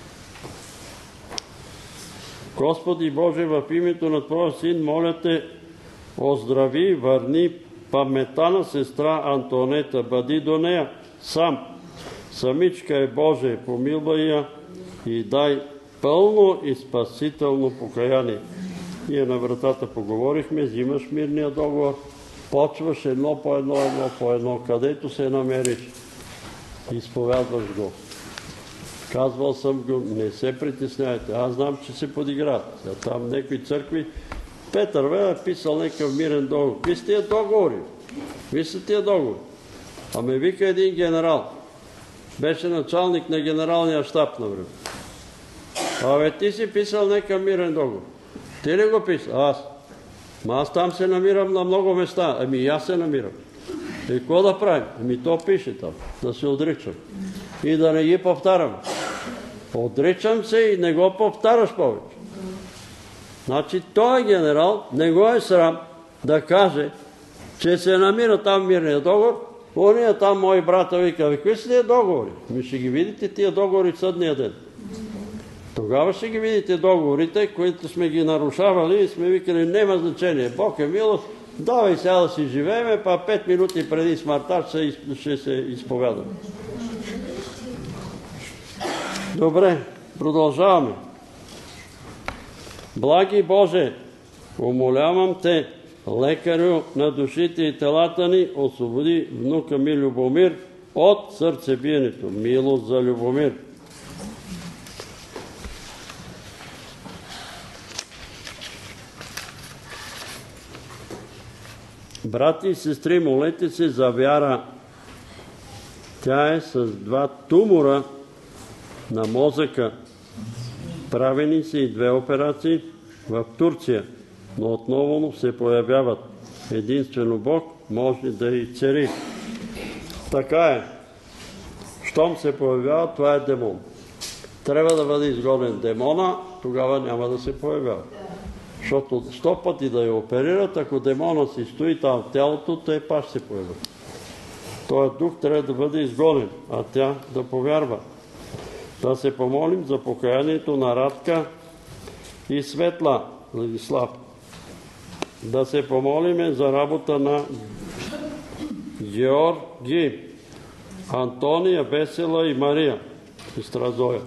Господи Боже, в името на Твоя Син, моля Те, оздрави, върни паметта на сестра Антоанета, бъди до нея сам. Самичка е Боже, помилвай я и дай пълно и спасително покаяние. Ние на вратата поговорихме, взимаш мирния договор, почваш едно по едно, където се намериш, изповядваш го. Казвал съм го, не се притесняйте, аз знам, че се подиграват. Там някои църкви, Петър е писал някакъв мирен договор. Виж тия договори. Ами вика един генерал, беше началник на генералния щаб на време. Абе, ти си писал някакъв мирен договор. Ти ли го писал? Аз. Аз там се намирам на много места. Ами и аз се намирам. И какво да правим? Ами то пише там. Да се отричам. И да не ги повтарям. Отричам се и не го повтаряш повече. Значи той генерал не го е срам да каже, че се намира там мирния договор. Ония там мои брата вика, какви са тия договори? Ми ще ги видите тия договори в съдния ден. Тогава ще ги видите договорите, които сме ги нарушавали и сме викали, няма значение. Бог е милост, давай сега да си живееме, па 5 минути преди смъртта ще се изповядаме. Добре, продължаваме. Благи Боже, умолявам Те, лекарю на душите и телата ни, освободи внука ми Любомир от сърцебиенето. Милост за Любомир. Брати и сестри, молете се за Вяра. Тя е с 2 тумора на мозъка. Правени са и 2 операции в Турция, но отново се появяват. Единствено Бог може да изцели. Така е. Щом се появява, това е демон. Трябва да бъде изгонен демона, тогава няма да се появява. Защото 100 пъти да я оперират, ако демона си стои там в тялото, те пак ще се появят. Този дух трябва да бъде изгонен, а тя да повярва. Да се помолим за покаянието на Радка и Светла, Владислав. Да се помолиме за работа на Георги, Антония, Весела и Мария, сестра Зоя.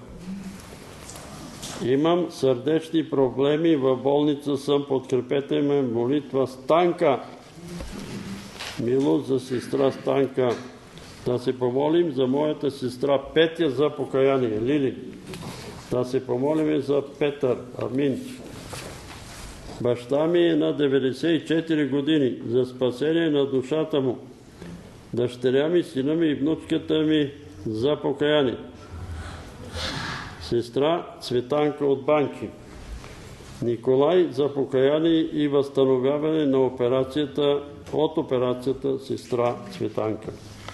Имам сърдечни проблеми, в болница съм, подкрепете ме, молитва Станка. Милост за сестра Станка. Да се помолим за моята сестра Петя за покаяние. Лили. Да се помолим за Петър. Амин. Баща ми е на 94 години за спасение на душата му. Дъщеря ми, сина ми и внучката ми за покаяние. Сестра Цветанка от Банки. Николай за покаяние и възстановяване на от операцията сестра Цветанка.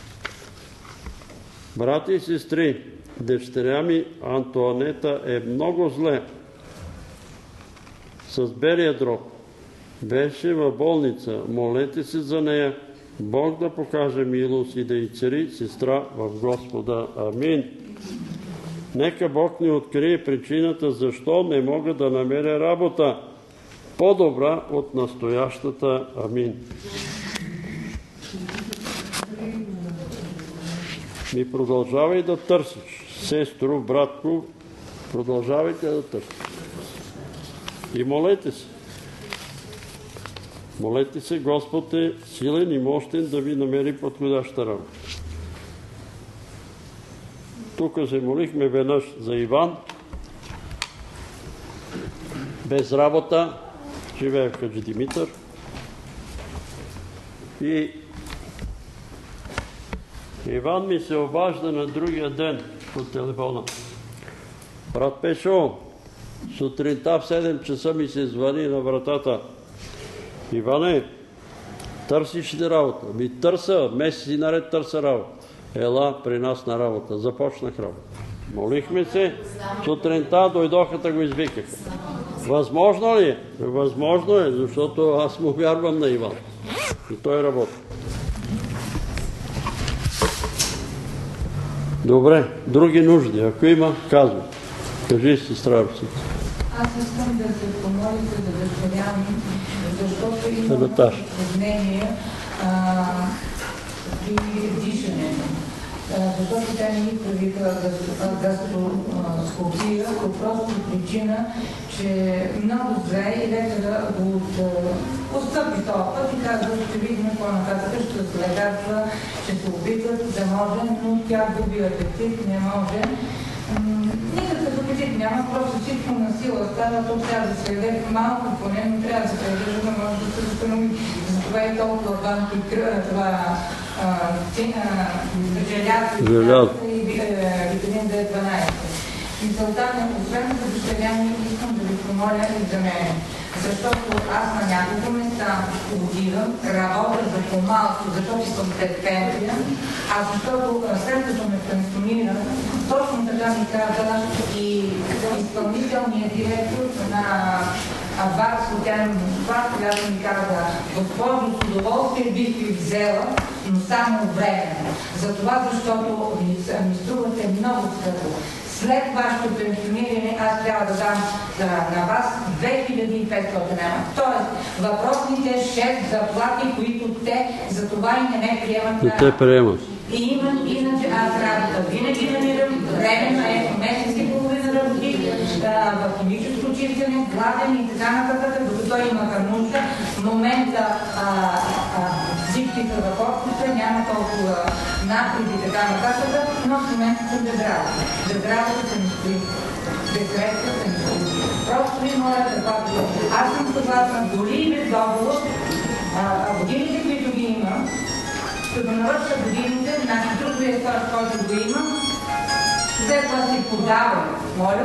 Брати и сестри, дъщеря ми Антоанета е много зле с белия дроб. Беше в болница. Молете се за нея. Бог да покаже милост и да й цари сестра в Господа. Амин. Нека Бог ни открие причината защо не мога да намеря работа по-добра от настоящата. Амин. И продължавай да търсиш. Сестро, братко, продължавайте да търсиш. И молете се. Молете се, Господ е силен и мощен да ви намери подходяща работа. Тук се молихме веднъж за Иван. Без работа. Живее в Хаджи Димитър. И Иван ми се обажда на другия ден по телефона. Брат Пешо, сутринта в 7 часа ми се звъни на вратата. Иване, търсиш ли работа? Ми търся, месеци наред търся работа. Ела при нас на работа. Започнах работа. Молихме се, сутринта дойдоха да го извикаха. Възможно ли е? Възможно е, защото аз му вярвам на Иван. И той работи. Добре, други нужди. Ако има, казвай. Кажи, сестра Русица. Аз искам да се помолите за дъщеря ми, защото има затруднение при дишането. Защото тя не ми прави гастроскопия по просто причина, че много зле и лекара го отстъпи този път и казва, ще видим по-нататък, ще се лекарства, ще се опитват да може, но тя губи апетит, не може. Никакъв апетит няма, просто всичко на сила става, то трябва да се яде малко поне, но трябва да се яде, за да може да се възстанови. Затова е толкова важно това желязо и витамин B12. Мисълта ми, освен за дъщеря ми, искам да ви помоля и за мен. Защото аз на няколко места отивам, работя за по-малко, защото съм пред пенсия, а защото след като ме пенсионира, точно така ми каза и изпълнителният директор на БАК социален доклад, която ми каза, госпожо, с удоволствие бих ви взела, но само временно. Затова, защото ми струвате много скъпо. След вашето пенсиониране аз трябва да дам на вас 2500 лева. Тоест, въпросните 6 заплати, които те за това и не ме приемат. Не те приемат. И иначе аз работа винаги намирам време, месец и половина работи в химическо чистене, гладен и така нататък, докато има нужда. В момента всички са в отпуска, няма толкова напред и така нататък, но в момента съм без работа. Без работа се ми стои. Без средства се ми стои. Просто ви моля да бъде. Аз съм съгласна, дори и без договор, годините, които ги има, като навърша годините, значи трудовия стаж, който го има, след това си подавам, моля,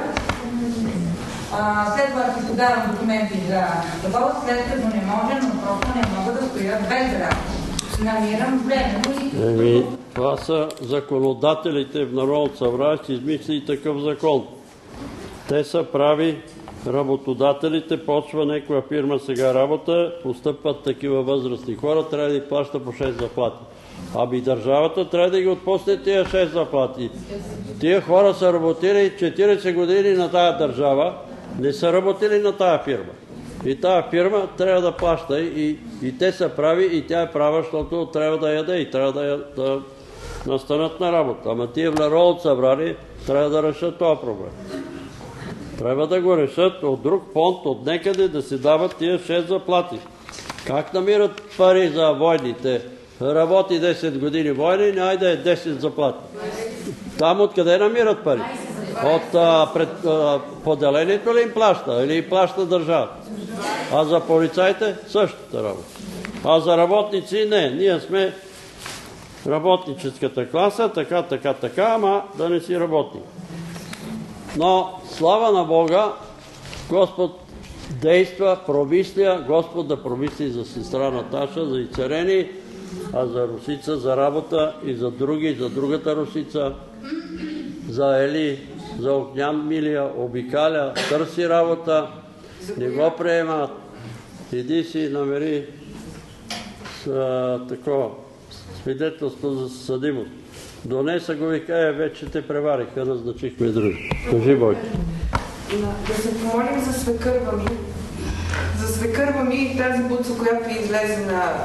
след това си подавам документи за такова, след като не може, но просто не мога да стоя без работа. Намирам време. Това са законодателите в Народното събрание, ще измисли такъв закон. Те са прави работодателите, почва някаква фирма сега работа, постъпват такива възрастни хора, трябва да ги плаща по 6 заплати. Аби държавата трябва да ги отпусне тия 6 заплати. Тия хора са работили 40 години на тая държава, не са работили на тая фирма. И тая фирма трябва да плаща и те са прави, и тя е права, защото трябва да яде и трябва да настанат на работа. Ама тия в Народното събрание трябва да решат този проблем. Трябва да го решат от друг фонд, от някъде да се дават тия 6 заплати. Как намират пари за войните? Работи 10 години войни, найде 10 заплати. Там откъде намират пари? От поделението ли им плаща? Или им плаща държавата? А за полицаите същата работа. А за работници не. Ние сме работническата класа, така, ама да не си работник. Но слава на Бога, Господ действа, промисля, Господ да промисли за сестра Наташа, за Ицерени, а за Русица, за работа и за други, за другата Русица, за Ели, за Огнян Милия, обикаля, търси работа, не го приемат. Иди си намери такова свидетелство за съдимост. Донеса го и каже, вече те превариха, назначихме други. Кажи, Бойко. Да се помолим за свекърва ми. За свекърва ми и тази буца, която излезе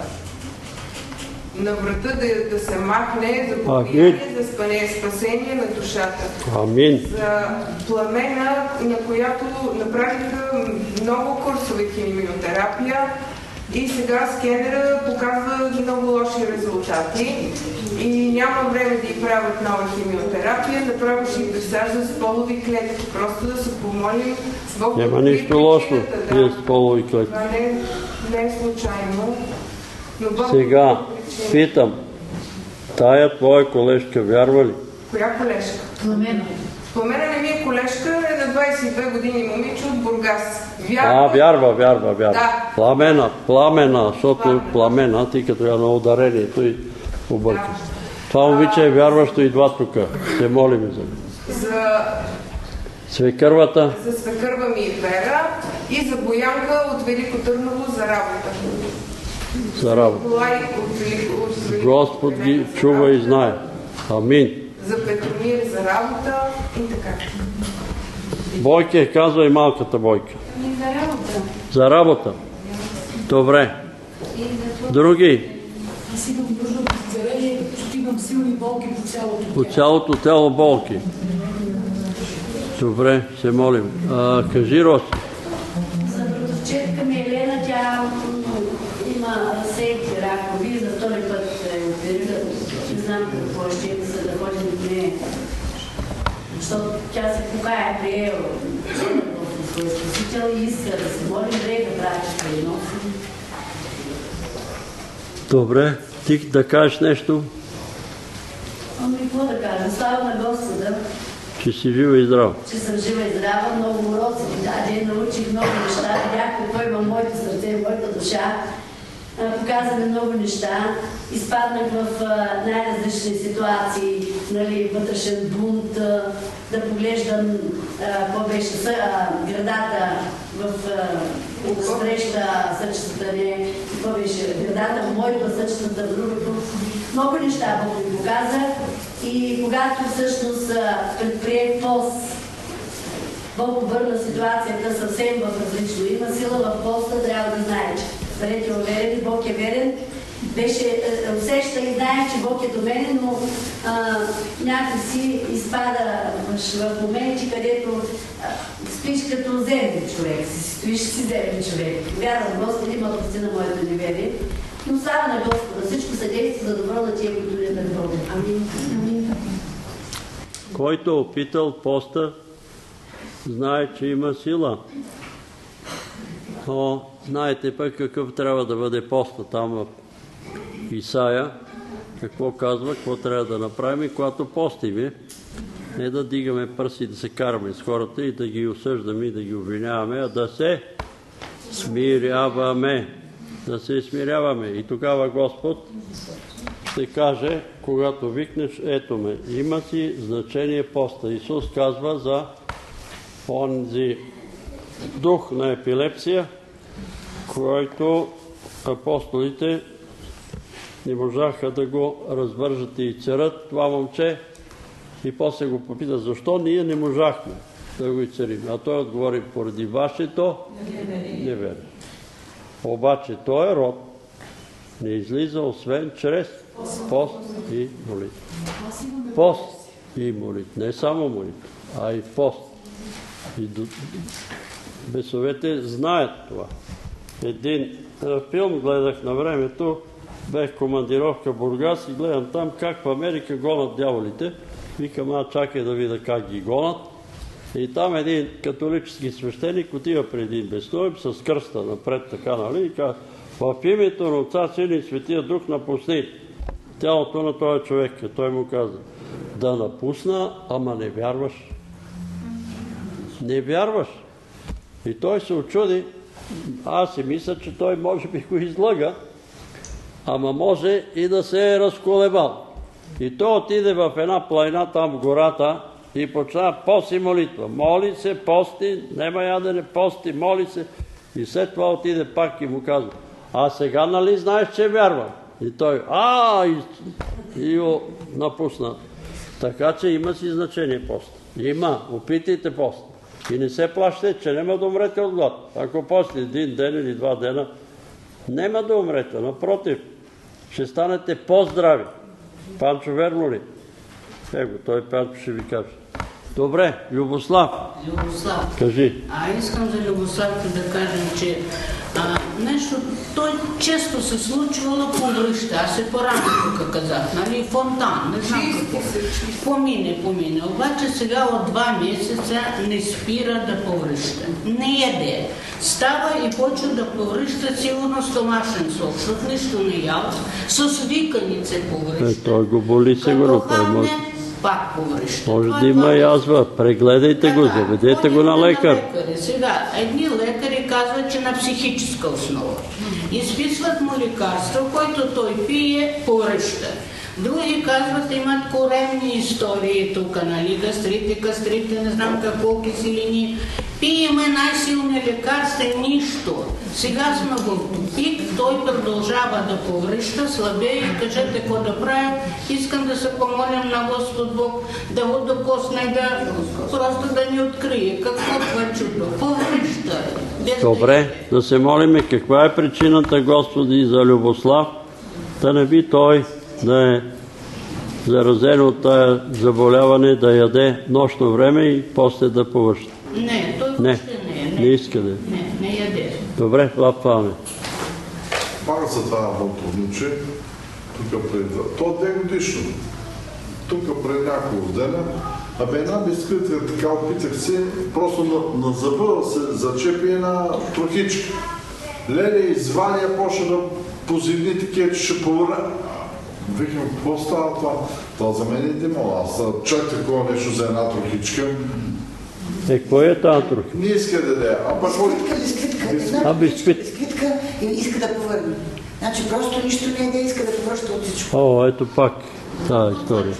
на врата, да се махне за покаяние, за спасение на душата. Амин. За Пламена, на която направиха много курсове химиотерапия и сега скенера показва много лоши резултати и няма време да й правят нова химиотерапия, направиш и присажда с полови клетки. Просто да се помолим с Бог. Няма нищо лошо с полови клетки. Това не е случайно. Сега питам, Тая твоя колежка вярва ли? Коя колежка? Пламена. Пламена не ми е колежка, е на 22 години момиче от Бургас. Вярва. Да. Пламена, защото Пламена, ти като я на ударението и обърка. Това момиче е вярващо, идва тук. Се молим за него. За свекървата? За свекърва ми и Вера и за Боянка от Велико Търново за работа. За работа. Господ ги чува и знае. Амин. За Петромир за работа и така. Бойке, казва и малката Бойка. За работа. За работа. Добре. Други? Аз имам нужда от изцеление, защото имам силни болки по цялото тяло. По цялото тяло болки. Добре, се молим. Кажи, Роси. За братовчетка ми Елена, тя има разсейки ракови, за втори път е оперирана. Не знам какво ще е да ходим до нея. Защото тя се покая приела в своя спасител и иска да се молим дрега братчета и носи. Добре, ти да кажеш нещо? Ами какво да кажа? Слава на Господа, че си жива и здрава. Че съм жива и здрава, много уроци ми даде, научих много неща, видях какво има моето сърце, моята душа. Показа ми много неща. Изпаднах в най-различни ситуации, нали, вътрешен бунт, да поглеждам какво беше градата в среща съчетата не, какво беше градата в моето, съчетата в другото. Много неща Бог ми показа и когато всъщност предприех пост, Бог обърна ситуацията съвсем в различно. Има сила в поста, трябва да знаете. Бъдете уверени, Бог е верен. Усеща и знае, че Бог е до мене, но някой си изпадаш в моменти, където спиш като земен човек, стоиш си земен човек. Вярвам, Господ има прости на моето неверие, но слава на Господа, всичко съдейства за добро на тия, които не пред Бога. Амин. Който е опитал поста, знае, че има сила. Но знаете пък какъв трябва да бъде поста там в Исаия, какво казва, какво трябва да направим и когато постиме, не да дигаме пръси да се караме с хората и да ги осъждаме и да ги обвиняваме, а да се смиряваме. Да се смиряваме. И тогава Господ ще каже, когато викнеш, ето ме, има си значение поста. Исус казва за онзи дух на епилепсия, който апостолите не можаха да го развържат и изцерят това момче и после го попита, защо ние не можахме да го изцерим. А той отговори, поради вашето неверие. Обаче този род не излиза освен чрез пост и молитва. Пост и молитва. Не само молитва, а и пост. И бесовете знаят това. Един филм гледах на времето, бех командировка в Бургас и гледам там как в Америка гонат дяволите. Викам, чакай да видя как ги гонат. И там един католически свещеник отива при един бесновен с кръста напред, така, нали, и казва, в името на Отца, Сина и Светия Дух напусни тялото на този човек. И той му каза, да напусна, ама не вярваш. Не вярваш. И той се очуди. Аз си мисля, че той може би го излъга, ама може и да се е разколебал. И той отиде в една планина там в гората и почна пост и молитва. Моли се, пости, нема ядене, пости, моли се. И след това отиде пак и му казва, а сега нали знаеш, че вярвам? И той, и го напусна. Така че има си значение пост. Има, опитайте пост. И не се плащате, че няма да умрете от глад. Ако после един ден или 2 дена, няма да умрете. Напротив, ще станете по-здрави. Панчо, верно ли? Его, той Панчо ще ви каже. Добре, Любослав. Любослав. Кажи. Искам за Любослав да кажем, че нещо, той често се случвало повръща. Аз се по-рано тук казах, нали, фонтан, не знам какво. Помине. Обаче сега от 2 месеца не спира да повръща. Не яде. Става и почва да повръща сигурно стомашен сок, защото нищо не ял. С виканице повръща. Той го боли сигурно. Пак повръща. Може да има язва. Прегледайте го, заведете го на лекар. Сега, едни лекари казват, че на психическа основа. Изписват му лекарство, който той пие, повръща. Други казват, имат коремни истории тук, нали, гастрите, не знам какво, киселини. Пиеме най-силни лекарства, нищо. Сега сме го в пик, той продължава да повръща, слабее, кажете какво да правим. Искам да се помолим на Господ Бог да го докосне, просто да ни открие. Какво това чудо? Повръща. Добре, да се молиме каква е причината, Господи, за Любослав, да не би той да е заразен от тая заболяване, да яде нощно време и после да повръща. Не, той въобще не иска да. Не яде. Добре, лапваме. Пак за това моето внуче, тук пред... То е 2 годишно. Тук пред няколко дена, една бисквитка така опитах се, просто на зъба се зачепи една трохичка. Леле извади, почна да позивни такива, че ще повърна. Викам, какво става това? Това за мен е демон. Аз чак такова нещо за една трохичка. Кой е тази трохичка? Не иска да даде. Бисквитка и иска да повърне. Значи просто нищо не яде, иска да повръща от всичко. Ето пак тази история.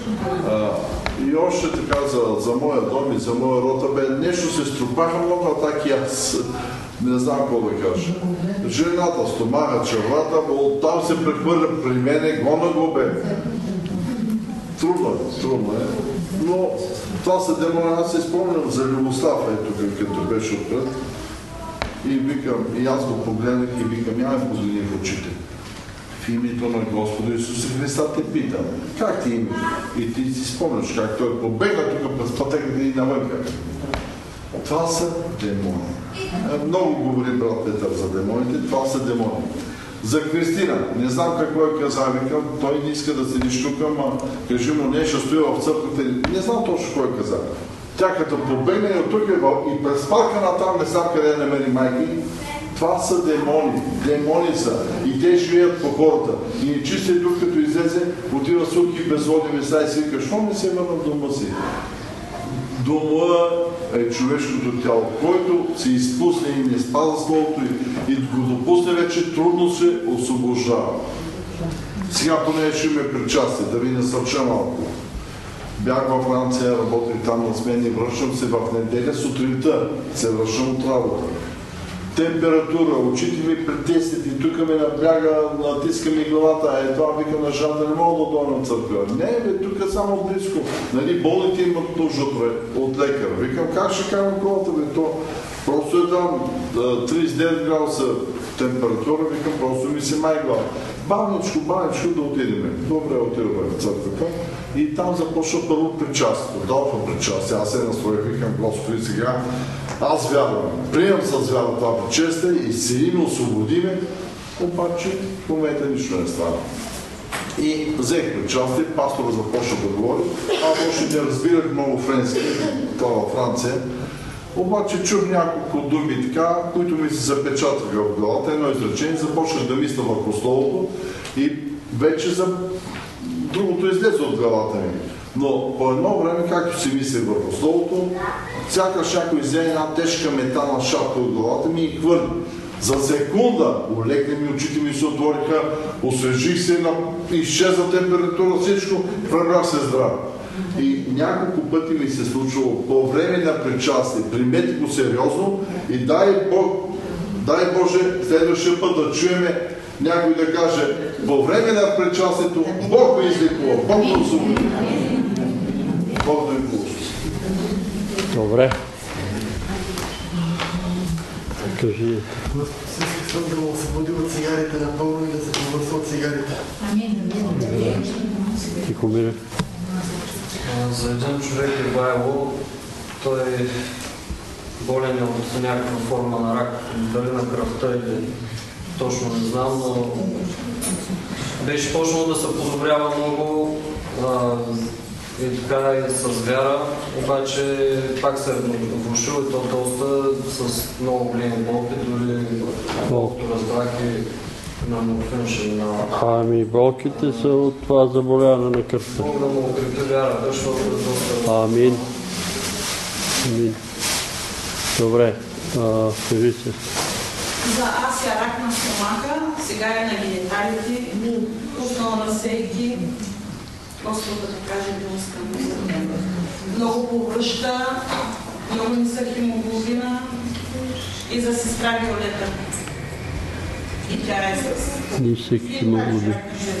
И още така за моя дом и за моя рота, нещо се струпаха много атаки, аз не знам какво да кажа. Жената, стомаха, червата, оттам се прехвърля при мене, гона го бе. Трудно е. Но това са демони, аз се спомням за Любослав, ето като беше отпред. И викам, и аз го погледнах и викам, я ме погледни в очите. В името на Господа Исуса Христа те питам, как ти името? И ти си спомняш как той побегна тук през пътеката и навънка. Това са демони. Много говори брат Петър за демоните, това са демони. За Христина, не знам какво е казал, викам, той не иска да седиш тук, ама кажи му нещо, стои в църквата, не знам точно какво е казал. Тя като побегне и от тук и през парка натам, не знам къде намери майки, това са демони. Демони са. И те живеят по хората. И нечистият дух, като излезе, отива сухи, безводни места и си вика, що не се върна в дома си? Дома е човешкото тяло, който се изпусне и не спазва словото и го допусне вече, трудно се освобождава. Сега поне ще ме причастие, да ви насърча малко. Бях във Франция, работих там на смени, връщам се в неделя, сутринта се връщам от работа. Температура, очите ми притеснят и тук ме напряга, натиска ми главата, това викам на жена, не мога да дойда на църква. Не, бе, тук е само близко. Нали, болните имат нужда от лекар. Викам, как ще карам колата, бе, то просто е там 39 градуса температура, викам, просто ми се май глава. Бавничко да отидем. Добре, отидем в църквата. И там започна първо причастието. Дълга причастие. Аз се настроих, викам, Господи, сега аз вярвам. Приемам с вяра това причастие и се им освободиме, обаче в момента нищо не става. И взех причастие, пастора започна да говори. Аз още не разбирах много френски, това във Франция. Обаче чух няколко думи така, които ми се запечатаха в главата. Едно изречение, започнах да мисля върху словото и вече за другото излезе от главата ми. Но по едно време, както си мислех върху словото, сякаш някой взе една тежка метална шапка от главата ми и хвърли. За секунда олекне ми, очите ми се отвориха, освежих се, изчезна температура, всичко, пребрах се здраво. И няколко пъти ми се случвало по време на причастие, примете го сериозно и дай Боже, следващия път да чуеме някой да каже, по време на причастието Бог го излекува, Бог го освободи. Бог да ви получи. Добре. Кажи. Съм да му освободи от цигарите напълно и да се повърса от цигарите. Тихо мире. За един човек е Ивайло, той е болен от някаква форма на рак, дали на кръвта или точно не знам, но беше почнало да се подобрява много и така и с вяра, обаче пак се влошил и то доста с много големи болки, дори колкото разбрах и на морфин ще минава. Ами болките са от това заболяване на кръвта. Мога да му укрепи вярата, защото е доста... Амин. Амин. Добре, кажи се. За Асия рак на стомаха, сега е на гениталите, пуснала на сейки, просто да покаже милостта. Много повръща, много нисък хемоглобина и за сестра Виолета. И тя е с... Нисък хемоглобин.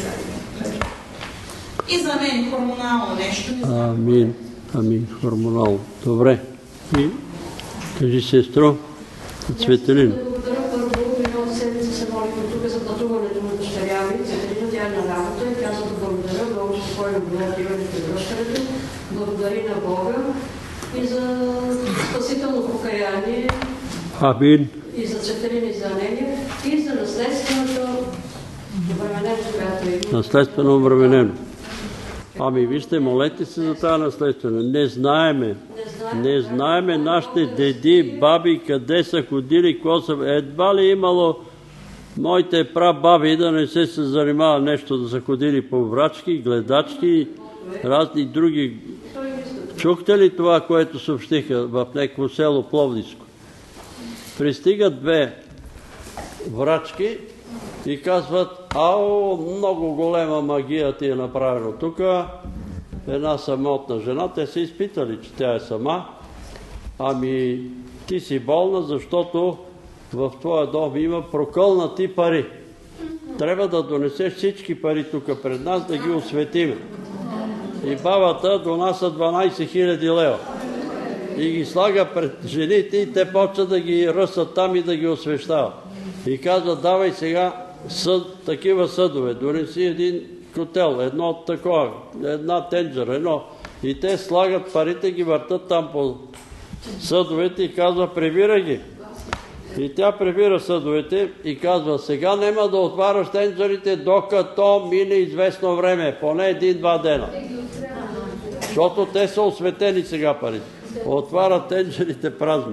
И за мен хормонално нещо. Амин. Амин. Хормонално. Добре. И кажи сестро, Цветелин. Благодаря първо, миналата седмица се молихме тук за пътуването на дъщеря ми. Цветелина, тя е на работа и каза да благодаря, много спокойно било отиването и връщането. Благодари на Бога и за спасително покаяние. Амин. И за Цветелина, и за Анелия, и за наследственото обременено, която има. Наследствено обременено. Ами вижте, молете се за тази наследствена. Не знаеме нашите деди, баби, къде са ходили, какво са... Едва ли имало моите прабаби да не се занимава нещо, да са ходили по врачки, гледачки, разни други. Чухте ли това, което съобщиха в някакво село Пловдивско? Пристигат две врачки и казват: ао, много голема магия ти е направено тук. Една самотна жена, те са изпитали, че тя е сама. Ами, ти си болна, защото в твоя дом има прокълнати пари. Трябва да донесеш всички пари тук пред нас, да ги осветиме. И бабата донася 12 000 лева. И ги слага пред жените и те почват да ги ръсат там и да ги освещават. И казват: давай сега такива съдове, донеси един котел, едно такова, една тенджера, едно. И те слагат парите, ги въртат там по съдовете и казва: прибира ги. И тя прибира съдовете и казва: сега няма да отваряш тенджерите, докато мине известно време, поне 1-2 дена. Защото те са осветени сега парите. Отварят тенджерите празни.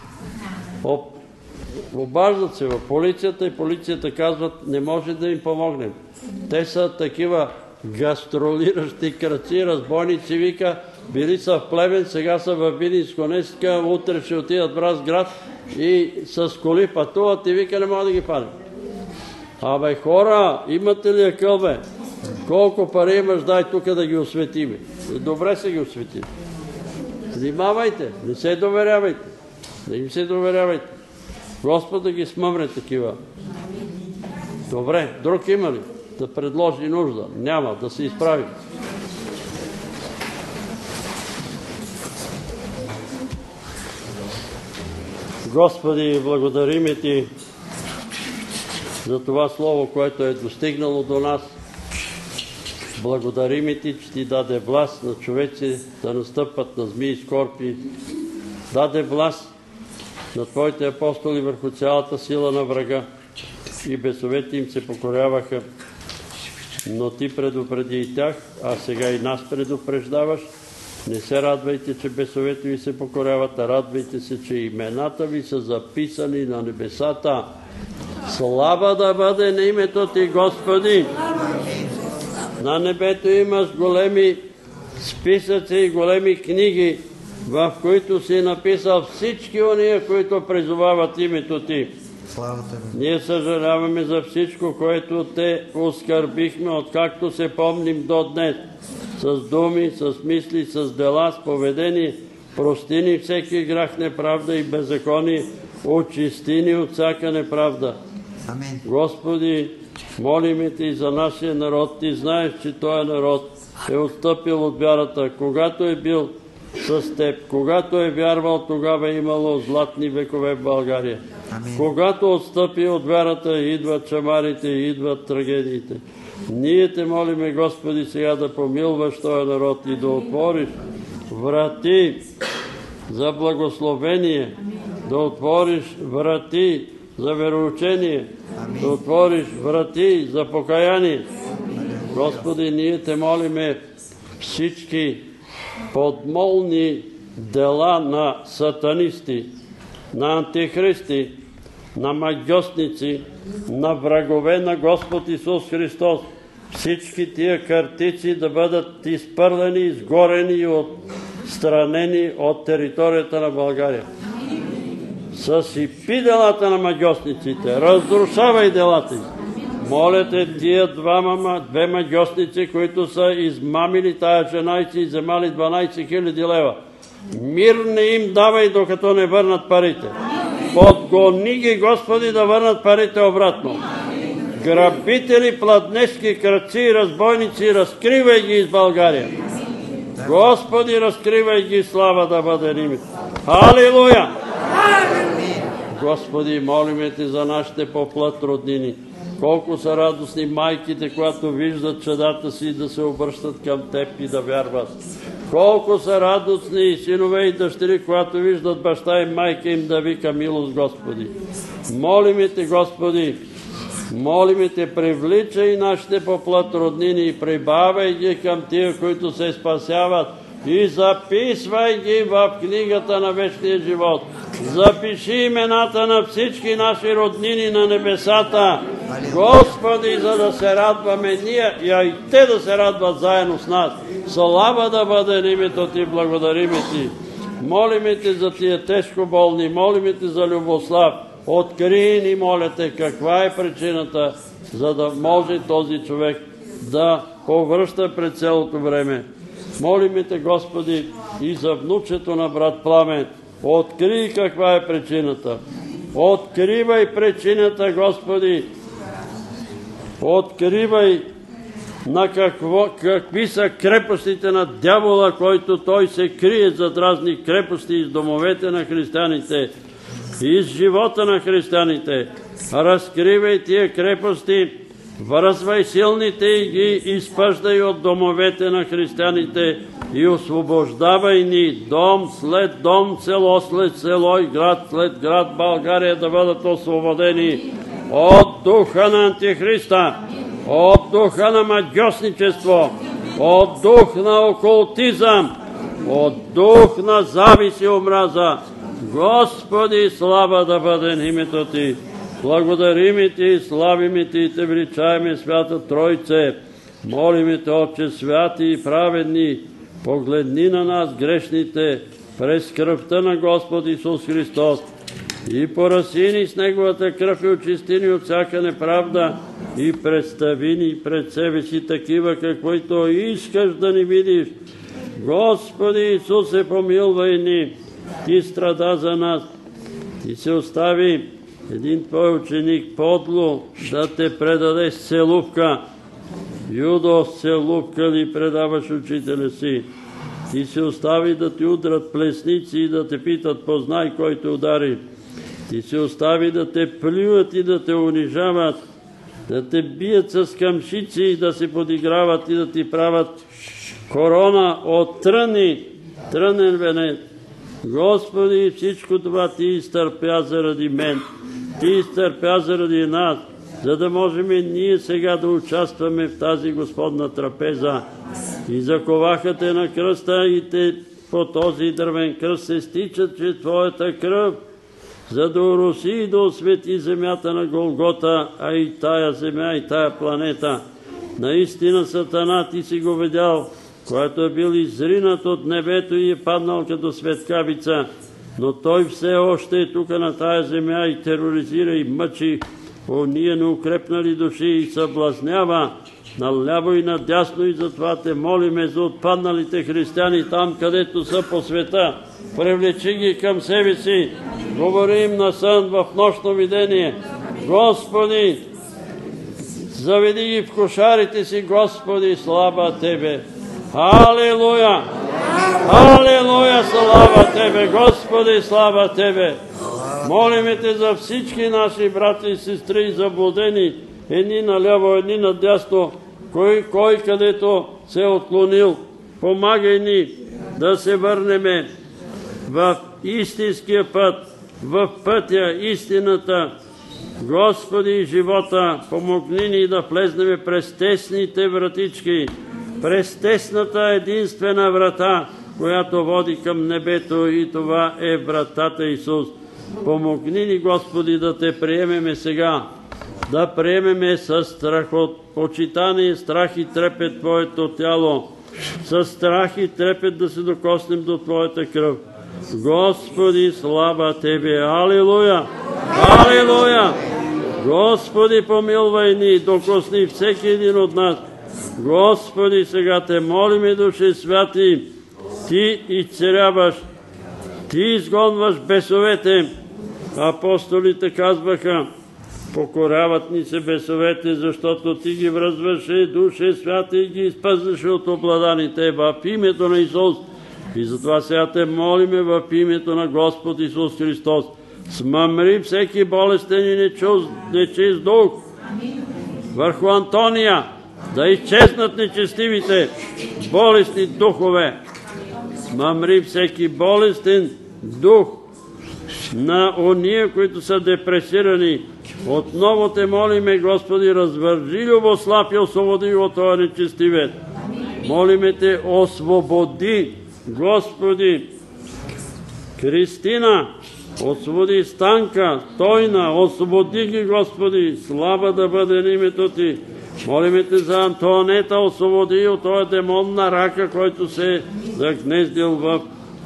Обаждат се в полицията и полицията казват: не може да им помогнем. Те са такива гастролиращи кръци, разбойници, вика, били са в Плевен, сега са в Видинско, днеска, утре ще отидат в Разград и с коли пътуват и вика: не може да ги падем. Абе хора, имате ли акъл, бе? Колко пари имаш, дай тук да ги осветиме. Добре се ги осветим. Внимавайте, не се доверявайте. Не им се доверявайте. Господ да ги смъмре такива. Добре, друг има ли да предложи нужда? Няма, да се изправи. Господи, благодариме Ти за това слово, което е достигнало до нас. Благодариме Ти, че Ти даде власт на човеци да настъпват на змии и скорпи. Даде власт на Твоите апостоли върху цялата сила на врага и бесовете им се покоряваха. Но Ти предупреди и тях, а сега и нас предупреждаваш. Не се радвайте, че бесовете ви се покоряват, а радвайте се, че имената ви са записани на небесата. Слава да бъде на името Ти, Господи! На небето имаш големи списъци и големи книги, в които си написал всички ония, които призовават името Ти. Ние съжаляваме за всичко, което Те оскърбихме, откакто се помним до днес. С думи, с мисли, с дела, с поведение, прости ни всеки грях, неправда и беззаконие, очисти ни от всяка неправда. Амин. Господи, молиме Ти за нашия народ. Ти знаеш, че този народ е отстъпил от вярата. Когато е бил с Теб, когато е вярвал, тогава е имало златни векове в България. Амин. Когато отстъпи от вярата, идват чамарите, идват трагедиите. Ние Те молиме, Господи, сега да помилваш този народ и да отвориш врати за благословение, да отвориш врати за вероучение, да отвориш врати за покаяние. Господи, ние те молиме всички подмолни дела на сатанисти, на антихристи, на магьосници, на врагове на Господ Исус Христос, всички тия картици да бъдат изпърлени, изгорени и отстранени от територията на България. Съсипи делата на магьосниците, разрушавай делата им. Моля те, тия две магьосници, които са измамили тая жена и си вземали 12 000 лева. Мир не им давай, докато не върнат парите. Подгони ги, Господи, да върнат парите обратно. Грабители, пладнешки, крадци и разбойници, разкривай ги из България. Господи, разкривай ги, слава да бъде името. Халилуя! Господи, молиме Те за нашите по плът роднини. Колко са радостни майките, когато виждат чадата си да се обръщат към Теб и да вярват. Колко са радостни синове и дъщери, когато виждат баща и майка им да вика милост, Господи. Молиме Те, Господи, молиме Те, привличай нашите по плът роднини и прибавяй ги към тия, които се спасяват, и записвай ги в книгата на вечния живот. Запиши имената на всички наши роднини на небесата, Господи, за да се радваме ние, и те да се радват заедно с нас. Слава да бъде името Ти, благодариме Ти. Молиме Те за тия тежко болни, молиме Те за Любослав. Открий ни, моля Те, каква е причината, за да може този човек да повръща пред цялото време. Молиме Те, Господи, и за внучето на брат Пламен. Открий каква е причината. Откривай причината, Господи. Откривай какви са крепостите на дявола, който той се крие зад разни крепости из домовете на християните, из живота на християните. Разкривай тия крепости, връзвай силните и ги изпъждай от домовете на християните и освобождавай ни дом след дом, село след село и град след град България да бъдат освободени от духа на Антихриста, от духа на магьосничество, от дух на окултизъм, от дух на завист и омраза. Господи, слава да бъде името Ти. Благодариме Ти, славиме Ти и Те величаеме, Свята Тройце. Молиме Те, Отче святи и праведни, погледни на нас грешните през кръвта на Господ Исус Христос и пораси ни с Неговата кръв и очисти ни от всяка неправда и представи ни пред себе си такива, каквито искаш да ни видиш. Господи Исусе, помилвай ни. Ти страда за нас. Ти се остави един Твой ученик подло да Те предаде с целувка. Юдо, с целувка ли предаваш учителя си? Ти се остави да Ти удрат плесници и да Те питат, познай кой те удари. Ти се остави да Те плюят и да Те унижават, да Те бият с камшици и да се подиграват и да Ти правят корона от трънен венец. Господи, всичко това Ти изтърпя заради мен, Ти изтърпя заради нас, за да можем ние сега да участваме в тази Господна трапеза. И заковаха Те на кръста и Те по този дървен кръст се стичат, че Твоята кръв, за да ороси и да освети земята на Голгота, а и тая земя, и тая планета. Наистина Сатана Ти си го видял, който е бил изринат от небето и е паднал като светкавица, но той все още е тук на тая земя и тероризира и мъчи ония неукрепнали души и съблазнява наляво и надясно, и затова Те молиме за отпадналите християни там, където са по света. Привлечи ги към себе си, говори им на сън в нощно видение. Господи, заведи ги в кошарите си, Господи, слава Тебе. Халилуя! Халилуя! Слава Тебе, Господи, слава Тебе! Молиме Те за всички наши брати и сестри заблудени, едни наляво, едни надясно, кой където се е отклонил. Помагай ни да се върнем в истинския път, в пътя, истината Господи, живота, помогни ни да влезнем през тесните вратички, през тесната единствена врата, която води към небето, и това е вратата Исус. Помогни ни, Господи, да Те приемеме сега, да приемеме със страх от почитание, страх и трепет Твоето тяло, със страх и трепет да се докоснем до Твоята кръв. Господи, слава Тебе! Алилуя! Алилуя! Господи, помилвай ни, докосни всеки един от нас. Господи, сега Те молиме, Душе Святи, Ти изцеляваш, Ти изгонваш бесовете. Апостолите казваха: покоряват ни се бесовете, защото Ти ги връзваше, Душе Святи, и ги изпъзваше от обладаните в името на Исус. И затова сега Те молиме в името на Господ Исус Христос. Смъмри всеки болестен и нечист дух върху Антония, да изчезнат нечестивите болестни духове. Смъмри всеки болестен дух на ония, които са депресирани. Отново Те молиме, Господи, развържи Любослав и освободи от този нечестивец. Молиме Те, освободи, Господи, Кристина, освободи Станка, Тойна, освободи ги, Господи, слава да бъде името Ти. Молиме Те за Антонета, освободи от този демон на рака, който се е загнездил в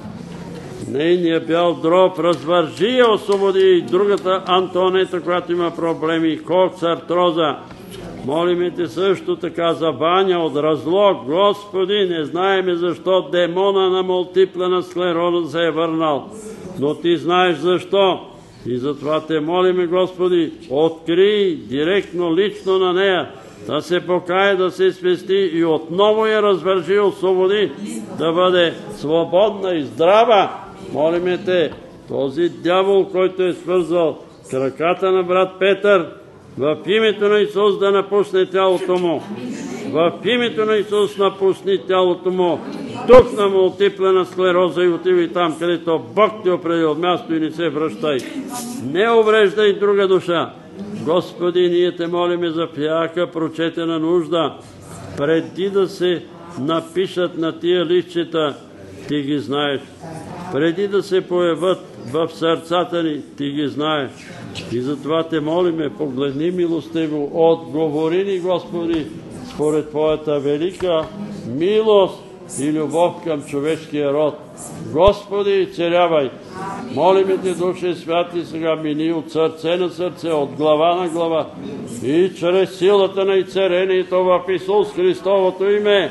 нейния бял дроб. Развържи, освободи и другата Антонета, която има проблеми, кокс, артроза. Молиме Те също така за Ваня от разлог. Господи, не знаеме защо демона на мултиплена склероза се е върнал, но Ти знаеш защо. И затова Те молиме, Господи, открий директно, лично на нея, да се покае, да се свести и отново я развържи, освободи, да бъде свободна и здрава. Молиме Те, този дявол, който е свързвал краката на брат Петър, в името на Исус да напусне тялото му. В името на Исус напусни тялото му. Дух на мултиплена склероза и отивай там, където Бог Ти определил място, и не се връщай. Не увреждай друга душа. Господи, ние Те молиме за всяка прочетена нужда. Преди да се напишат на тия листчета, Ти ги знаеш. Преди да се появят в сърцата ни, Ти ги знаеш. И затова Те молиме, погледни милостиво, отговори ни, Господи, според Твоята велика милост и любов към човешкия род. Господи, целявай! Молиме Те, Душе Святи, сега мини от сърце на сърце, от глава на глава и чрез силата на изцелението в Исус Христовото име,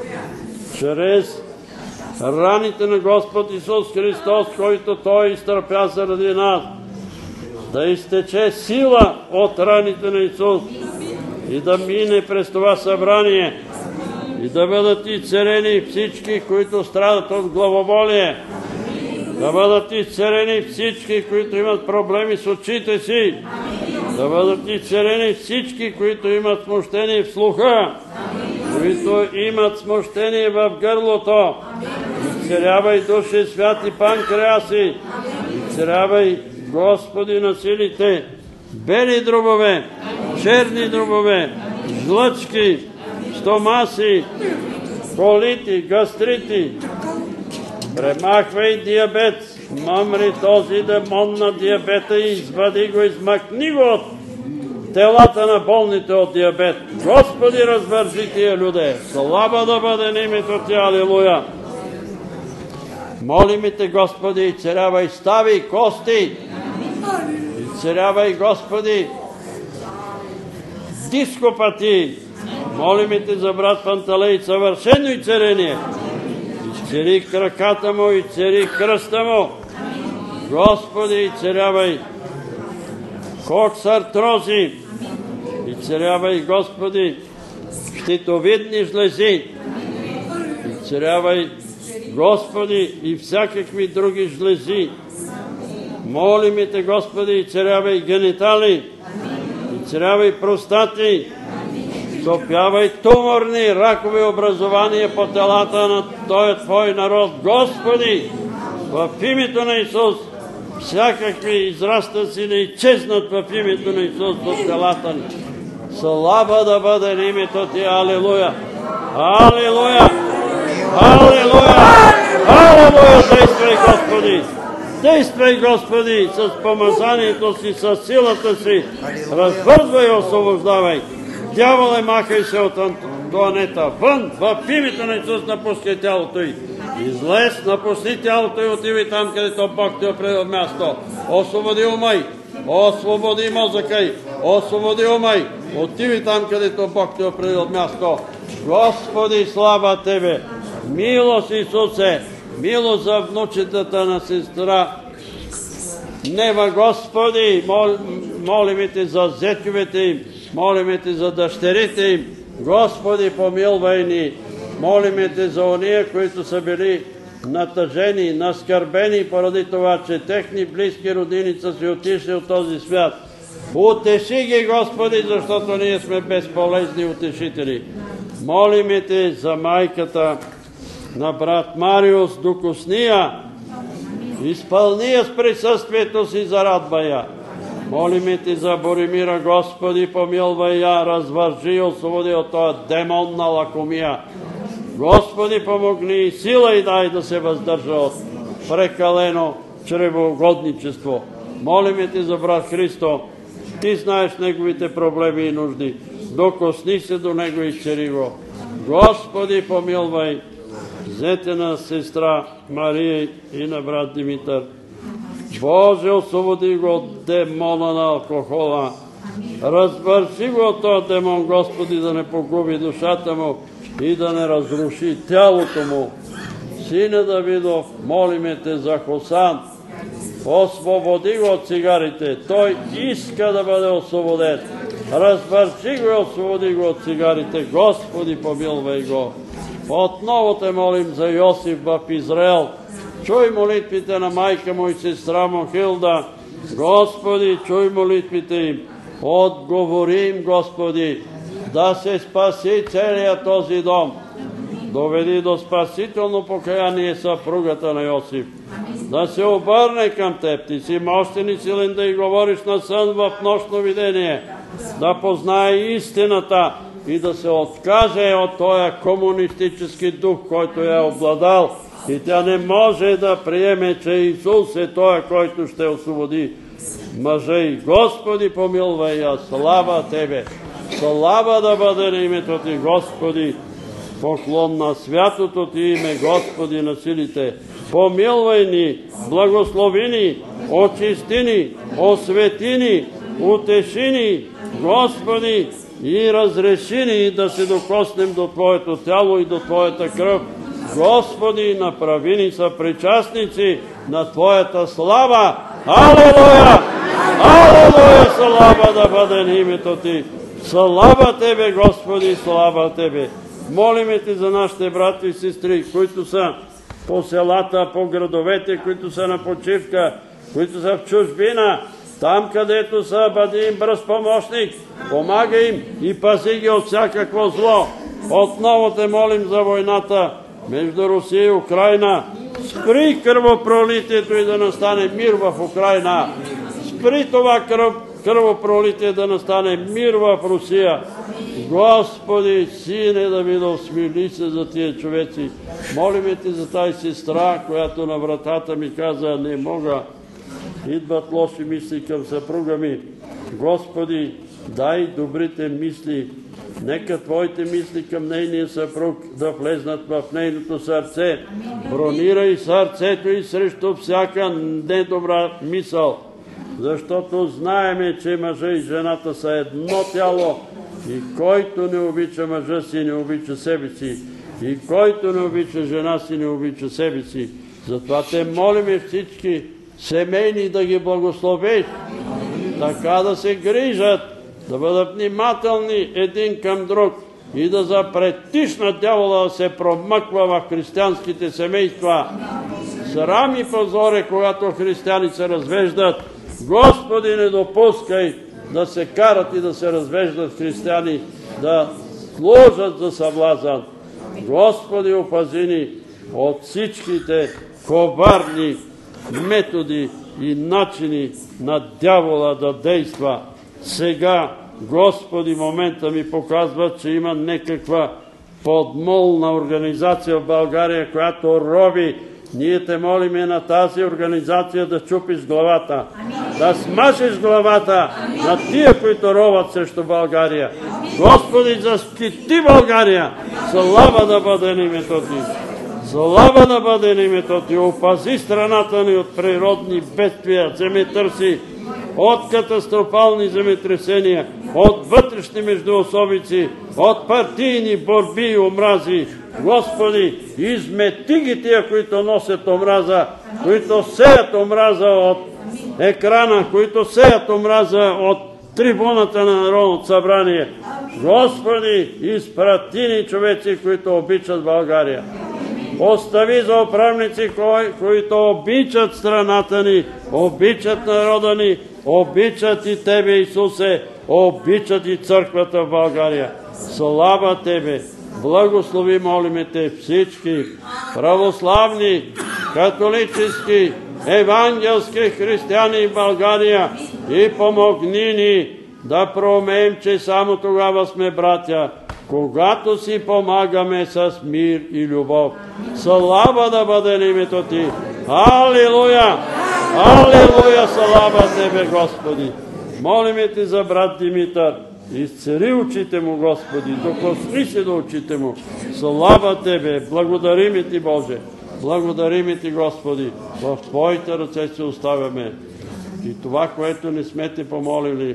чрез раните на Господ Исус Христос, който Той изтърпя заради нас, да изтече сила от раните на Исус и да мине през това събрание и да бъдат изцелени всички, които страдат от главоболие, да бъдат изцелени всички, които имат проблеми с очите си, да бъдат изцелени всички, които имат смущение в слуха, които имат смущение в гърлото. Изцелявай, Душе Святи, панкреаси, изцелявай, Господи, на силите, бели дробове, черни дробове, жлъчки, стомаси, колити, гастрити. Премахвай диабет, мъмри този демон на диабета и извади го, измъкни го от телата на болните от диабет. Господи, развържи тия люде. Слава да бъде на името Ти, алилуя. Молиме Те, Господи, изцелявай стави, кости. Изцелявай, Господи, дископати. Молиме Те за брат Панталей, съвършено изцеление. Изцели краката му, изцели кръста му. Господи, изцелявай кокс, артрози. Изцелявай, Господи, щитовидни жлези. Изцелявай, Господи, и всякакви други жлези. Молиме Те, Господи, изцелявай генитали, изцелявай простати, стопявай туморни, ракови образования по телата на този Твой народ. Господи, в името на Исус, всякакви израстъци да изчезнат в името на Исус от телата ни. Слава да бъде на името Ти, алелуя! Алелуя! Алелуя! Алелуя! Действай, Господи! Действай, Господи, с помазанието си, с силата си. Развързвай и освобождавай. Дяволе, махай се от Антуанета. Вън, в името на Исус напускай тялото й. Излез, напусни тялото и отивай там, където Бог те определил място. Освободи ума й. Освободи мозъка й. Освободи ума й. Отивай там, където Бог те определил място. Господи, слава Тебе! Милост, Исусе! Милост за внучетата на сестра Нева, Господи! Молим Те за зетовете им. Молим Те за дъщерите им. Господи, помилвай ни. Молим Те за ония, които са били натъжени, наскърбени поради това, че техни близки родини са си отишли от този свят. Утеши ги, Господи, защото ние сме безполезни утешители. Молим Те за майката на брат Мариус, докосни я, изпълни я с присъствието си, зарадвай я. Молим Те за Боримира, Господи, помилвай я, развържи и освободи от този демон на лакомия. Господи, помогни, сила и дай да се въздържа от прекалено чревоугодничество. Молим Те за брат Христо, Ти знаеш неговите проблеми и нужди. Докосни се до него и изцели го. Господи, помилвай зете на сестра Мария и на брат Димитър. Боже, освободи го от демона на алкохола. Развърши го от този демон, Господи, да не погуби душата му и да не разруши тялото му. Сине Давидов, молиме Те за Хосан. Освободи го от цигарите. Той иска да бъде освободен. Развърши го и освободи го от цигарите. Господи, помилвай го. Отново Те молим за Йосиф в Израел. Чуй молитвите на майка му и сестра му Хилда. Господи, чуй молитвите им. Отговори им, Господи, да се спаси целият този дом. Доведи до спасително покаяние съпругата на Йосиф. Да се обърне към Теб. Ти си мощен и силен да й говориш на сън в нощно видение. Да познае истината и да се откаже от този комунистически дух, който я е обладал. И тя не може да приеме, че Исус е той, който ще освободи мъжа и. Господи, помилвай я, слава Тебе. Слава да бъде на името Ти, Господи. Поклон на святото Ти име, Господи на силите. Помилвай ни, благослови ни, очисти ни, освети ни, утеши ни, Господи, и разреши ни да се докоснем до Твоето тяло и до Твоята кръв. Господи, направи ни съпричастници на Твоята слава. Алелуя! Алелуя! Слава да бъде на името Ти. Слава Тебе, Господи, слава Тебе. Молиме Те за нашите брати и сестри, които са по селата, по градовете, които са на почивка, които са в чужбина, там където са, бъди им бърз помощник, помагай им и пази ги от всякакво зло. Отново Те молим за войната между Русия и Украйна. Спри кръвопролитието и да настане мир в Украйна. Спри това кръвопролитие да настане мир в Русия. Господи, Сине Давидов, смили се за тия човеци. Молиме Те за тази сестра, която на вратата ми каза, не мога. Идват лоши мисли към съпруга ми. Господи, дай добрите мисли. Нека Твоите мисли към нейния съпруг да влезнат в нейното сърце. Бронирай сърцето и срещу всяка недобра мисъл. Защото знаеме, че мъжа и жената са едно тяло. И който не обича мъжа си, не обича себе си. И който не обича жена си, не обича себе си. Затова Те молиме всички семейни да ги благословиш. Така да се грижат, да бъдат внимателни един към друг и да запретишнат дявола да се промъква в християнските семейства. Срам и позор е, когато християни се развеждат. Господи, не допускай да се карат и да се развеждат християни, да служат за съблазън. Господи, опази ни от всичките коварни методи и начини на дявола да действа. Сега, Господи, момента ми показва, че има някаква подмолна организация в България, която роби. Ние те молиме на тази организация да чупиш главата, да смажеш главата на тия, които роват срещу България. Господи, защити България! Слава да бъде на името Ти! Слава да бъде на името Ти! Опази страната ни от природни бедствия, земетърси, от катастрофални земетресения, от вътрешни междуособици, от партийни борби и омрази. Господи, измети ги тия, които носят омраза, които сеят омраза от екрана, които сеят омраза от трибуната на Народното събрание. Господи, изпрати ни човеци, които обичат България. Остави за управници, които обичат страната ни, обичат народа ни, обичат и Тебе, Исусе, обичат и църквата в България. Слава Тебе! Благослови, молиме Те, всички православни, католически, евангелски християни в България и помогни ни да проумеем, че само тогава сме братя, когато си помагаме с мир и любов. Слава да бъде на името Ти! Алилуя! Алилуя! Слава Тебе, Господи! Молиме Ти за брат Димитър. Изцели очите му, Господи, докосни се до очите му. Слава Тебе! Благодариме Ти, Боже! Благодариме Ти, Господи! В Твоите ръце се оставяме. И това, което не сме Те помолили,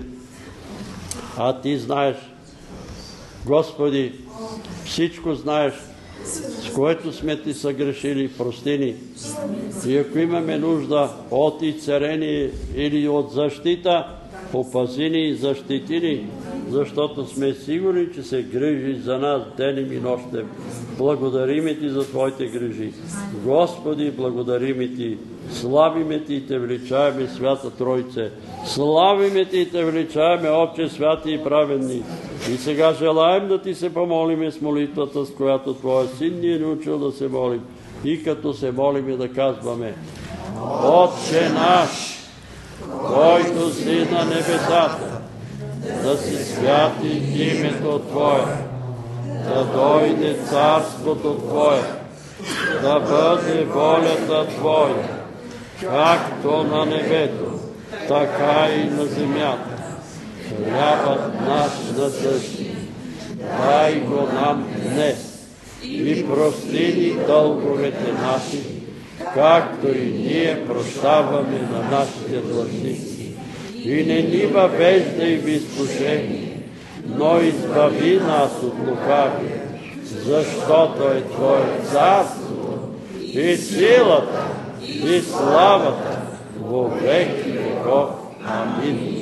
а Ти знаеш, Господи, всичко знаеш, с което сме Ти съгрешили, прости ни. И ако имаме нужда от изцеление или от защита, опази ни и защити ни, защото сме сигурни, че се грижи за нас денем и нощем. Благодариме Ти за Твоите грижи. Господи, благодариме Ти. Славиме Ти и Те величаваме, Свята Тройце. Славиме Ти и Те величаваме, Отче святи и праведни. И сега желаем да Ти се помолиме с молитвата, с която Твоя Син ни е научил да се молим. И като се молиме да казваме: Отче наш, който си на небесата, да се святи името Твое, да дойде царството Твое, да бъде волята Твоя, както на небето, така и на земята. Хлябът наш насъщни, дай го нам днес и прости ни дълговете наши, както и ние прощаваме на нашите длъжници. И не ни въвеждай в изкушение, но избави нас от лукавия, защото е Твое царство и силата и славата во веки веков. Амин.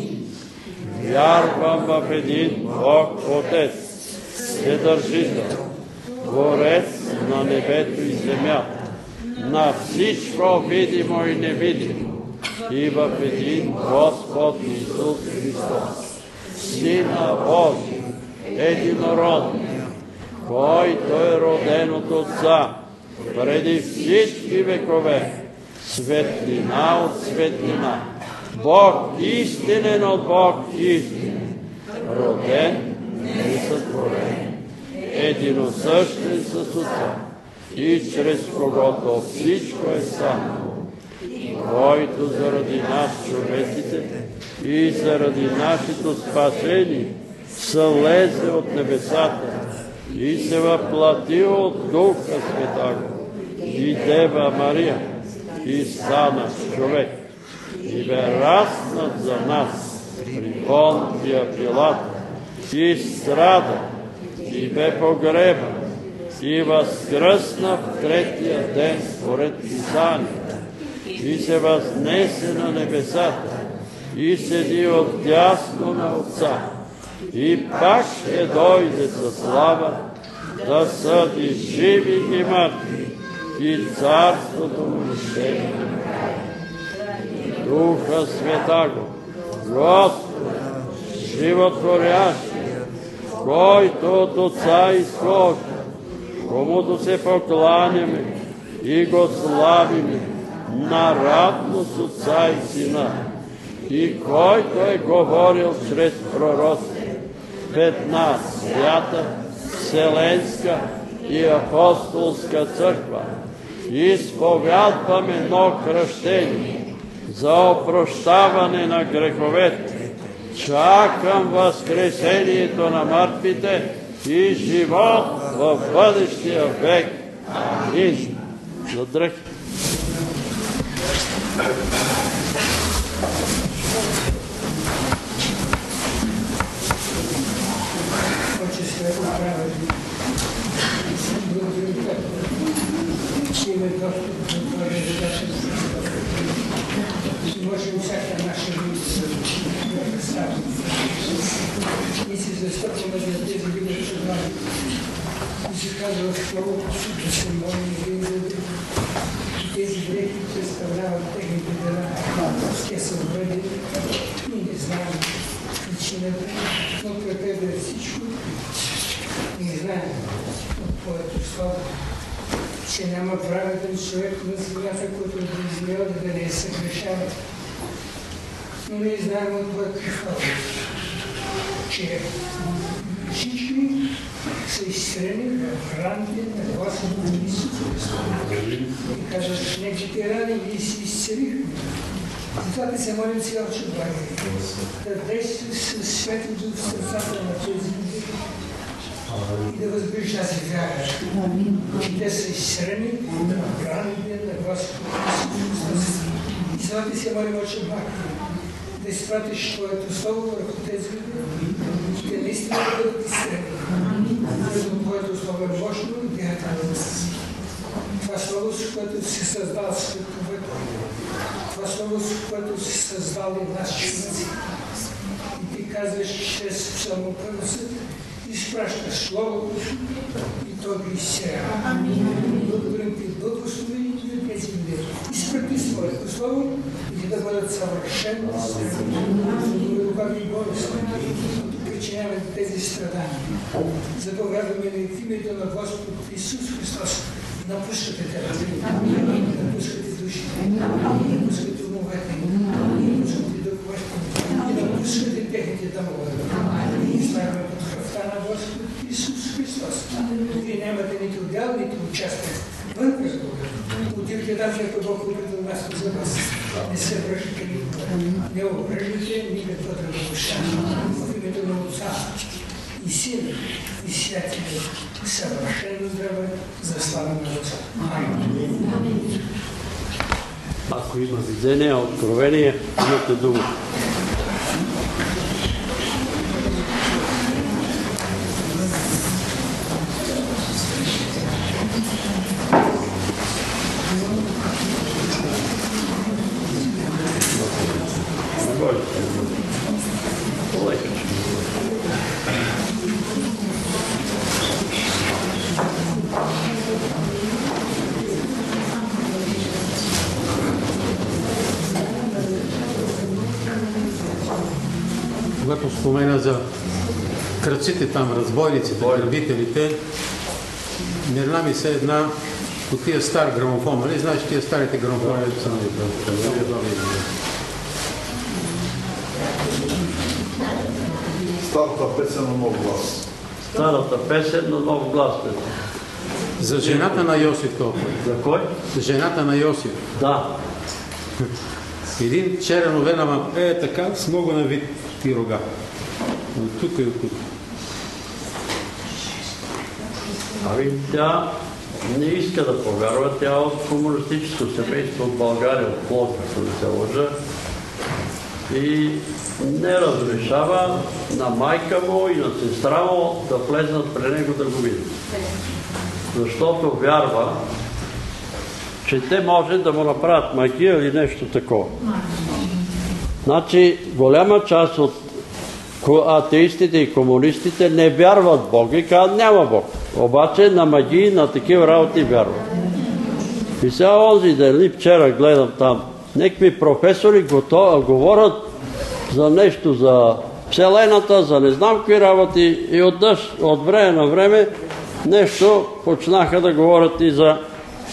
Вярвам в един Бог Отец, Вседържител, Творец на небето и земята, на всичко видимо и невидимо, и в един Господ Исус Христос, Сина Божий, единороден, който е роден от Отца преди всички векове, светлина от светлина, Бог истинен от Бог истинен, роден и сътворен, единосъщен с Отца, и чрез когото всичко е станало, който заради нас човеците и заради нашето спасение слезе от небесата и се въплатил от Духа Святаго и Дева Мария и стана човек и бе раснат за нас при Понтия Пилат и страда и бе погребан и възкръсна в третия ден според Писанието и се възнесе на небесата и седи отдясно на Отца и пак ще дойде със слава да съди живи и мъртви и царството му ще е край. Духа Святаго, Господи, животворящия, който от Отца изхожда, комуто се покланяме и го славиме, наравно с Отца и Сина, и който е говорил чрез пророци пред нас, свята, вселенска и апостолска църква, изповядваме едно кръщение за опрощаване на греховете, чакам възкресението на мъртвите и живот в бъдещия век. Амин. За дръжки. Можем всяка наша мисля да представим. И се застъпваме за тези видове събрани. И се казва в Словото, да се молим и тези дрехи представляват техните дела. Те са вреди. Ние не знаем причината, но препеда е всичко. Не знаем от Твоето Слово, че няма праведен човек на земята, който да измея да не се грешава. Но ние знаем от Твоето Слово, че всички са изстрени в раните на Господа Исус Христос. И казваш, неговите рани ние си изцелихме. Затова да се молим си, Отче Благи, да действа със Свети Дух в сърцата на тези люди и да възбудиш тази вяра. И те са изстрени в раните на Господа Исус Христос. И сега ти се молим, Отче Благи, да изпратиш Твоето Слово върху тези люди и те наистина да бъдат изстрени. Защото Твоето Слово е мощно и деятелно. Това Слово, с което си създал световете. Това Слово, с което си създал и нас човеци. И ти казваш, чрез псалмопевеца, изпращаш Словото и то ги изцелява. Благодарим ти, благослови и тези люди. Изпрати Своето Слово и да бъдат съвършени, духови и болестни, причиняват тези страдания. Зато вярваме на името на Господ Исус Христос. Напускате те, напускате душите, напускате умовете, напускате духовете и напускате техните домове. И слагаме под кръвта на Господ Исус Христос. Вие нямате нито дял, нито участие. Вън през Бога. Отивате там, защото Бог обидил място за вас. Не се връщате никога. Не обреждате никаква друга душа. В името на Отца и Сина и Святия съвършено здраве за слава на Отца. Амин. Ако има видение, откровение, имате дума. Когато спомена за кръците там, разбойниците, грабителите, мирна ми се една от тия стар грамофон, нали? Знаеш, тия старите грамофони са Старата песен на нов глас. Старата песен на нов глас. За жената на Йосиф толкова. За кой? Жената на Йосиф. Да. Един черен овен, ама така, с много на вид и рога. От тук и от тук. Ами тя не иска да повярва, тя от комунистическо семейство от България, от Пловдив, ако не се лъжа. И не разрешава на майка му и на сестра му да влезнат при него да го видят. Защото вярва, че те може да му направят магия или нещо такова. Значи, голяма част от атеистите и комунистите не вярват в Бога и казват, няма Бог. Обаче на магии, на такива работи вярват. И сега онзи ден, вчера гледам там, някакви професори говорят за нещо, за Вселената, за не знам какви работи и от време на време нещо почнаха да говорят и за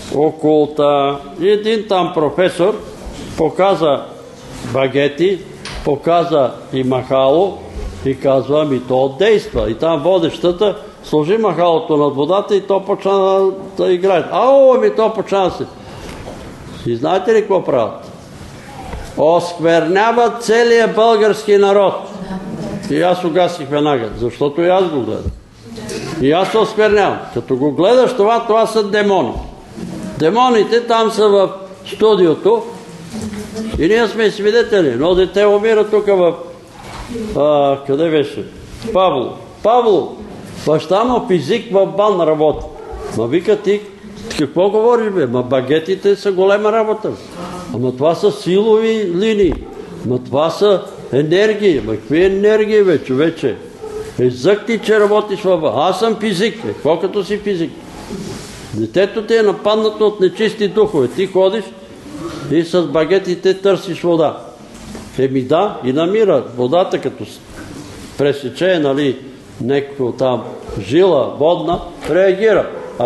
окулта. И един там професор показа багети, показа и махало и казва, ами то действа. И там водещата сложи махалото над водата и то почна да играе. Ами то почна да се. И знаете ли какво правят? Оскверняват целия български народ. И аз угасих веднага, защото и аз го гледам. И аз се осквернявам. Като го гледаш това са демони. Демоните там са в студиото и ние сме свидетели. Но дете умира тук в... къде беше? Павло. Баща му физик в БАН работи. Ма вика ти, какво говориш бе? Ма багетите са голема работа. Ама това са силови линии. Ма това са енергии. Ма какви енергии бе, човече? Зък ти, че работиш в БАН. Аз съм физик. Какво като си физик? Детето ти е нападнато от нечисти духове. Ти ходиш и с багетите търсиш вода. Еми да, и намира водата, като пресече, нали, някакво там жила водна, реагира.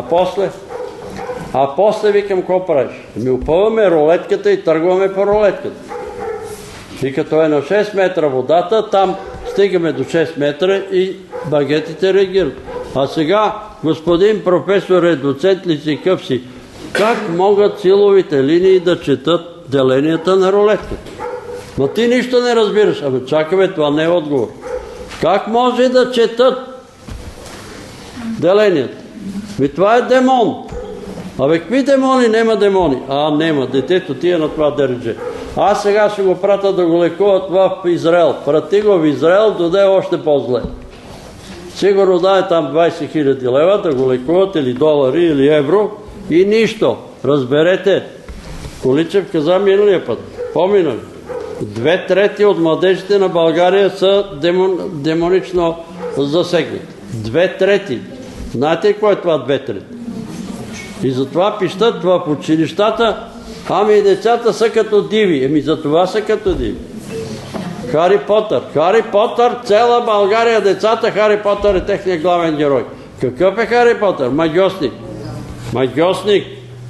А после викам, какво правиш? Ми опъваме рулетката и тръгваме по рулетката. И като е на 6 метра водата, там стигаме до 6 метра и багетите реагират. А сега, господин професор, доцент ли си, къв си, как могат силовите линии да четат деленията на рулетката? Но ти нищо не разбираш. Ами чакаме, това не е отговор. Как може да четат деленията? Това е демон. Абе, какви демони? Нема демони. Нема. Детето ти е на това държе. Аз сега ще го пратя да го лекуват в Израел. Прати го в Израел, доде още по-зле. Сигурно дай там 20 000 лева да го лекуват, или долари, или евро, и нищо. Разберете. Количев каза миналия път. Поминали. 2/3 от младежите на България са демонично засегнати. 2/3. Знаете ли какво е това 2/3? И затова пищат в училищата, ами децата са като диви. Еми за това са като диви. Хари Потър, цяла България, децата, Хари Потър е техният главен герой. Какъв е Хари Потър? Магьосник.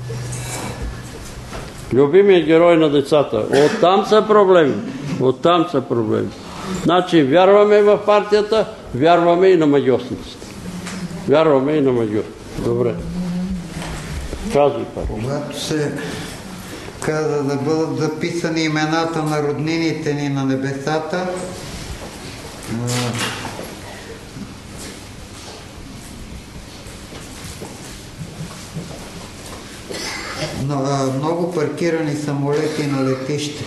Любимият герой на децата. Оттам са проблеми. Значи вярваме в партията, вярваме и на магьосниците. Добре. Казвай, пак. Когато се каза да бъдат записани имената на роднините ни на небесата, много паркирани самолети на летище.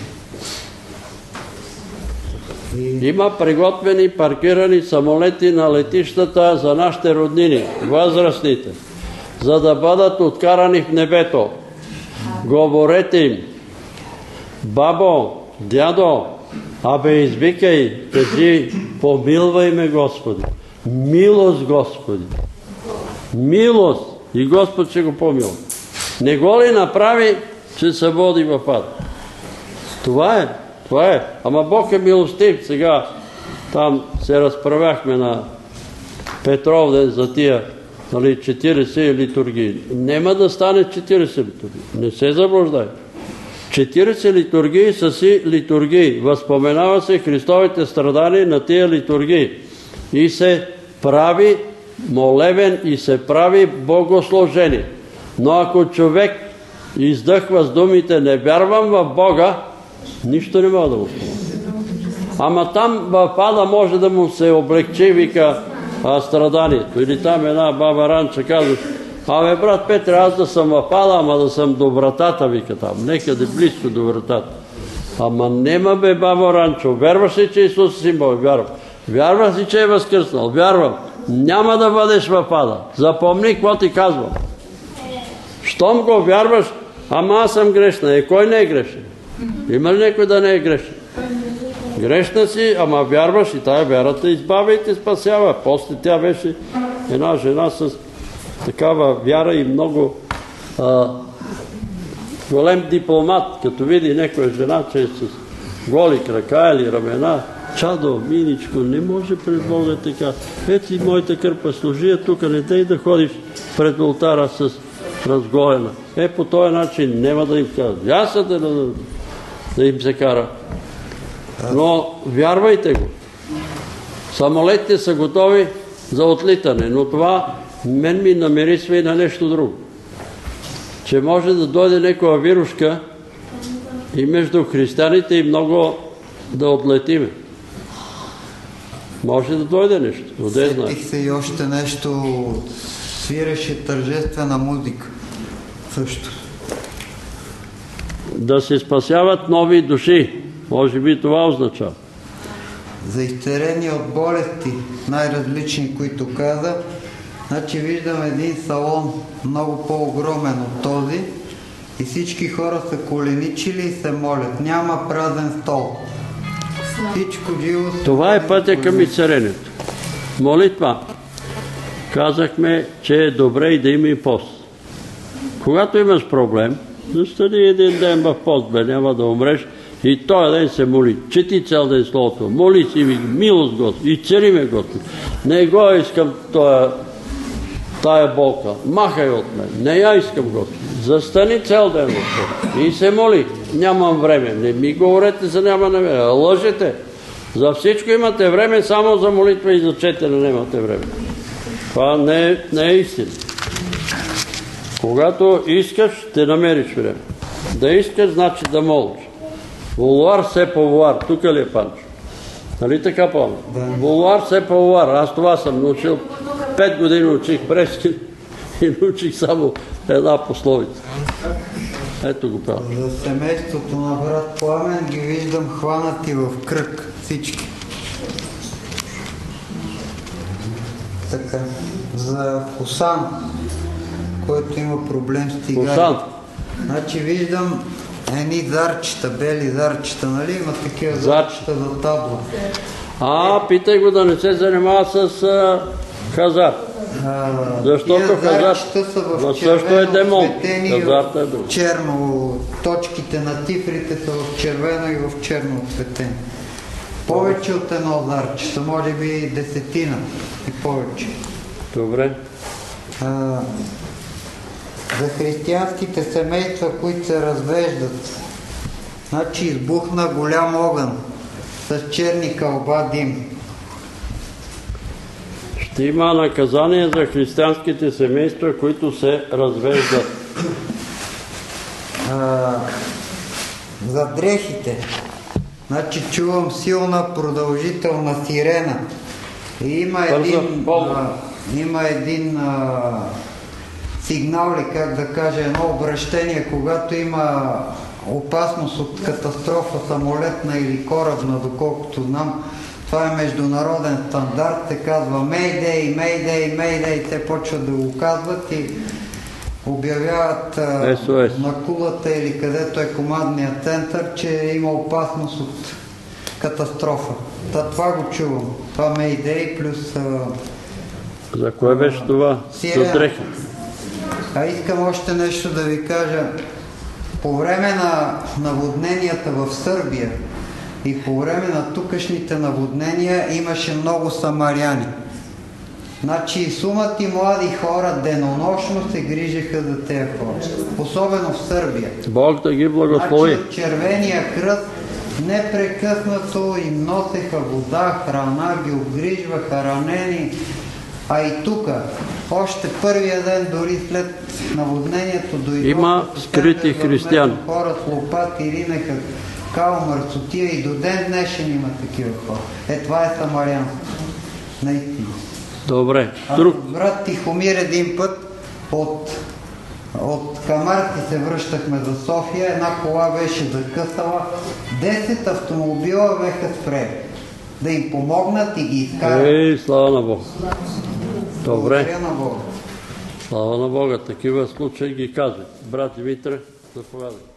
Има приготвени паркирани самолети на летищата за нашите роднини, възрастните, за да бъдат откарани в небето. Говорете им: бабо, дядо, извикай, кажи: помилвай ме, Господи. Милост, Господи. Милост. И Господ ще го помилва. Не го ли направи, че се води в ад? Това е. Ама Бог е милостив. Сега там се разправяхме на Петровден за тия 40 литургии. Нема да стане 40 литургии. Не се заблуждай. 40 литургии са си литургии. Възпоменава се Христовите страдания на тия литургии. И се прави молебен и се прави богослужение. Но ако човек издъхва с думите: не вярвам в Бога, нищо не мога да му стане. Ама там в ада може да му се облегчи, вика, страданието. Или там една баба Ранча казва: брат Петре, аз да съм в ада, ама да съм до вратата, вика там, некъде близко до вратата. Ама нема бе, баба Ранчо, вярваш ли, че Исус си Бог? Вярвам. Вярваш ли, че е възкръснал? Вярвам. Няма да бъдеш в ада. Запомни какво ти казвам. Щом го вярваш, ама аз съм грешна. Кой не е грешен? Има ли някой да не е грешен? Грешна си, ама вярваш и тая вярата избавя и те спасява. После тя беше една жена с такава вяра и много голем дипломат. Като види някоя жена, че е с голи крака или ramена, чадо, миличко, не може пред Бога така. Ето и моята кърпа служи, тук не дей да ходиш пред олтара с разгоена. По този начин няма да им кажат. Ясате да им се кара. Но вярвайте го. Самолетите са готови за отлитане, но това мен ми намирисва и на нещо друго. Че може да дойде някоя вирушка и между християните и много да отлетиме. Може да дойде нещо. Сетих се и още нещо. Свиреше тържествена музика. Също. Да се спасяват нови души. Може би това означава. За изцеление от болести, най-различни, които каза. Значи виждам един салон, много по-огромен от този, и всички хора са коленичили и се молят. Няма празен стол. Всичко живо. Това е пътя към изцелението. Молитва. Казахме, че е добре и да има и пост. Когато имаш проблем, застани един ден в пост, няма да умреш, и този ден се моли. Чети цял ден Словото. Моли си ми милост Господи. И цели ме Господи. Не го искам тая болка. Махай от мен. Не я искам Господи. Застани цял ден Господи. И се моли. Нямам време. Не ми говорете за няма време. Лъжете. За всичко имате време, само за молитва и за четене нямате време. Това не е истина. Когато искаш, ще намериш време. Да искаш, значи да молиш. Вулуар се повуар. Тук ли е Панчо? Нали така помня? Вулуар се повуар. Аз това съм научил. 5 години учих брески и научих само една пословица. Ето го правя. За семейството на брат Пламен ги виждам хванати в кръг. Всички. Така. За Хусан, който има проблем с цигари. Хусан. Значи виждам едни зарчета, бели зарчета, нали? Има такива зарчета за табла. Питай го да не се занимава с хазарт. Защото хазарт също е демон. Хазарт е друг. Черно, точките на цифрите са в червено и в черно цветени. Повече от едно зарчета, може би 10 и повече. Добре. За християнските семейства, които се развеждат, значи избухна голям огън с черни кълба дим. Ще има наказание за християнските семейства, които се развеждат. За дрехите. Значи чувам силна продължителна сирена. И има един сигнал, ли как да кажа, едно обращение, когато има опасност от катастрофа самолетна или корабна, доколкото знам. Това е международен стандарт, се казва Мейдей, Мейдей, Мейдей, те почват да го казват и обявяват на кулата или където е командният център, че има опасност от катастрофа. Това го чувам. Това Мейдей плюс... За кое беше това? За дрехи. Искам още нещо да ви кажа. По време на наводненията в Сърбия и по време на тукашните наводнения имаше много самаряни. Значи сумати млади хора денонощно се грижеха за тези хора. Особено в Сърбия. Бог да ги благослови. Значи Червения кръст непрекъснато им носеха вода, храна, ги обгрижваха ранени. А и тук, още първия ден, дори след наводнението, има скрити християни. Хора с лопати ринеха као мърсотия и до ден днешен има такива хора. Това е самарянство. Наистина. Добре. Брат Тихомир един път от Камарти се връщахме за София, една кола беше закъсала, 10 автомобила беха спрели. Да им помогнат и ги изкарат. Слава на Бога. Добре. Благодаря на Бога. Слава на Бога. Такива случаи ги казват. Брат Димитър, заповядай.